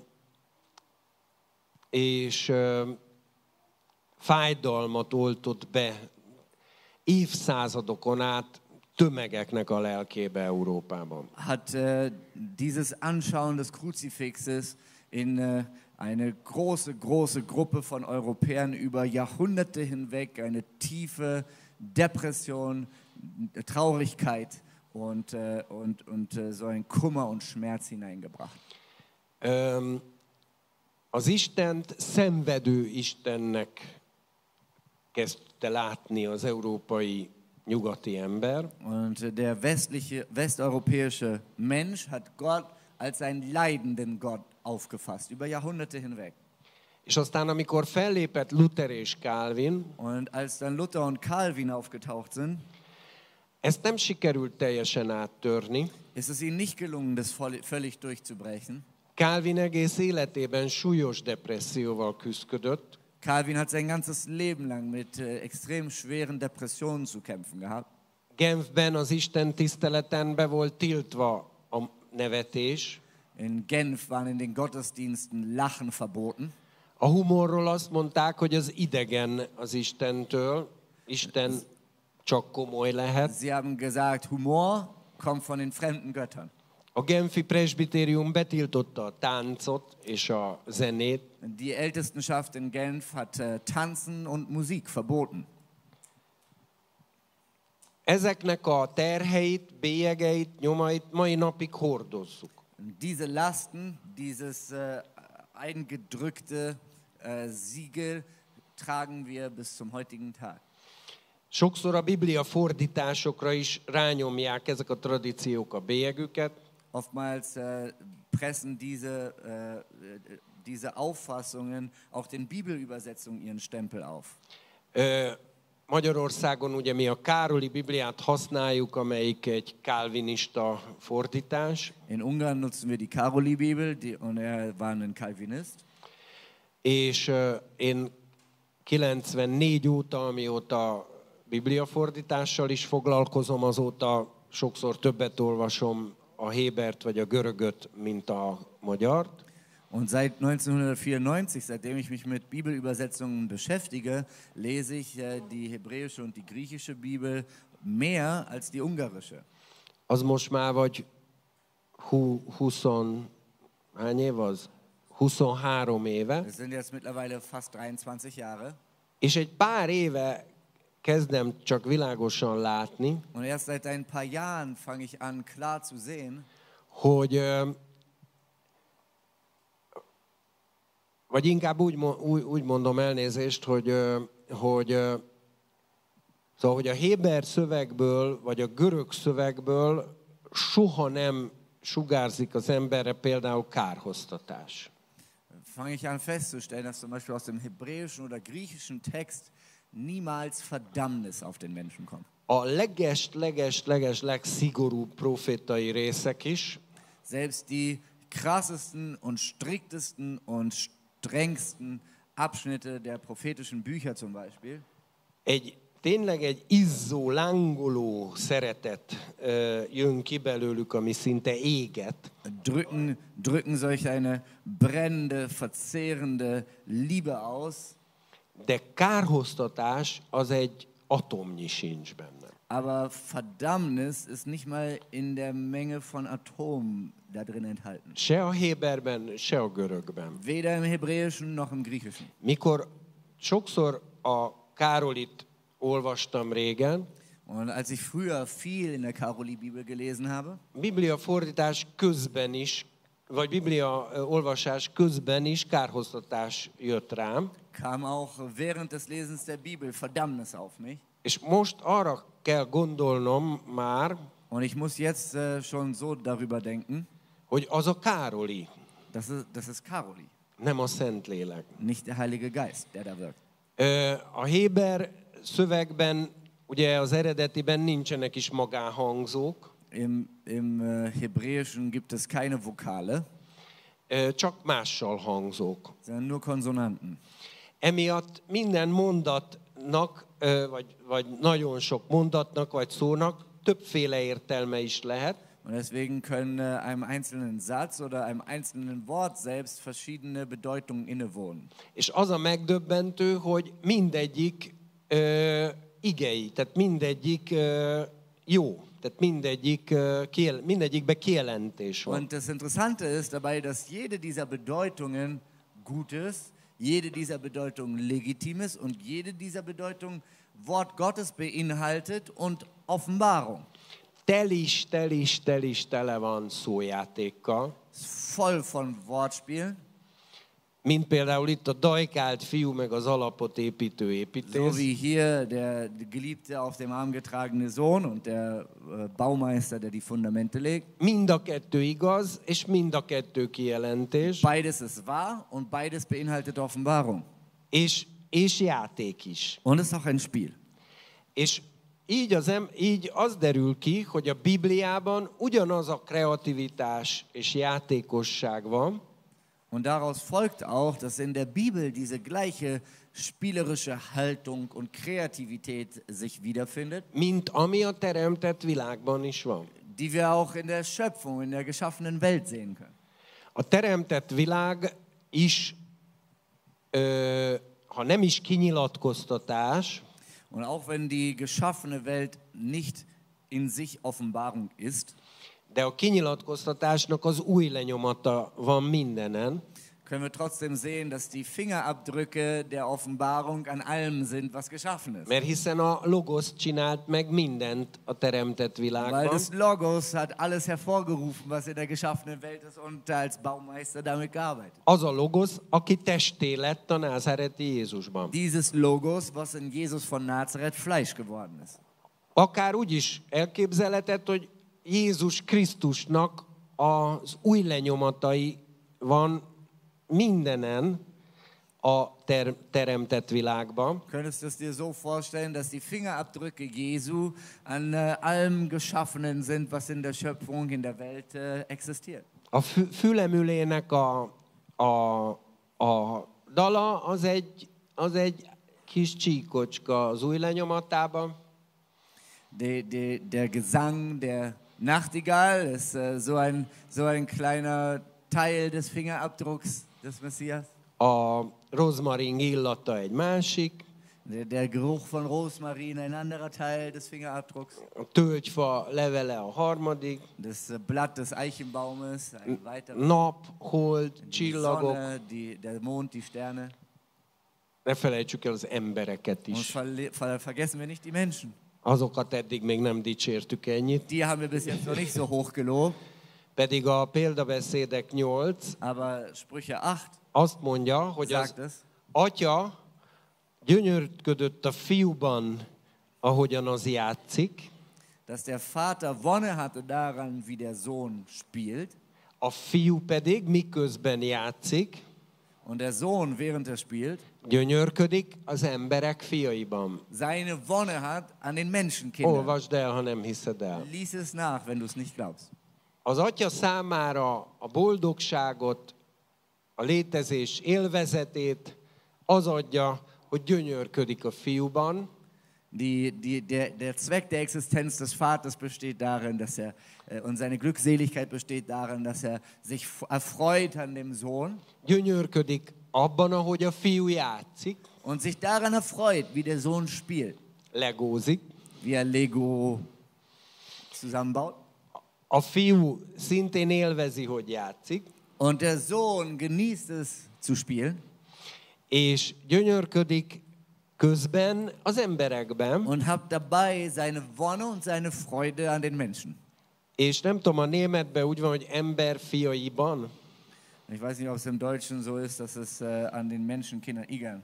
és ö, fájdalmat oltott be évszázadokon át tömegeknek a lelkébe Európában. hat äh, dieses Anschauen des Kruzifixes in äh, eine große, große Gruppe von Europäern über Jahrhunderte hinweg eine tiefe Depression, Traurigkeit und, äh, und, und äh, so ein Kummer und Schmerz hineingebracht. Öm, az Istent szenvedő Istennek kezdte látni az európai nyugati ember, Und äh, der westliche, westeuropäische Mensch hat Gott als einen leidenden Gott aufgefasst, über Jahrhunderte hinweg. És aztán, amikor fellépett Luther és Calvin, Und als dann Luther und Calvin aufgetaucht sind, ezt nem sikerült teljesen áttörni. ist es ihnen nicht gelungen, das voll- völlig durchzubrechen. Calvin egész életében súlyos depresszióval küzdött, Calvin hat sein ganzes Leben lang mit äh, extrem schweren Depressionen zu kämpfen gehabt. Genfben az Isten tiszteleten be volt tiltva a nevetés. In Genf waren in den Gottesdiensten Lachen verboten. A humorról azt mondták, hogy az idegen az Istentől, Isten csak komoly lehet. Sie haben gesagt, Humor kommt von den fremden Göttern. A Genfi presbitérium betiltotta a táncot és a zenét. Die Ältestenschaft in Genf hat äh, Tanzen und Musik verboten. Ezeknek a terheit, bélyegeit, nyomait mai napig hordozzuk. Und diese Lasten, dieses äh, eingedrückte äh, Siegel tragen wir bis zum heutigen Tag. Sokszor a Biblia fordításokra is rányomják ezek a tradíciók a bélyegüket. Oftmals äh, pressen diese, äh, diese Auffassungen auch den Bibelübersetzungen ihren Stempel auf. Ö, Magyarországon ugye mi a Károli Bibliát használjuk, amelyik egy kálvinista fordítás, In Ungarn nutzen wir die Karoli-Bibel die, und er war ein Calvinist. és ö, én kilencvennégy óta, amióta bibliafordítással is foglalkozom, azóta sokszor többet olvasom a hébert vagy a görögöt, mint a magyart. Und seit neunzehnhundertvierundneunzig, seitdem ich mich mit Bibelübersetzungen beschäftige, lese ich äh, die hebräische und die griechische Bibel mehr als die ungarische. Az most már vagy hú, huszon, hány év az? huszonhárom éve, Das sind jetzt mittlerweile fast dreiundzwanzig Jahre. és egy pár éve kezdem csak világosan látni, Und erst seit ein paar Jahren fange ich an, klar zu sehen, hogy, ö, vagy inkább úgy, mo- úgy, úgy mondom elnézést, hogy, ö, hogy, ö, szóval, hogy a héber szövegből, vagy a görög szövegből soha nem sugárzik az emberre például kárhoztatás. fange ich an festzustellen, dass zum Beispiel aus dem hebräischen oder griechischen Text niemals Verdammnis auf den Menschen kommt. A leges, leges, leges, legszigorúbb profétai részek is, Selbst die krassesten und striktesten und strengsten Abschnitte der prophetischen Bücher zum Beispiel, egy, tényleg egy izzó, lángoló szeretet ö, jön ki belőlük, ami szinte éget, drücken, drücken solch eine brennende, verzehrende Liebe aus, de kárhoztatás az egy atomnyi sincs benne. aber Verdammnis ist nicht mal in der Menge von Atomen da drin enthalten. Se a héberben, se a görögben. Weder im Hebräischen noch im Griechischen. Mikor sokszor a Károlit olvastam régen, Und als ich früher viel in der Karoli-Bibel gelesen habe, Biblia fordítás közben is, vagy Biblia ö, olvasás közben is kárhoztatás jött rám, kam auch während des Lesens der Bibel Verdammnis auf mich. és most arra kell gondolnom már, Und ich muss jetzt äh, schon so darüber denken, hogy az a Károli, das ist, das ist Karoli, nem a Szentlélek. nicht der Heilige Geist, der da wirkt. Ö, A héber szövegben, ugye az eredetiben nincsenek is magánhangzók, Im, im äh, Hebräischen gibt es keine Vokale, ö, csak mással hangzók. sondern nur Konsonanten. Emiatt minden mondatnak, ö, vagy, vagy nagyon sok mondatnak, vagy szónak többféle értelme is lehet. Und deswegen können äh, einem einzelnen Satz oder einem einzelnen Wort selbst verschiedene Bedeutungen innewohnen. És az a megdöbbentő, hogy mindegyik ö, igei, tehát mindegyik ö, jó, tehát mindegyik, ö, kiel, mindegyikbe kijelentés van. Und das Interessante ist dabei, dass jede dieser Bedeutungen gut ist, jede dieser Bedeutungen legitim ist und jede dieser Bedeutungen Wort Gottes beinhaltet und Offenbarung. Telis, telis, telis tele van szójátékkal. Ist voll von Wortspielen. Mint például itt a dajkált fiú, meg az alapot építő So építész. wie hier der geliebte auf dem Arm getragene Sohn und der äh, Baumeister, der die Fundamente legt. Mind a kettő igaz, és mind a kettő kijelentés, Beides ist wahr und beides beinhaltet Offenbarung. és, és játék is. Und es ist auch ein Spiel. És így az, em, így az derül ki, hogy a Bibliában ugyanaz a kreativitás és játékosság van, Und daraus folgt auch, dass in der Bibel diese gleiche spielerische Haltung und Kreativität sich wiederfindet, mint ami a teremtett világban is van. die wir auch in der Schöpfung, in der geschaffenen Welt sehen können. A teremtett világ is, ö, ha nem is kinyilatkoztatás, Und auch wenn die geschaffene Welt nicht in sich Offenbarung ist, de a kinyilatkoztatásnak az új lenyomata van mindenen, können wir trotzdem sehen, dass die Fingerabdrücke der Offenbarung an allem sind, was geschaffen ist. mert hiszen a Logos csinált meg mindent a teremtett Weil világban. das Logos hat alles hervorgerufen, was in der geschaffenen Welt ist und als Baumeister damit gearbeitet. Az a Logos, aki testé lett a názáreti Jézusban. Dieses Logos, was in Jesus von Nazareth Fleisch geworden ist. Akár úgy is elképzelhetett, hogy Jézus Krisztusnak az új lenyomatai van mindenen a ter- teremtett világban. Könntest du es dir so vorstellen, dass die Fingerabdrücke Jesu an äh, allem Geschaffenen sind, was in der Schöpfung, in der Welt äh, existiert? A fü- fülemülének a, a, a dala az egy, az egy kis csíkocska az új lenyomatában. De, de, der Gesang der Nachtigall ist äh, so, ein, so ein kleiner Teil des Fingerabdrucks des Messias. A rozmarin illata egy másik, Der, der Geruch von Rosmarin, ein anderer Teil des Fingerabdrucks. a tölgyfa levele a harmadik, Das äh, Blatt des Eichenbaumes, ein weiterer. nap, hold, Die csillagok. Sonne, die, der Mond, die Sterne. Ne felejtsük el az embereket Und is. verle- ver vergessen wir nicht die Menschen. Azokat eddig még nem dicsértük ennyit. Die haben wir bis jetzt noch nicht so hoch gelobt. Pedig a példabeszédek nyolc Aber Sprüche acht azt mondja, hogy az sagt es, atya gyönyörködött a fiúban, ahogyan az játszik, dass der Vater Wonne hatte daran, wie der Sohn spielt. a fiú pedig miközben játszik, Und der Sohn, während er spielt, gyönyörködik az emberek fiaiban. seine Wonne hat an den Menschenkindern. Olvasd el, ha nem hiszed el. Lies es nach, wenn du es nicht glaubst. Az atya számára a boldogságot, a létezés élvezetét az adja, hogy gyönyörködik a fiúban, Die, die, der, der Zweck der Existenz des Vaters besteht darin, dass er, äh, und seine Glückseligkeit besteht darin, dass er sich f- erfreut an dem Sohn gyönyörködik abban, ahogy a fiú játszik, und sich daran erfreut, wie der Sohn spielt, legózik. wie er Lego zusammenbaut. A fiú szintén élvezi, hogy játszik, Und der Sohn genießt es zu spielen és gyönyörködik közben az emberekben, und hat dabei seine Wonne und seine Freude an den Menschen. és nem tudom, a németben úgy van, hogy ember fiaiban, Ich weiß nicht, ob es im Deutschen so ist, dass es äh, an den Menschenkindern, igen,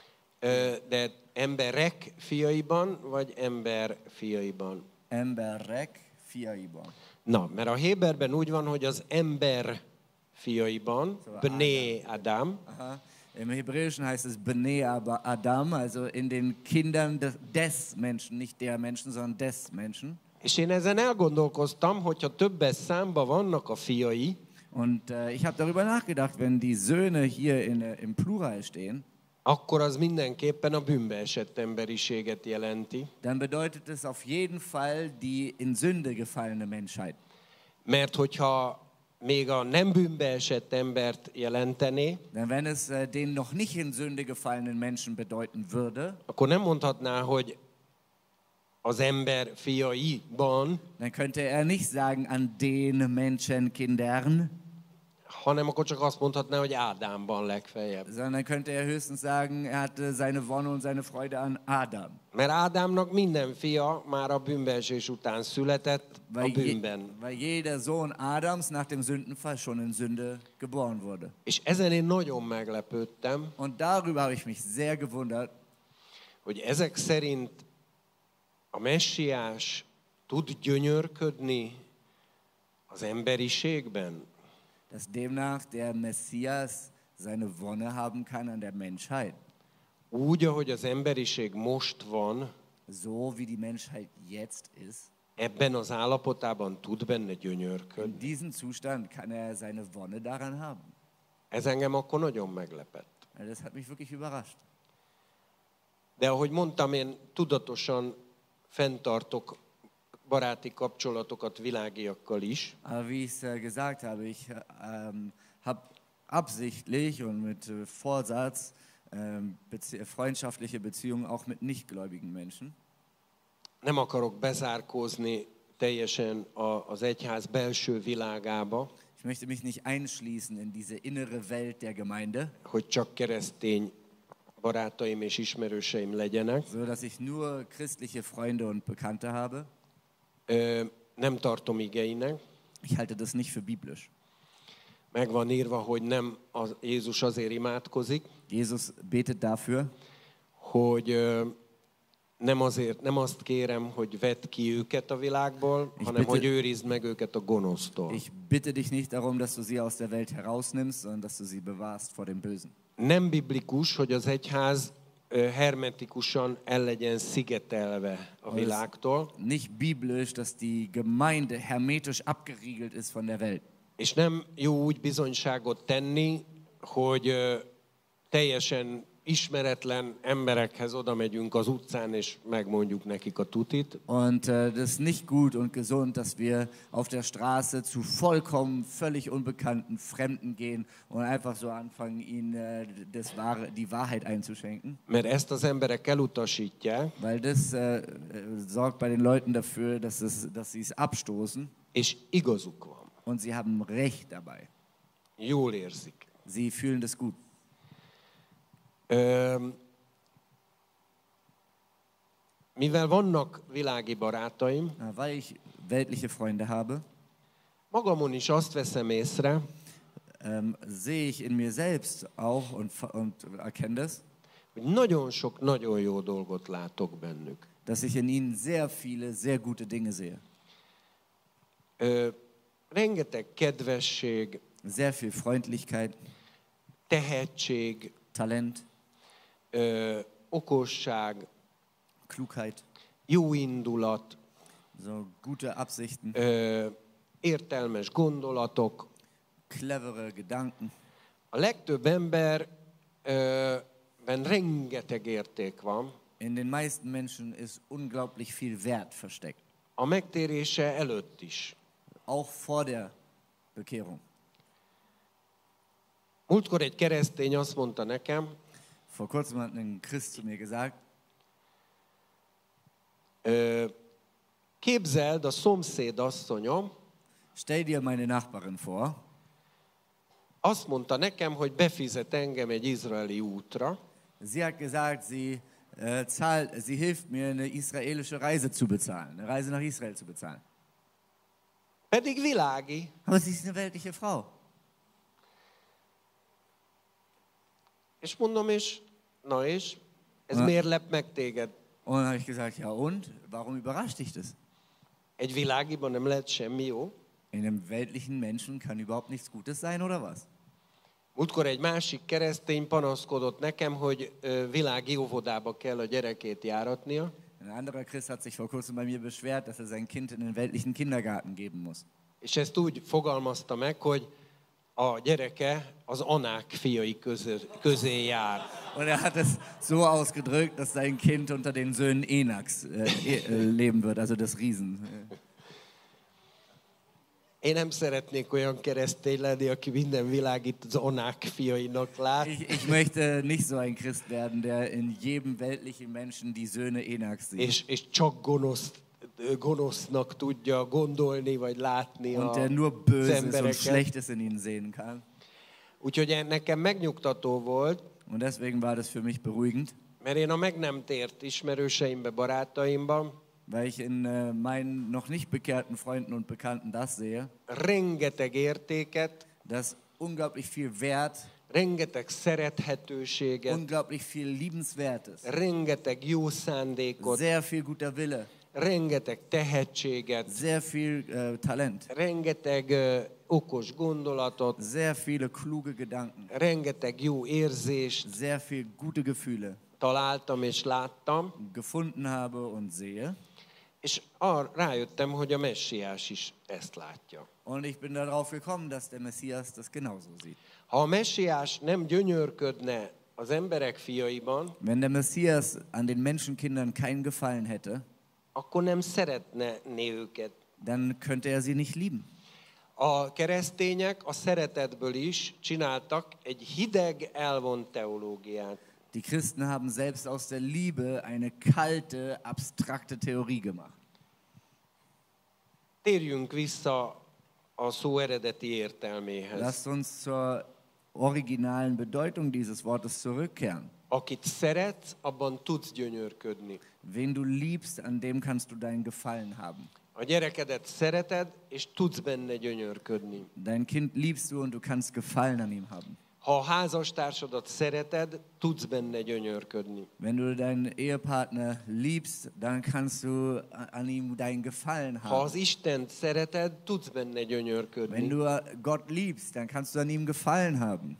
ö, de emberek fiaiban, vagy ember fiaiban. Emberek fiaiban. Na, mert a Héberben úgy van, hogy az ember fiaiban, Szóval Bné Adam, Aha. Im Hebräischen heißt es Bnei Adam, also in den Kindern des, des Menschen, nicht der Menschen, sondern des Menschen. és én ezen elgondolkoztam, hogyha többes számba vannak a fiai, Und äh, ich habe darüber nachgedacht, wenn die Söhne hier in, äh, im Plural stehen, akkor az mindenképpen a bűnbe esett emberiséget jelenti. dann bedeutet es auf jeden Fall die in Sünde gefallene Menschheit. Mert hogyha még a nem bűnbe esett embert jelentené, Denn wenn es äh, den noch nicht in Sünde gefallenen Menschen bedeuten würde, akkor nem mondhatná, hogy az ember fiaiban, dann könnte er nicht sagen an den Menschenkindern, hanem akkor csak azt mondhatná, hogy Ádámban legfeljebb. Sondern könnte er höchstens sagen, er hatte seine Wonne und seine Freude an Adam. Mert Ádámnak minden fia már a bűnbeesés után született a Weil, je, bűnben. weil jeder Sohn Adams nach dem Sündenfall schon in Sünde geboren wurde. És ezen én nagyon meglepődtem, Und darüber habe ich mich sehr gewundert, hogy ezek szerint a messiás tud gyönyörködni az emberiségben. dass demnach der Messias seine Wonne haben kann an der Menschheit. Úgy, ahogy az emberiség most van, So wie die Menschheit jetzt ist. ebben az állapotában tud benne In gyönyörködni. diesem Zustand kann er seine Wonne daran haben. Ez engem akkor nagyon meglepett. Ja, das hat mich wirklich überrascht. De ahogy mondtam, én tudatosan fenntartok baráti kapcsolatokat világiakkal is, Aber wie ich es äh, gesagt habe, ich ähm, habe absichtlich und mit äh, Vorsatz ähm, bezie freundschaftliche Beziehungen auch mit nichtgläubigen Menschen. nem akarok bezárkózni teljesen a- az egyház belső világába, Ich möchte mich nicht einschließen in diese innere Welt der Gemeinde, hogy csak keresztény barátaim és ismerőseim legyenek. so dass ich nur christliche Freunde und Bekannte habe. Ö, nem tartom igeinek. Ich halte das nicht für biblisch. Meg van írva, hogy nem az, Jézus azért imádkozik, Jesus betet dafür, hogy ö, nem, azért, nem azt kérem, hogy vedd ki őket a világból, Ich hanem bitte- hogy őrizd meg őket a gonosztól. ich bitte dich nicht darum, dass du sie aus der Welt herausnimmst, sondern dass du sie bewahrst vor dem Bösen. Nem biblikus, hogy az egyház ö, hermetikusan el legyen szigetelve a világtól, Nicht biblisch, dass die Gemeinde hermetisch abgeriegelt ist von der Welt. és nem jó úgy bizonyságot tenni, hogy ö, teljesen ismeretlen emberekhez oda megyünk az utcán, és megmondjuk nekik a tutit, Und äh, das ist nicht gut und gesund, dass wir auf der Straße zu vollkommen, völlig unbekannten Fremden gehen und einfach so anfangen, ihnen äh, das Wahre, die Wahrheit einzuschenken. mert ezt az emberek elutasítják, Weil das äh, äh, sorgt bei den Leuten dafür, dass, es, dass sie es abstoßen és igazuk van. und sie haben Recht dabei. Jól érzik. Sie fühlen das gut. Ö, mivel vannak világi barátaim, Äh, Weil ich weltliche Freunde habe, magamon is azt veszem észre, ähm, sehe ich in mir selbst auch und, und erkenne das, hogy nagyon sok nagyon jó dolgot látok bennük. dass ich in ihnen sehr viele, sehr gute Dinge sehe. Ö, rengeteg kedvesség, Sehr viel Freundlichkeit, tehetség, Talent, ö, okosság, Klugheit, jó indulat, so gute Absichten, ö, értelmes gondolatok. clevere Gedanken. A legtöbb emberben rengeteg érték van, In den meisten Menschen ist unglaublich viel Wert versteckt, a megtérése előtt is. auch vor der Bekehrung. Múltkor egy keresztény azt mondta nekem, Vor kurzem hat ein Christ zu mir gesagt, ö, képzeld, a szomszéd asszonyom stell dir meine Nachbarin vor, azt mondta nekem, hogy befizet engem egy izraeli útra, sie hat gesagt, sie, äh, zahlt, sie hilft mir, eine israelische Reise zu bezahlen, eine Reise nach Israel zu bezahlen. pedig világi. Aber sie ist eine weltliche Frau. És mondom, és na és, ez Na. miért lep meg téged? Und dann habe ich gesagt, ja und? Warum überrascht dich das? Egy világiban nem lehet semmi jó. In einem weltlichen Menschen kann überhaupt nichts Gutes sein, oder was? Múltkor egy másik keresztény panaszkodott nekem, hogy ö, világi óvodába kell a gyerekét járatnia, Ein anderer Christ hat sich vor kurzem bei mir beschwert, dass er sein Kind in den weltlichen Kindergarten geben muss. és ezt úgy fogalmazta meg, hogy a gyereke az anák fiai közé, közé jár. Und er hat es so ausgedrückt, dass sein Kind unter den Söhnen Enaks äh, äh, leben wird, also des Riesen. Én nem szeretnék olyan keresztény lenni, aki minden világit az anák fiainak lát. Ich, ich möchte nicht so ein Christ werden, der in jedem weltlichen Menschen die Söhne Enaks sieht. És, és csak gonosz, gonosznak tudja gondolni, vagy látni Und a, der nur az Böses und embereket. Schlechtes in ihnen sehen kann. Úgyhogy nekem megnyugtató volt, Und deswegen war das für mich beruhigend, mert én a meg nem tért ismerőseimbe, barátaimban weil ich in äh, meinen noch nicht bekehrten Freunden und Bekannten das sehe, rengeteg értéket, dass unglaublich viel Wert, rengeteg szerethetőséget, unglaublich viel Liebenswertes, rengeteg jó szándékot, sehr viel guter Wille, rengeteg tehetséget, sehr viel äh, Talent, rengeteg uh, okos gondolatot, sehr viele kluge Gedanken, rengeteg jó érzést sehr viel gute Gefühle találtam és láttam, gefunden habe und sehe. és arra rájöttem, hogy a messiás is ezt látja. Und ich bin darauf gekommen, dass der Messias das genauso sieht. Ha a messiás nem gyönyörködne az emberek fiaiban, Wenn der Messias an den Menschenkindern keinen Gefallen hätte, akkor nem szeretné őket. dann könnte er sie nicht lieben. A keresztények a szeretetből is csináltak egy hideg, elvont teológiát. Die Christen haben selbst aus der Liebe eine kalte, abstrakte Theorie gemacht. Térjünk vissza a szó eredeti értelméhez. Lasst uns zur originalen Bedeutung dieses Wortes zurückkehren. Akit szeretsz, abban tudsz gyönyörködni. Wen du liebst, an dem kannst du deinen Gefallen haben. A gyerekedet szereted, és tudsz benne gyönyörködni. Dein Kind liebst du und du kannst Gefallen an ihm haben. Ha a házastársadat szereted, tudsz benne gyönyörködni. Wenn du deinen Ehepartner liebst, dann kannst du an ihm deinen Gefallen Ha az haben. Istent szereted, tudsz benne Wenn gyönyörködni. du Gott liebst, dann kannst du an ihm Gefallen haben.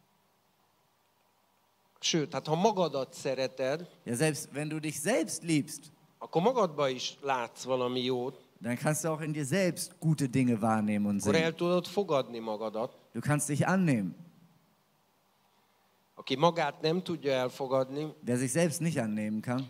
Sőt, hát ha magadat szereted, Ja, selbst wenn du dich selbst liebst, akkor magadba is látsz valami jót, dann kannst du auch in dir selbst gute Dinge wahrnehmen und akkor el sehen. tudod fogadni magadat. Du kannst dich annehmen. Aki magát nem tudja elfogadni, Wer sich selbst nicht annehmen kann,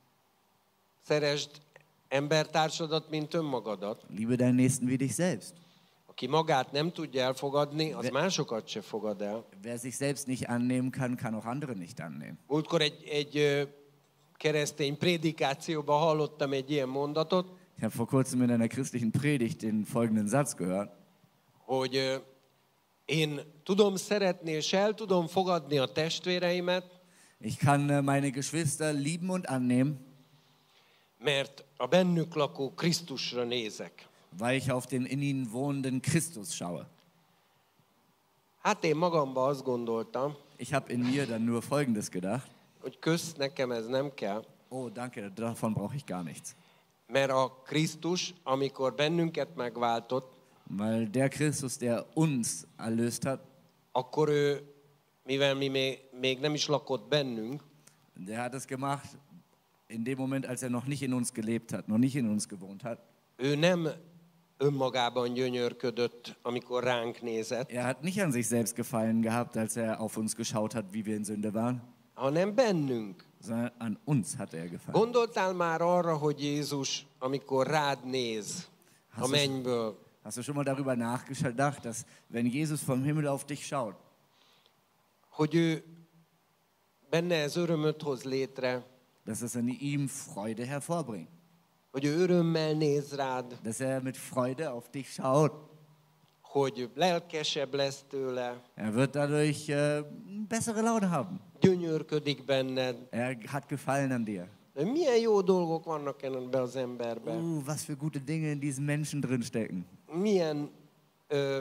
szeresd embertársadat, mint önmagadat. liebe deinen Nächsten wie dich selbst. Aki magát nem tudja elfogadni, az másokat se fogad el. Wer sich selbst nicht annehmen kann, kann auch andere nicht annehmen. Múltkor egy, egy ö, keresztény prédikációban hallottam egy ilyen mondatot, Ich habe vor kurzem in einer christlichen Predigt den folgenden Satz gehört. hogy ö, én tudom szeretni és el tudom fogadni a testvéreimet, Ich kann äh, meine Geschwister lieben und annehmen, mert a bennük lakó Krisztusra nézek. weil ich auf den in ihnen wohnenden Christus schaue. Hát én magamban azt gondoltam, Ich habe in mir dann nur Folgendes gedacht. hogy kösz, nekem ez nem kell, Oh, danke, davon brauche ich gar nichts. mert a Krisztus, amikor bennünket megváltott, Weil der Christus, der uns erlöst hat, akkor ő, mivel mi még, még nem is lakott bennünk, der hat es gemacht in dem Moment, als er noch nicht in uns gelebt hat, noch nicht in uns gewohnt hat. ő nem önmagában gyönyörködött, amikor ránk nézett, Er hat nicht an sich selbst gefallen gehabt, als er auf uns geschaut hat, wie wir in Sünde waren, hanem bennünk. sondern an uns hat er gefallen. Gondoltál már arra, hogy Jézus, amikor rád néz a Hast du- mennyből, Hast du schon mal darüber nachgedacht, dass wenn Jesus vom Himmel auf dich schaut, hogy ő benne ez örömöt hoz létre, dass es in ihm Freude hervorbringt? hogy ő örömmel néz rád, Dass er mit Freude auf dich schaut. hogy lelkesebb lesz tőle, Er wird dadurch äh, bessere Laune haben. gyönyörködik benned. Er hat Gefallen an dir. De milyen jó dolgok vannak ebben az emberben. Uh, was für gute Dinge in diesen Menschen drin stecken. Milyen, ö,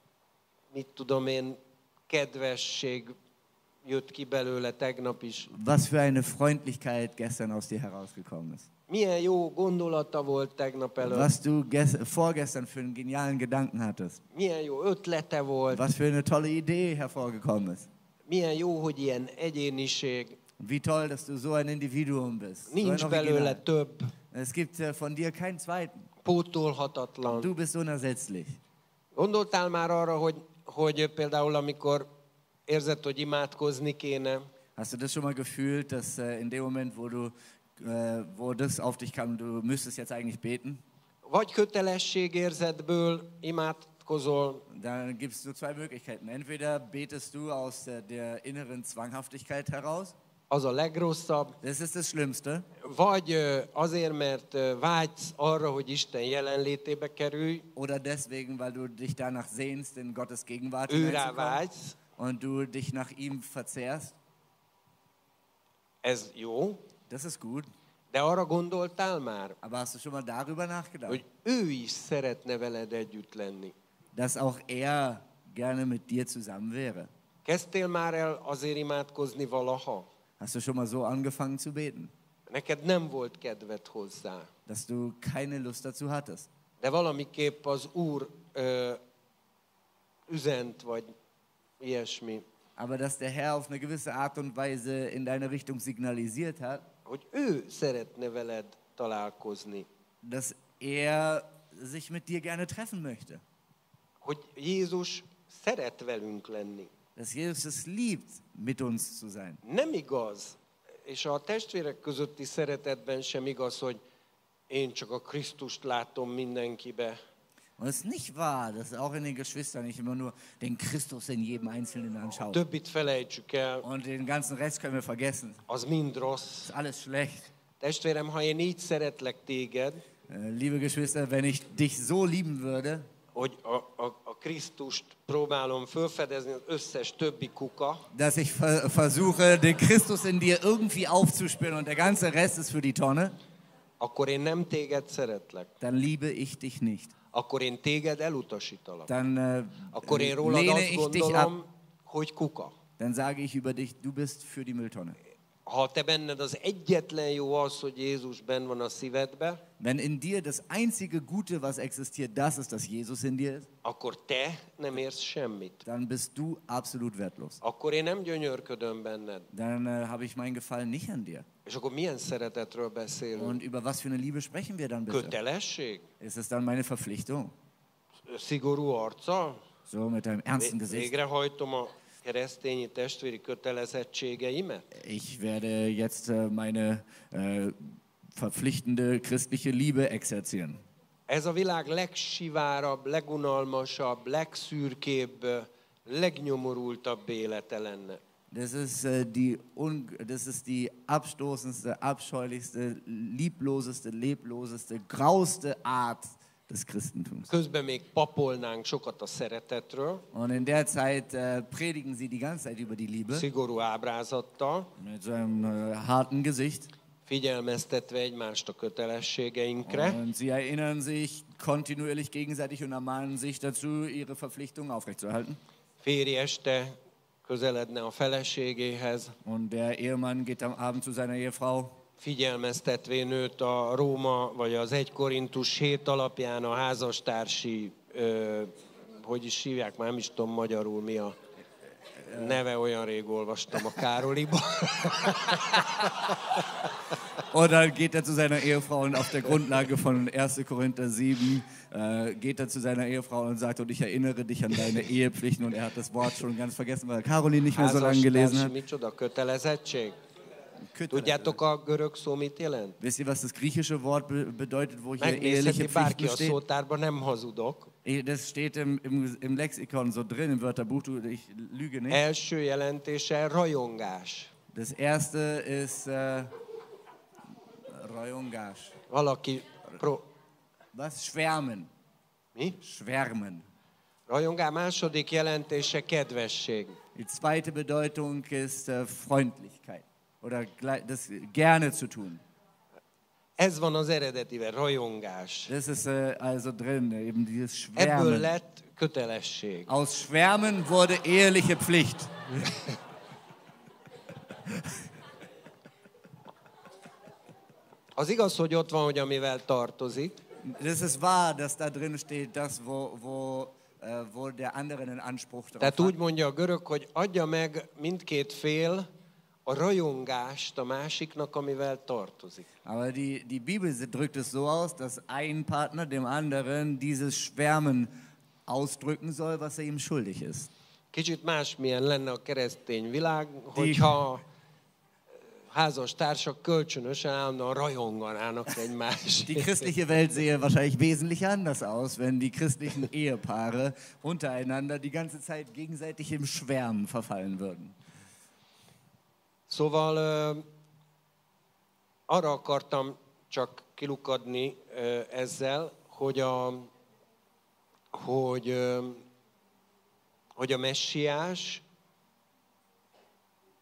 mit tudom én, kedvesség jött ki belőle tegnap is. Was für eine Freundlichkeit gestern aus dir herausgekommen ist. Milyen jó gondolata volt tegnap előtt. Was du ges- vorgestern für einen genialen Gedanken hattest. Milyen jó ötlete volt. Was für eine tolle Idee hervorgekommen ist. Milyen jó, hogy ilyen egyéniség. Wie toll, dass du so ein Individuum bist. So ein Nincs belőle Original. több. Es gibt äh, von dir keinen zweiten. Pótolhatatlan. Du bist unersetzlich. Gondoltál már arra, hogy, hogy például amikor érzed, hogy imádkozni kéne, Hast du das schon mal gefühlt, dass äh, in dem Moment, wo du, äh, wo das auf dich kam, du müsstest jetzt eigentlich beten? vagy kötelességérzetből imádkozol, Da gibt es nur zwei Möglichkeiten. Entweder betest du aus äh, der inneren Zwanghaftigkeit heraus, az a legrosszabb, das ist das Schlimmste, vagy ö, azért, mert ö, vágysz arra, hogy Isten jelenlétébe kerülj, oder deswegen, weil du dich danach sehnst, in Gottes Gegenwart őrá hineinzukommen vágysz, und du dich nach ihm verzehrst, ez jó, das ist gut. de arra gondoltál már, Aber hast du schon mal darüber nachgedacht, hogy ő is szeretne veled együtt lenni? dass auch er gerne mit dir zusammen wäre? Kezdtél már el azért imádkozni valaha? Hast du schon mal so angefangen zu beten, Neked nem volt kedved hozzá, dass du keine Lust dazu hattest? de valamiképp az Úr ö, üzent, vagy ilyesmi, Aber dass der Herr auf eine gewisse Art und Weise in deine Richtung signalisiert hat, hogy ő szeretne veled találkozni. dass er sich mit dir gerne treffen möchte. Hogy Jézus szeret velünk lenni. Dass Jesus es liebt, mit uns zu sein. Nem igaz, és a testvérek közötti szeretetben sem igaz, hogy én csak a Krisztust látom mindenkibe. Und es ist nicht wahr, dass auch in den Geschwistern nicht immer nur den Christus in jedem Einzelnen anschaut. Többit felejtsük el, Und den ganzen Rest können wir vergessen. az mind Das rossz. ist alles schlecht. Testvérem, ha én így szeretlek téged, Äh, Liebe Geschwister, wenn ich dich so lieben würde, hogy a, a, a Krisztust próbálom felfedezni az összes többi kuka, dass ich ver versuche, den Christus in dir irgendwie aufzuspüren und der ganze Rest ist für die Tonne, akkor én nem téged szeretlek. dann liebe ich dich nicht. Akkor én téged elutasítalak. Dann äh, Akkor én rólad lehne azt ich dich ab. gondolom, hogy kuka. Dann sage ich über dich, du bist für die Mülltonne. Ha te benned az egyetlen jó az, hogy Jézus benn van a szívedbe, Wenn in dir das einzige Gute, was existiert, das ist, dass Jesus in dir ist, akkor te nem érsz semmit. dann bist du absolut wertlos. Akkor én nem gyönyörködöm benned. Dann äh, habe ich meinen Gefallen nicht an dir. És akkor milyen szeretetről beszélünk? Und über was für eine Liebe sprechen wir dann bitte? Kötelesség? Ist es dann meine Verpflichtung? Szigorú arccal? So mit einem ernsten Gesicht. Végrehajtom a keresztényi testvéri kötelezettségeimet? Ich werde jetzt äh, meine äh, verpflichtende christliche Liebe exerzieren. Ez a világ legsivárabb, legunalmasabb, legszürkébb, legnyomorultabb élete lenne. Das ist, äh, die un das ist die abstoßendste, abscheulichste, liebloseste, lebloseste, grauste Art des Christentums. Közben még papolnánk sokat a szeretetről, Und in der Zeit äh, predigen sie die ganze Zeit über die Liebe szigorú ábrázattal, mit so einem äh, harten Gesicht. figyelmeztetve egymást a kötelességeinkre, Und sie erinnern sich kontinuierlich gegenseitig und ermahnen sich dazu, ihre Verpflichtungen aufrechtzuerhalten. férj este közeledne a feleségéhez, Und der Ehemann geht am Abend zu seiner Ehefrau, figyelmeztetvén őt a Róma, vagy az egy Korintus hét alapján a házastársi, ö, hogy is hívják, már nem is tudom magyarul mi a neve, olyan rég olvastam a Károliba. und dann geht er zu seiner Ehefrau und auf der Grundlage von erster Korinther sieben äh, geht er zu seiner Ehefrau und sagt, und ich erinnere dich an deine Ehepflichten, und er hat das Wort schon ganz vergessen, weil Caroline nicht mehr so lange gelesen Házastársi hat. micsoda? Kötelezettség? Kötele- Tudjátok a görög szó mit jelent? Wisst ihr, was das griechische Wort be bedeutet, wo hier Megnézheti eheliche bárki Pflichten a steht? szótárban, nem hazudok. Eh, Das steht im, im, im Lexikon so drin, im Wörterbuch, du, ich lüge nicht. Első jelentése rajongás. Das erste ist äh, Rayongash. Valaki pro... Was? Schwärmen. Mi? Schwärmen. Rajongás második jelentése kedvesség. Die zweite Bedeutung ist äh, Freundlichkeit oder gle- das gerne zu tun. Ez van az eredetiben, rajongás. Das ist äh, also drin, eben dieses Ebből Schwärmen. lett kötelesség. Aus Schwärmen wurde eheliche Pflicht. Az igaz, hogy ott van, hogy amivel tartozik, Das ist wahr, dass da drin steht, das, wo, wo, äh, wo der andere einen Anspruch darauf tehát hat. úgy mondja a görög, hogy adja meg mindkét fél a rajongást a másiknak, amivel tartozik. Aber die, die Bibel drückt es so aus, dass ein Partner dem anderen dieses Schwärmen ausdrücken soll, was er ihm schuldig ist. Kicsit másmilyen lenne a keresztény világ, hogyha házas társak kölcsönösen állandóan rajonganának egymásért. Die christliche Welt sehe wahrscheinlich wesentlich anders aus, wenn die christlichen Ehepaare untereinander die ganze Zeit gegenseitig im Schwärmen verfallen würden. Szóval ö, arra akartam csak kilukadni ö, ezzel, hogy a, hogy, ö, hogy a messiás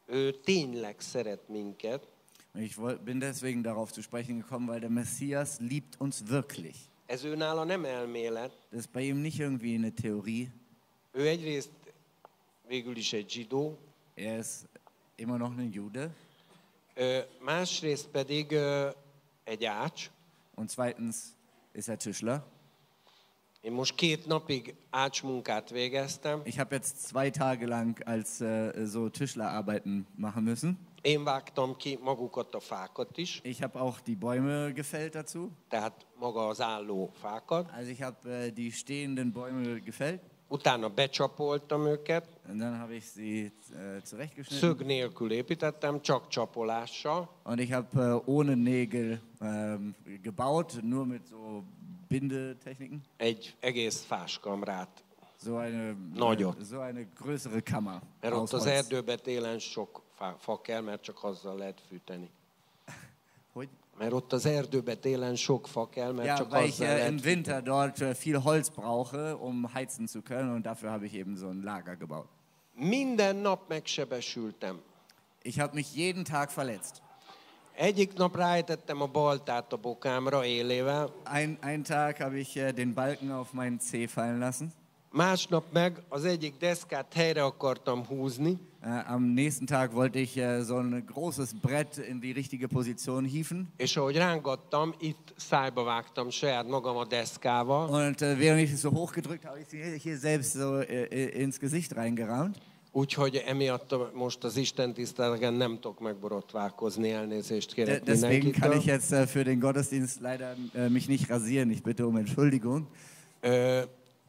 ő tényleg szeret minket, Ich woll- bin deswegen darauf zu sprechen gekommen, weil der Messias liebt uns wirklich. ez őnála nem elmélet, Das ist bei ihm nicht irgendwie eine Theorie. ő egyrészt végül is egy zsidó, Er ist immer noch ein Jude. ö, másrészt pedig ö, egy ács. Und zweitens ist er Tischler. Én most két napig ácsmunkát végeztem. Ich habe jetzt zwei Tage lang als äh, so Tischlerarbeiten machen müssen. Én vágtam ki magukat a fákat is, Ich habe auch die Bäume gefällt dazu. tehát maga az álló fákat. Also ich habe äh, die stehenden Bäume gefällt. Utána becsapoltam őket, Und dann habe ich sie äh, zurechtgeschnitten. szög nélkül építettem, csak csapolással. Und ich habe äh, ohne Nägel ähm, gebaut, nur mit so Bindetechniken. Egy egész fáskamrát. So eine, Nagyot. äh, so eine größere Kammer. Mert aus ott az Holz. erdőbe télen sok fa, fa kell, mert csak azzal lehet fűteni. Hogy? Mert ott az erdőbe télen sok fa kell, mert Ja, csak weil ich azzal äh, lehet im fűteni. Winter dort äh, viel Holz brauche, um heizen zu können. Und dafür habe ich eben so ein Lager gebaut. Minden nap megsebesültem. Ich habe mich jeden Tag verletzt. Egyik nap ráejtettem a baltát a bokámra élével, Ein, einen Tag habe ich äh, den Balken auf meinen Zeh fallen lassen. másnap meg az egyik deszkát helyre akartam húzni, Äh, am nächsten Tag wollte ich äh, so ein großes Brett in die richtige Position hieven. és ahogy rángattam, itt szájba vágtam saját magam a deszkával, Und äh, während ich es so hochgedrückt habe, habe ich sie hier selbst so äh, ins Gesicht reingerammt. úgyhogy emiatt a- most az Isten tiszteleten nem tudok megborotválkozni, elnézést De kérek deswegen kann ich mindenkitől. jetzt äh, für den Gottesdienst leider äh, mich nicht rasieren. Ich bitte um Entschuldigung. Ö,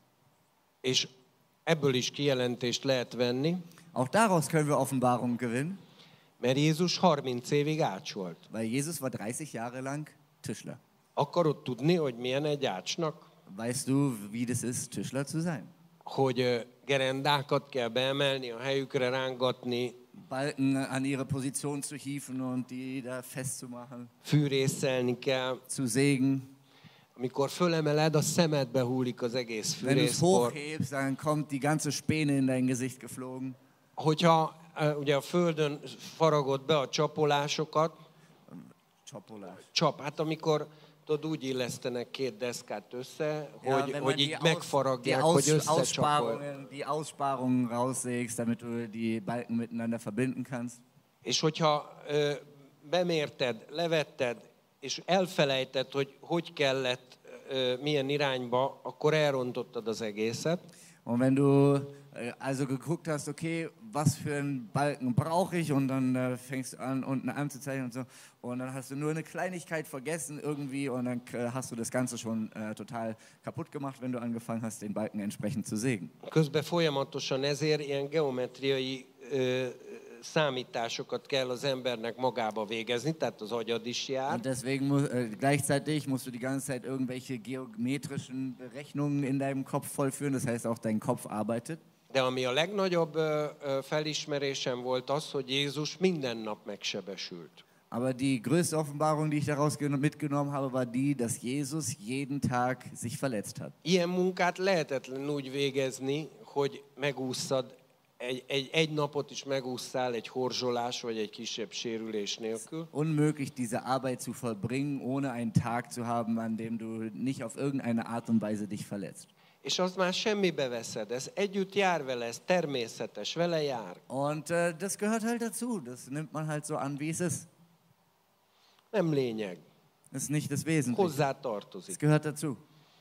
és ebből is kijelentést lehet venni, Auch daraus können wir Offenbarung gewinnen, mert Jézus harminc évig ács volt. weil Jesus war dreißig Jahre lang Tischler. Akarod tudni, hogy milyen egy ácsnak? Weißt du, wie das ist, Tischler zu sein? Hogy ö, gerendákat kell beemelni, a helyükre rángatni, Balken an ihre Position zu hieven und die da festzumachen, fűrészelni kell. zu sägen. Amikor fölemeled, a szemedbe hullik az egész Wenn du es fűrészpor. hochhebst, dann kommt die ganze Späne in dein Gesicht geflogen. Hogyha ö, ugye a földön faragod be a csapolásokat, Csapolás. csap, hát amikor tudod, úgy illesztenek két deszkát össze, Ja, hogy, wenn man hogy die, így Aus, megfaragják, die hogy Aus, összecsapol. Aussparungen, die Aussparungen raussägst, damit du die Balken miteinander verbinden kannst. És hogyha ö, bemérted, levetted, és elfelejted, hogy hogy kellett, ö, milyen irányba, akkor elrontottad az egészet. Und wenn du äh, also geguckt hast, okay, was für einen Balken brauche ich, und dann äh, fängst du an, unten anzuzeichnen und so, und dann hast du nur eine Kleinigkeit vergessen irgendwie, und dann äh, hast du das Ganze schon äh, total kaputt gemacht, wenn du angefangen hast, den Balken entsprechend zu sägen. Közben folyamatosan ezért ilyen geometriai ö, számításokat kell az embernek magába végezni, tehát az agyad is jár. Und deswegen mu äh, gleichzeitig musst du die ganze Zeit irgendwelche geometrischen Berechnungen in deinem Kopf vollführen, das heißt auch dein Kopf arbeitet. De ami a legnagyobb ö, ö, felismerésem volt az, hogy Jézus minden nap megsebesült. Aber die größte Offenbarung, die ich daraus gen- mitgenommen habe, war die, dass Jesus jeden Tag sich verletzt hat. Ilyen munkát lehetetlen úgy végezni, hogy megússzad, egy, egy, egy napot is megúszszál egy horzsolás vagy egy kisebb sérülés nélkül. Unmöglich, diese Arbeit zu vollbringen, ohne einen Tag zu haben, an dem du nicht auf irgendeine Art und Weise dich verletzt. És azt már semmibe veszed, ez együtt jár vele, ez természetes, vele jár. Und äh, das gehört halt dazu. Das nimmt man halt so an, wie es ist. Nem lényeg, Das ist nicht das Wesentliche. hozzá Es tartozik. gehört dazu.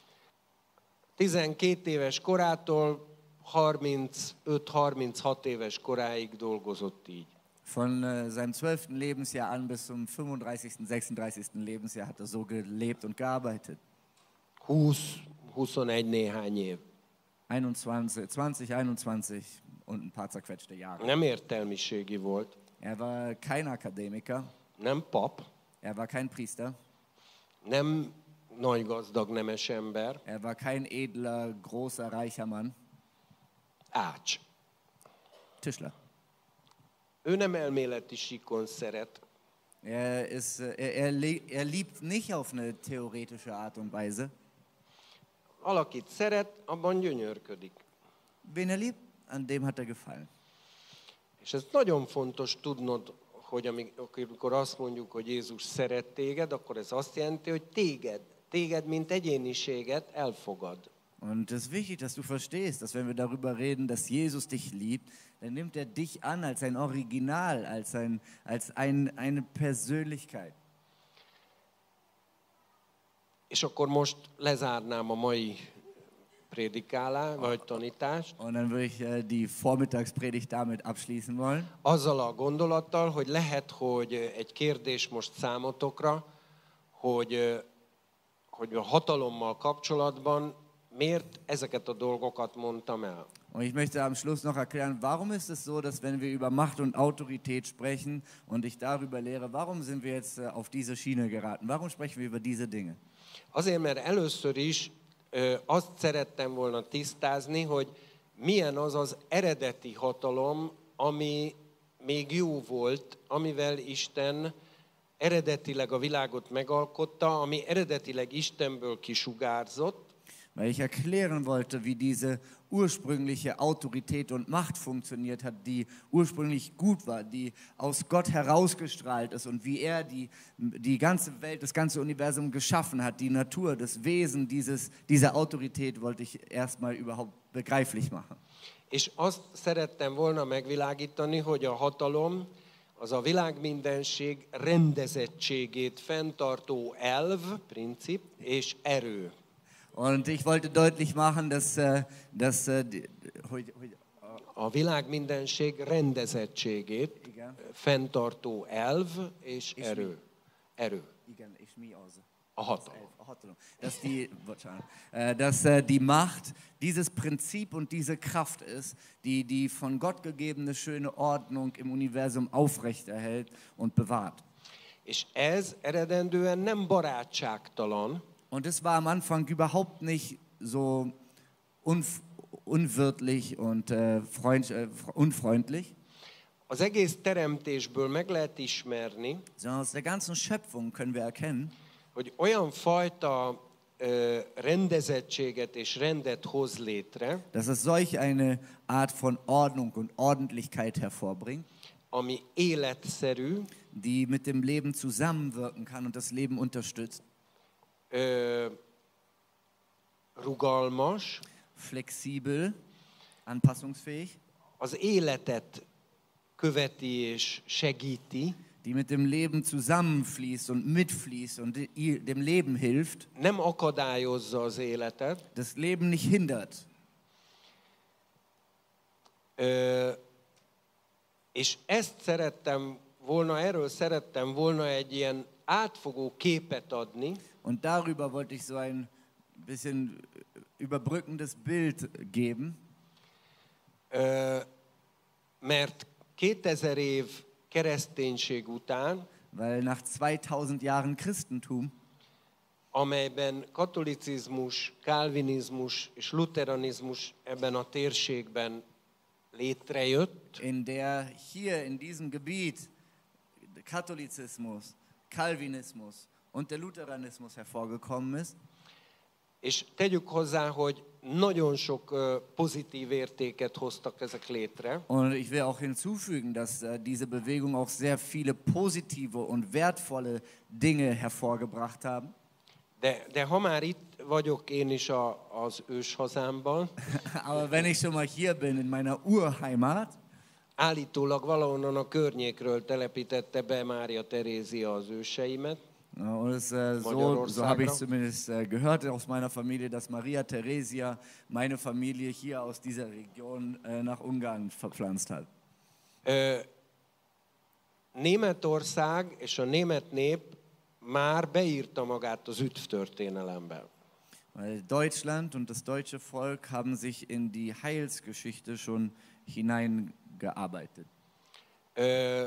tizenkét éves korától harmincöt-harminchat éves koráig dolgozott így. Von äh, seinem zwölften Lebensjahr an bis zum fünfunddreißigsten, sechsunddreißigsten Lebensjahr hat er so gelebt und gearbeitet. húsz-huszonegy néhány év. einundzwanzig, zwanzig, einundzwanzig und ein paar zerquetschte Jahre. Nem értelmiségi volt, Er war kein Akademiker, nem pap, er war kein Priester, nem nagy gazdag nemes ember, er war kein edler, großer, reicher Mann, ács. Tischler. Ő nem elméleti síkon szeret, Er, ist, äh, er, er, le- er liebt nicht auf eine theoretische Art und Weise. valakit szeret, abban gyönyörködik. Wen er liebt, an dem hat er gefallen. És És ez nagyon fontos tudnod, hogy amikor azt mondjuk, hogy Jézus szeret téged, akkor ez azt jelenti, hogy téged, téged mint egyéniséget elfogad. Und es ist wichtig, dass du verstehst, dass wenn wir darüber reden, dass Jesus dich liebt, dann nimmt er dich an als ein Original, als, ein, als ein, eine Persönlichkeit. És akkor most lezárnám a mai prédikálást, vagy tanítást. Und dann würde ich äh, die Vormittagspredigt damit abschließen wollen. Azzal a gondolattal, hogy lehet, hogy egy kérdés most számotokra, hogy, hogy a hatalommal kapcsolatban miért ezeket a dolgokat mondtam el. Und ich möchte am Schluss noch erklären, warum ist es so, dass wenn wir über Macht und Autorität sprechen und ich darüber lehre, warum sind wir jetzt äh, auf diese Schiene geraten? Warum sprechen wir über diese Dinge? Azért, mert először is ö, azt szerettem volna tisztázni, hogy milyen az az eredeti hatalom, ami még jó volt, amivel Isten eredetileg a világot megalkotta, ami eredetileg Istenből kisugárzott. Weil ich erklären wollte, wie diese ursprüngliche Autorität und Macht funktioniert hat, die ursprünglich gut war, die aus Gott herausgestrahlt ist und wie er die, die ganze Welt, das ganze Universum geschaffen hat, die Natur, das Wesen dieses, dieser Autorität wollte ich erstmal überhaupt begreiflich machen. És azt szerettem volna megvilágítani, hogy a hatalom az a világ mindenség rendezettségét fenntartó elv, princip és erő. Und ich wollte deutlich machen, dass, äh, dass äh, die, hogy, hogy, A világ mindenség rendezettségét igen, fenntartó elv és És erő. Erő. igen, és mi az? A hatalom. A hatalom. Dass die, äh, dass äh, die Macht dieses Prinzip und diese Kraft ist, die die von Gott gegebene schöne Ordnung im Universum aufrechterhält und bewahrt. És ez eredendően nem barátságtalan, Und es war am Anfang überhaupt nicht so unf unwirtlich und äh, freund, äh, unfreundlich, az egész teremtésből meg lehet ismerni, sondern aus der ganzen Schöpfung können wir erkennen, hogy olyan fajta ö, rendezettséget és rendet hoz létre, dass es solch eine Art von Ordnung und Ordentlichkeit hervorbringt, ami életszerű, die mit dem Leben zusammenwirken kann und das Leben unterstützt, ö, rugalmas, flexibel, anpassungsfähig, az életet követi és segíti, die mit dem Leben zusammenfließt und mitfließt und i- dem Leben hilft, nem akadályozza az életet, das Leben nicht hindert. ö, és ezt szerettem volna, erről szerettem volna egy ilyen átfogó képet adni, Und darüber wollte ich so ein bisschen überbrückendes Bild geben, ö, mert kétezer év kereszténység után, weil nach zweitausend Jahren Christentum, amelyben katolicizmus, kálvinizmus és luteranizmus ebben a térségben létrejött, in der hier in diesem Gebiet Katholizismus, Calvinismus und der Lutheranismus hervorgekommen ist, és tegyük hozzá, hogy nagyon sok ö, pozitív értéket hoztak ezek létre, und ich will auch hinzufügen, dass äh, diese Bewegung auch sehr viele positive und wertvolle Dinge hervorgebracht haben. de, de ha már itt vagyok én is a, az őshazámban, Aber wenn ich schon mal hier bin in meiner Urheimat, állítólag valahonnan a környékről telepítette be Mária Terézia az őseimet, ja, und es, äh, so, so habe ich zumindest äh, gehört aus meiner Familie, dass Maria Theresia meine Familie hier aus dieser Region äh, nach Ungarn verpflanzt hat. Ö, Németország és a német nép már beírta magát az üdvtörténelembe. Weil Deutschland und das deutsche Volk haben sich in die Heilsgeschichte schon hineingearbeitet. Ö,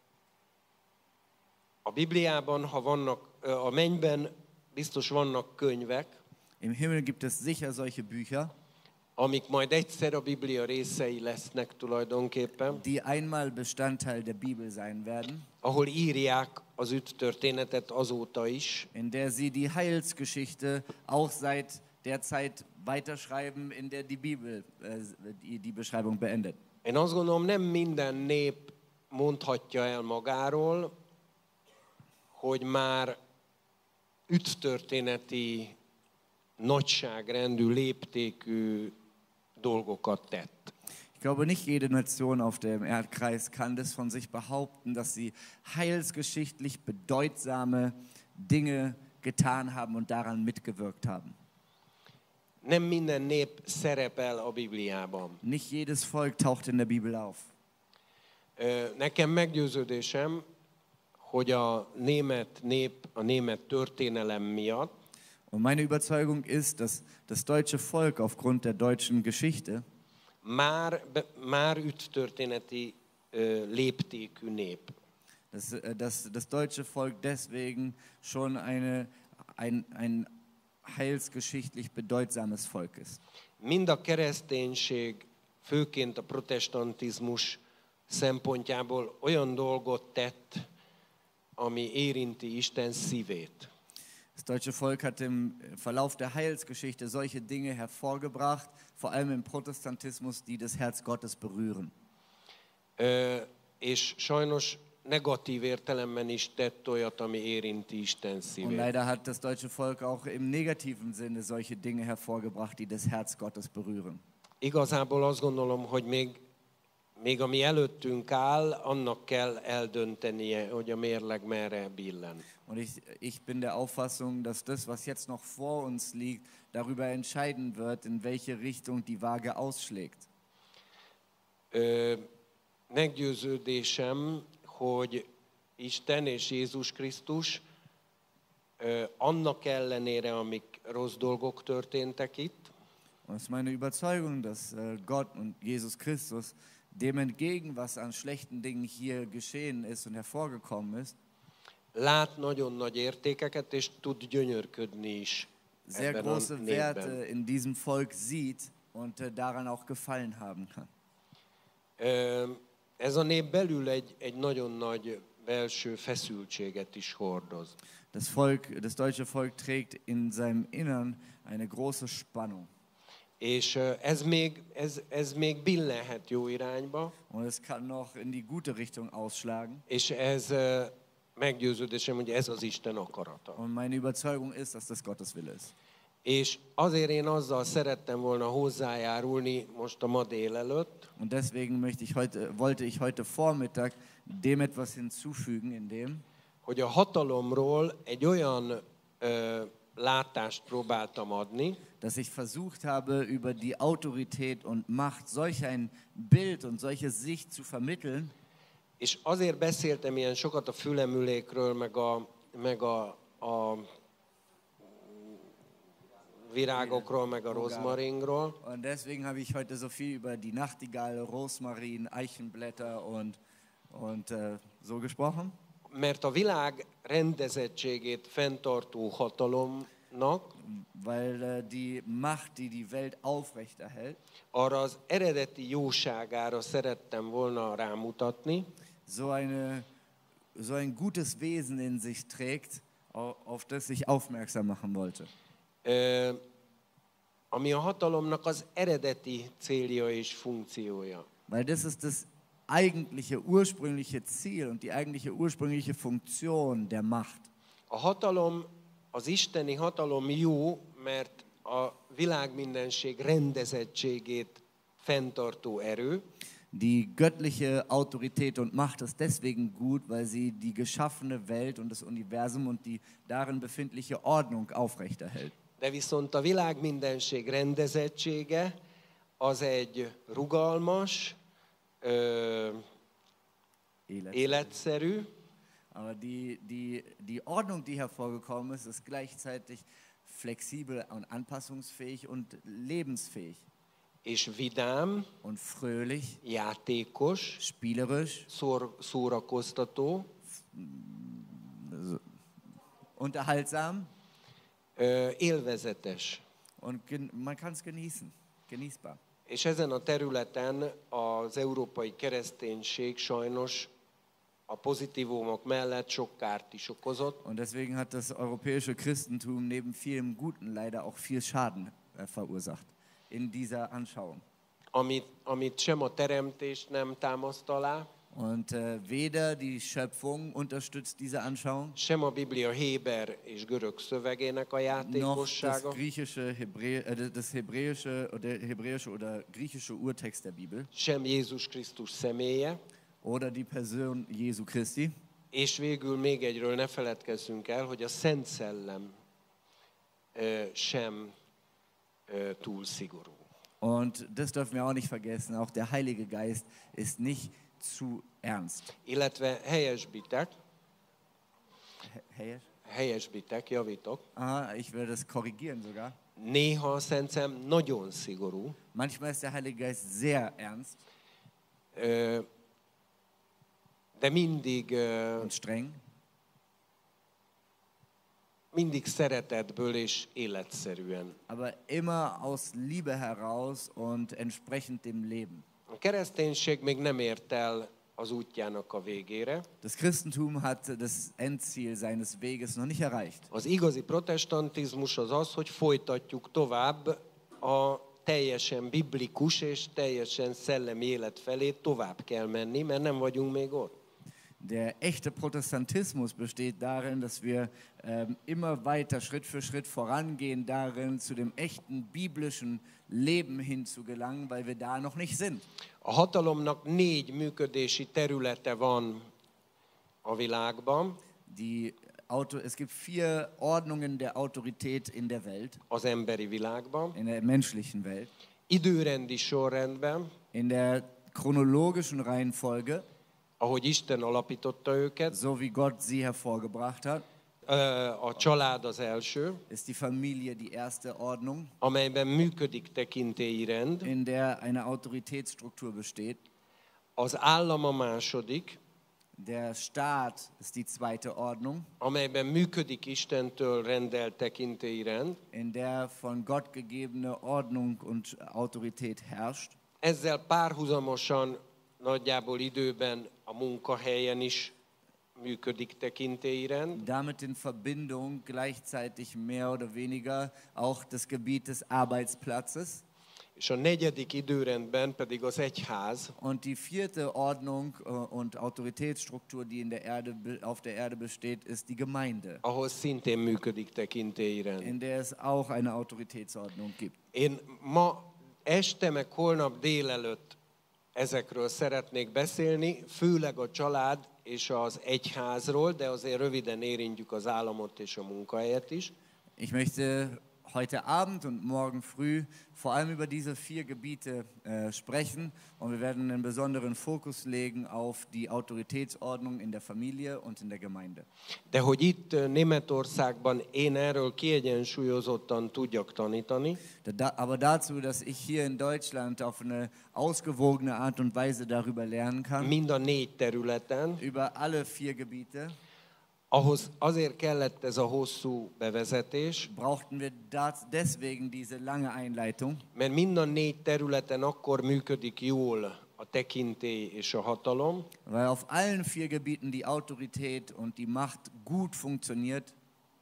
a Bibliában, ha vannak, ö, a mennyben biztos vannak könyvek, Im Himmel gibt es sicher solche Bücher, amik majd egyszer a Biblia részei lesznek tulajdonképpen, die einmal Bestandteil der Bibel sein werden, ahol írják az üdvtörténetet azóta is, in der sie die Heilsgeschichte auch seit der Zeit weiterschreiben, in der die Bibel äh, die, die Beschreibung beendet. Én azt gondolom, nem minden nép mondhatja el magáról, hogy már üdvtörténeti nagyságrendű, léptékű dolgokat tett. Ich glaube, nicht jede Nation auf dem Erdkreis kann das von sich behaupten, dass sie heilsgeschichtlich bedeutsame Dinge getan haben und daran mitgewirkt haben. Nem minden nép szerepel a Bibliában. Nicht jedes Volk taucht in der Bibel auf. Ö, Nekem meggyőződésem, hogy a német nép, a német történelem miatt Und meine Überzeugung ist, dass das deutsche Volk aufgrund der deutschen Geschichte már, be- már üdvtörténeti ö, léptékű nép. dass, äh, dass das deutsche Volk deswegen schon eine, ein, ein heilsgeschichtlich bedeutsames Volk ist. Mind a kereszténység, főként a protestantizmus szempontjából olyan dolgot tett, ami érinti Isten szívét. Das deutsche Volk hat im Verlauf der Heilsgeschichte solche Dinge hervorgebracht, vor allem im Protestantismus, die das Herz Gottes berühren. Ö, és sajnos negatív értelemben is tett olyat, ami érinti Isten Und szívét. leider hat das deutsche Volk auch im negativen Sinne solche Dinge hervorgebracht, die das Herz Gottes berühren. Igazából azt gondolom, hogy még, még ami előttünk áll, annak kell eldöntenie, hogy a mérleg merre billen. Und ich, ich bin der Auffassung, dass das, was jetzt noch vor uns liegt, darüber entscheiden wird, in welche Richtung die Waage ausschlägt. Ö, meggyőződésem, hogy Isten és Jézus Krisztus ö, annak ellenére, amik rossz dolgok történtek itt, Und es ist meine Überzeugung, dass äh, Gott und Jesus Christus dem entgegen, was an schlechten Dingen hier geschehen ist und hervorgekommen ist, lát nagyon nagy értékeket, és tud gyönyörködni is sehr ebben a große népben. Werte in diesem Volk sieht und äh, daran auch gefallen haben kann. Ö, Ez a nép belül egy, egy nagyon nagy belső feszültséget is hordoz. Das Volk, das deutsche Volk trägt in seinem Innern eine große Spannung. És ö, ez még, ez, ez még billenhet jó irányba, Und es kann noch in die gute Richtung ausschlagen. és ez ö, meggyőződésem, hogy ez az Isten akarata. Und meine Überzeugung ist, dass das Gottes Wille ist. És azért én azzal szerettem volna hozzájárulni most a ma délelőtt, Und deswegen möchte ich heute, wollte ich heute Vormittag dem etwas hinzufügen, in dem, hogy a hatalomról egy olyan ö, látást próbáltam adni, dass ich versucht habe, über die Autorität und Macht solch ein Bild und solche Sicht zu vermitteln. és azért beszéltem ilyen sokat a fülemülékről, meg a, meg a, a virágokról, meg a rozmaringról, Und deswegen habe ich heute so viel über die Nachtigall, Rosmarin, Eichenblätter und, und äh, so gesprochen. mert a világ rendezettségét fenntartó hatalomnak Weil äh, die Macht, die die Welt aufrechterhält, arra az eredeti jóságára szerettem volna rámutatni, so, eine, so ein gutes Wesen in sich trägt, au- auf das ich aufmerksam machen wollte. ö, ami a hatalomnak az eredeti célja és funkciója. Weil das ist das eigentliche, ursprüngliche Ziel und die eigentliche, ursprüngliche Funktion der Macht. A hatalom, az isteni hatalom jó, mert a világmindenség rendezettségét fenntartó erő, Die göttliche Autorität und Macht ist deswegen gut, weil sie die geschaffene Welt und das Universum und die darin befindliche Ordnung aufrechterhält. de viszont a világmindenség rendezettsége az egy rugalmas, ö, Elend. életszerű, Aber die, die, die Ordnung, die hervorgekommen ist, ist gleichzeitig flexibel und anpassungsfähig und lebensfähig és vidám, und fröhlich, játékos, spielerisch, szór, szórakoztató, unterhaltsam ö, élvezetes. und gen man kann es genießen, genießbar. És ezen a területen az európai kereszténység sajnos a pozitívumok mellett sok kárt is okozott. Und deswegen hat das europäische Christentum neben vielem Guten leider auch viel Schaden äh, verursacht in dieser Anschauung. amit, amit sem a teremtés nem támaszt alá, Und äh, weder die Schöpfung unterstützt diese Anschauung, sem a Biblia héber és görög szövegének a noch das játékossága, griechische, Hebrä äh, das hebräische oder hebräische oder griechische Urtext der Bibel sem Jézus Krisztus személye, oder die Person Jesu Christi. és végül még egyről ne feledkezzünk el, hogy a Szent Szellem ö, sem ö, túl szigorú. Und das dürfen wir auch nicht vergessen, auch der Heilige Geist ist nicht zu ernst. Illetve helyesbitek, He- Helyes? helyesbitek, javítok, Ah, ich will das korrigieren sogar. néha a Szent Szellem nagyon szigorú, Manchmal ist der Heilige Geist sehr ernst ö, de mindig, ö, und streng, mindig szeretetből és életszerűen. aber immer aus Liebe heraus und entsprechend dem Leben. A kereszténység még nem ért el az útjának a végére. Das Christentum hat das Endziel seines Weges noch nicht erreicht. Az igazi protestantizmus az az, hogy folytatjuk tovább a teljesen biblikus és teljesen szellemi élet felé tovább kell menni, mert nem vagyunk még ott. Der echte Protestantismus besteht darin, dass wir ähm, immer weiter Schritt für Schritt vorangehen darin, zu dem echten biblischen Leben hinzugelangen, weil wir da noch nicht sind. A hatalomnak négy működési területe van a világban, Die Auto, es gibt vier Ordnungen der Autorität in der Welt, az emberi világban, in der menschlichen Welt. időrendi sorrendben, In der chronologischen Reihenfolge, ahogy Isten alapította őket. so wie Gott sie hervorgebracht hat, Ö, A család az első, ist die Familie die erste Ordnung, amelyben működik tekintélyi rend. in der eine Autoritätsstruktur besteht. Az állam a második, Der Staat ist die zweite Ordnung, amelyben működik Istentől rendelt tekintélyi rend. in der von Gott gegebene Ordnung und Autorität herrscht. Ezzel párhuzamosan nagyjából időben a munkahelyen is működik tekintélyi rend. Damit in Verbindung gleichzeitig mehr oder weniger auch das Gebiet des Arbeitsplatzes. És a negyedik időrendben pedig az egyház, Und die vierte Ordnung äh, und Autoritätsstruktur, die in der Erde, be- auf der Erde besteht, ist die Gemeinde, ahol szintén működik tekintélyi rend. in der es auch eine Autoritätsordnung gibt. Én ma este meg holnap délelőtt ezekről szeretnék beszélni, főleg a család és az egyházról, de azért röviden érintjük az államot és a munkahelyet is. Ich möchte heute Abend und morgen früh vor allem über diese vier Gebiete äh, sprechen und wir werden einen besonderen Fokus legen auf die Autoritätsordnung in der Familie und in der Gemeinde. De hogy itt ö, Németországban én erről kiegyensúlyozottan tudjak tanítani, Da, da, aber dazu, dass ich hier in Deutschland auf eine ausgewogene Art und Weise darüber lernen kann, mind a négy területen, über alle vier Gebiete, ahhoz azért kellett ez a hosszú bevezetés, brauchten wir das, deswegen diese lange Einleitung, mert mind a négy területen akkor működik jól a tekintély és a hatalom, weil auf allen vier Gebieten die Autorität und die Macht gut funktioniert,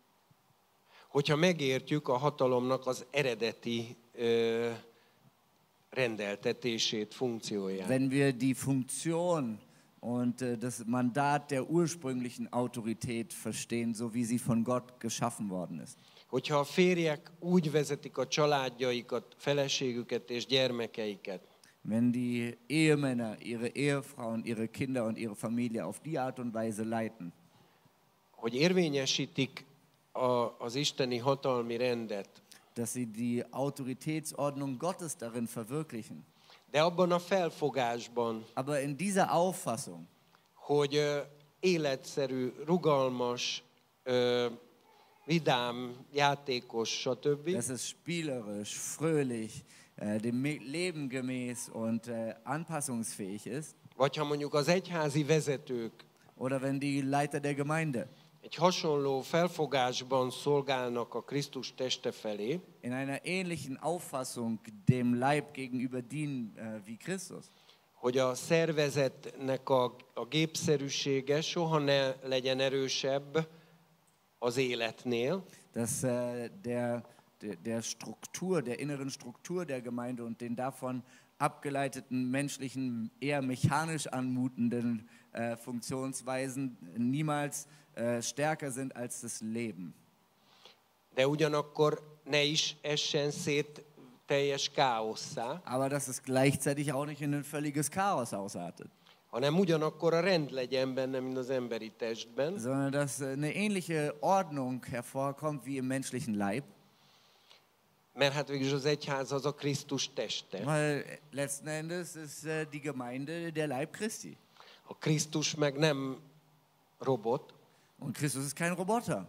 hogyha megértjük a hatalomnak az eredeti ö, rendeltetését, funkcióját. wenn wir die Funktion und äh, das Mandat der ursprünglichen Autorität verstehen, so wie sie von Gott geschaffen worden ist. Hogyha a férjek úgy vezetik a családjaikat, feleségüket és gyermekeiket, Wenn die Ehemänner ihre Ehefrauen, ihre Kinder und ihre Familie auf die Art und Weise leiten, hogy érvényesítik a, az isteni hatalmi rendet, dass sie die Autoritätsordnung Gottes darin verwirklichen. de abban a felfogásban, Aber in dieser Auffassung, hogy ö, életszerű, rugalmas, ö, vidám, játékos, stb. dass es spielerisch, fröhlich, äh, dem Me- Leben gemäß und äh, anpassungsfähig ist, Vagy ha mondjuk az egyházi vezetők oder wenn die Leiter der Gemeinde egy hasonló felfogásban szolgálnak a Krisztus teste felé, in einer ähnlichen Auffassung dem Leib gegenüber dienen äh, wie Christus, hogy a szervezetnek a, a gépszerűsége soha ne legyen erősebb az életnél, dass äh, der der, der Struktur, der inneren Struktur der Gemeinde und den davon abgeleiteten menschlichen, eher mechanisch anmutenden äh, Funktionsweisen niemals äh, stärker sind als das Leben. De ugyanakkor ne is essen szét teljes káosszá, Aber dass es gleichzeitig auch nicht in ein völliges Chaos ausartet. hanem ugyanakkor a rend legyen benne, mint az emberi testben, Sondern dass äh, eine ähnliche Ordnung hervorkommt wie im menschlichen Leib. mert hát végülis az egyház az a Krisztus teste. Weil letzten Endes ist äh, die Gemeinde der Leib Christi. A Krisztus meg nem robot, Und Christus ist kein Roboter.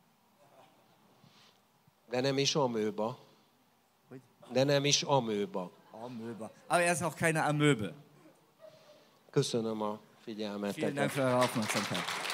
de nem is amőba. De nem is amőba. Amöbe. Aber er ist auch keine Amöbe. Köszönöm a Vielen figyelmeteket. Dank für eure Aufmerksamkeit.